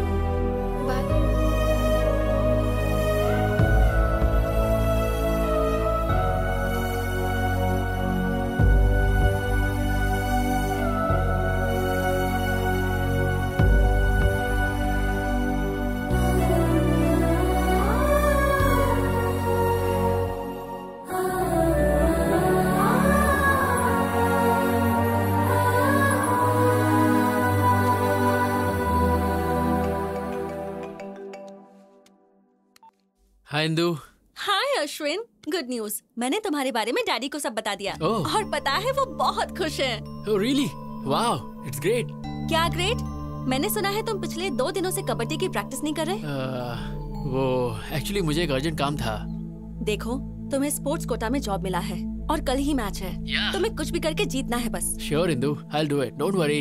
Hi Indu. Hi Ashwin, good news. मैंने तुम्हारे बारे में डैडी को सब बता दिया। ओह। और पता है वो बहुत खुश हैं। Oh really? Wow, it's great. क्या ग्रेट? मैंने सुना है तुम पिछले दो दिनों से कबड्डी की प्रैक्टिस नहीं कर रहे। uh, वो एक्चुअली मुझे एक अर्जेंट काम था। देखो, तुम्हें स्पोर्ट्स कोटा में जॉब मिला है और कल ही मैच है। yeah. तुम्हें कुछ भी करके जीतना है बस। Sure Indu, I will do it, don't worry.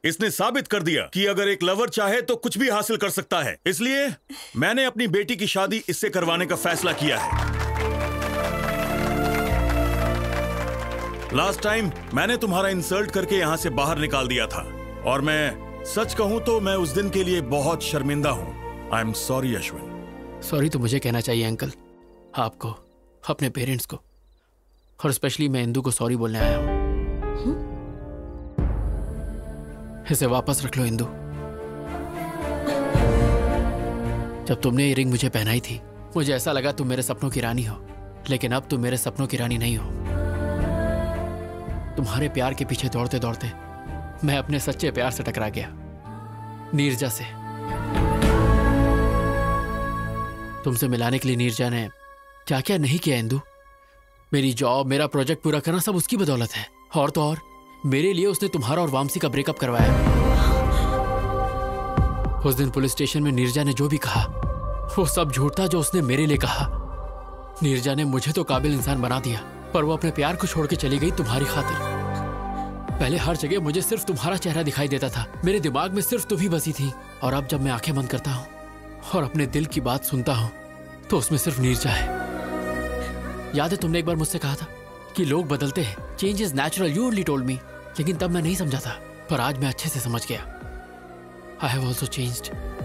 इसने साबित कर दिया कि अगर एक लवर चाहे तो कुछ भी हासिल कर सकता है। इसलिए मैंने अपनी बेटी की शादी इससे करवाने का फैसला किया है। लास्ट टाइम मैंने तुम्हारा इंसल्ट करके यहां से बाहर निकाल दिया था, और मैं सच कहूं तो मैं उस दिन के लिए बहुत शर्मिंदा हूं। I am sorry Ashwin. Sorry तो मुझे कहना चाहिए अंकल, आपको, अपने पेरेंट्स को, और स्पेशली मैं इंदू को सॉरी बोलने आया हूं। इसे वापस रख लो इंदू। जब तुमने ये रिंग मुझे पहनाई थी, मुझे ऐसा लगा तुम मेरे सपनों की रानी हो, लेकिन अब तुम मेरे सपनों की रानी नहीं हो। तुम्हारे प्यार के पीछे दौड़ते दौड़ते मैं अपने सच्चे प्यार से टकरा गया, नीरजा से। तुमसे मिलाने के लिए नीरजा ने क्या क्या नहीं किया इंदू। मेरी जॉब, मेरा प्रोजेक्ट पूरा करना सब उसकी बदौलत है, और तो और मेरे लिए उसने तुम्हारा और वामसी का ब्रेकअप करवाया। उस दिन पुलिस स्टेशन में नीरजा ने जो भी कहा वो सब झूठ था जो उसने मेरे लिए कहा। नीरजा ने मुझे तो काबिल इंसान बना दिया, पर वो अपने प्यार को छोड़ के चली गई तुम्हारी खातिर। पहले हर जगह मुझे सिर्फ तुम्हारा चेहरा दिखाई देता था, मेरे दिमाग में सिर्फ तुम ही बसी थी, और अब जब मैं आंखें बंद करता हूँ और अपने दिल की बात सुनता हूँ तो उसमें सिर्फ नीरजा है। याद है तुमने एक बार मुझसे कहा था कि लोग बदलते हैं, change is natural, you only told me, लेकिन तब मैं नहीं समझा था, पर आज मैं अच्छे से समझ गया। I have also changed.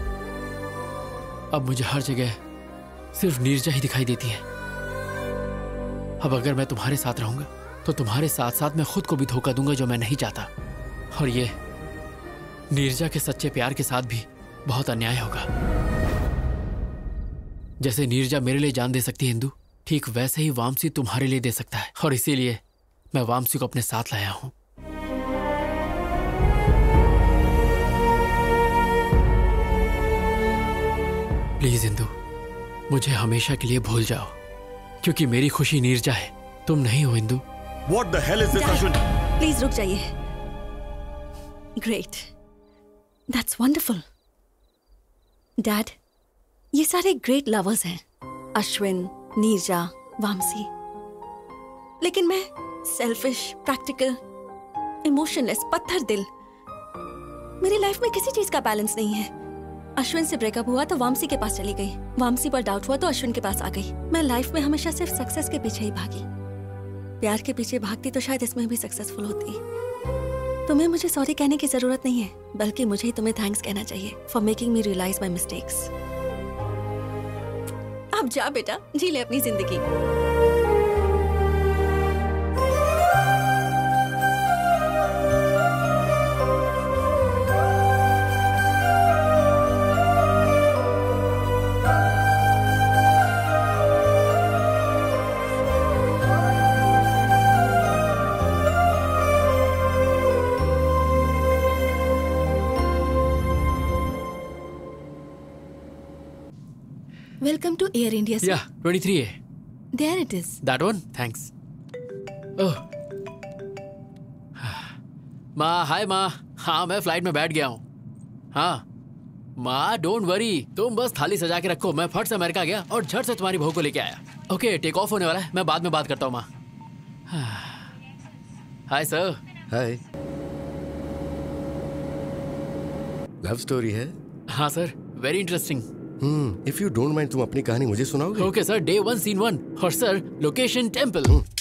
अब मुझे हर जगह सिर्फ नीरजा ही दिखाई देती है। अब अगर मैं तुम्हारे साथ रहूंगा तो तुम्हारे साथ साथ मैं खुद को भी धोखा दूंगा, जो मैं नहीं चाहता, और ये नीरजा के सच्चे प्यार के साथ भी बहुत अन्याय होगा। जैसे नीरजा मेरे लिए जान दे सकती है इंदू, ठीक वैसे ही वामसी तुम्हारे लिए दे सकता है, और इसीलिए मैं वामसी को अपने साथ लाया हूं। प्लीज इंदू, मुझे हमेशा के लिए भूल जाओ, क्योंकि मेरी खुशी नीरजा है, तुम नहीं हो Indu. What the hell is this, Ashwin? Please रुक जाइए। Great, that's wonderful. डैड, ये सारे ग्रेट लवर्स हैं, अश्विन, नीरजा, वामसी, लेकिन मैं सेल्फिश, प्रैक्टिकल, इमोशनलेस, पत्थर दिल। मेरी लाइफ में किसी चीज का बैलेंस नहीं है। अश्विन से ब्रेकअप हुआ तो वामसी के पास चली गई, वामसी पर डाउट हुआ तो अश्विन के पास आ गई। मैं लाइफ में हमेशा सिर्फ सक्सेस के पीछे ही भागी। प्यार के पीछे भागती तो शायद इसमें भी सक्सेसफुल होती। तुम्हें मुझे सॉरी कहने की जरूरत नहीं है, बल्कि मुझे ही तुम्हें थैंक्स कहना चाहिए for making me realise my mistakes. अब जा बेटा, जी ले अपनी जिंदगी। Welcome to Air India, sir. Yeah, twenty-three A. There it is. That one? Thanks. Oh. माँ, हाय माँ। हाँ, मैं फ्लाइट में बैठ गया हूँ। हाँ माँ, डोंट वरी, तुम बस थाली सजा के रखो, मैं फट से अमेरिका गया और झट से तुम्हारी बहू को लेके आया। ओके, टेक ऑफ होने वाला है, मैं बाद में बात करता हूँ माँ। Hi sir. Hi. Love story है? हाँ sir, very interesting. Hmm, if you don't mind तुम अपनी कहानी मुझे सुनाओगे? Okay sir, day one scene one, और सर लोकेशन टेम्पल।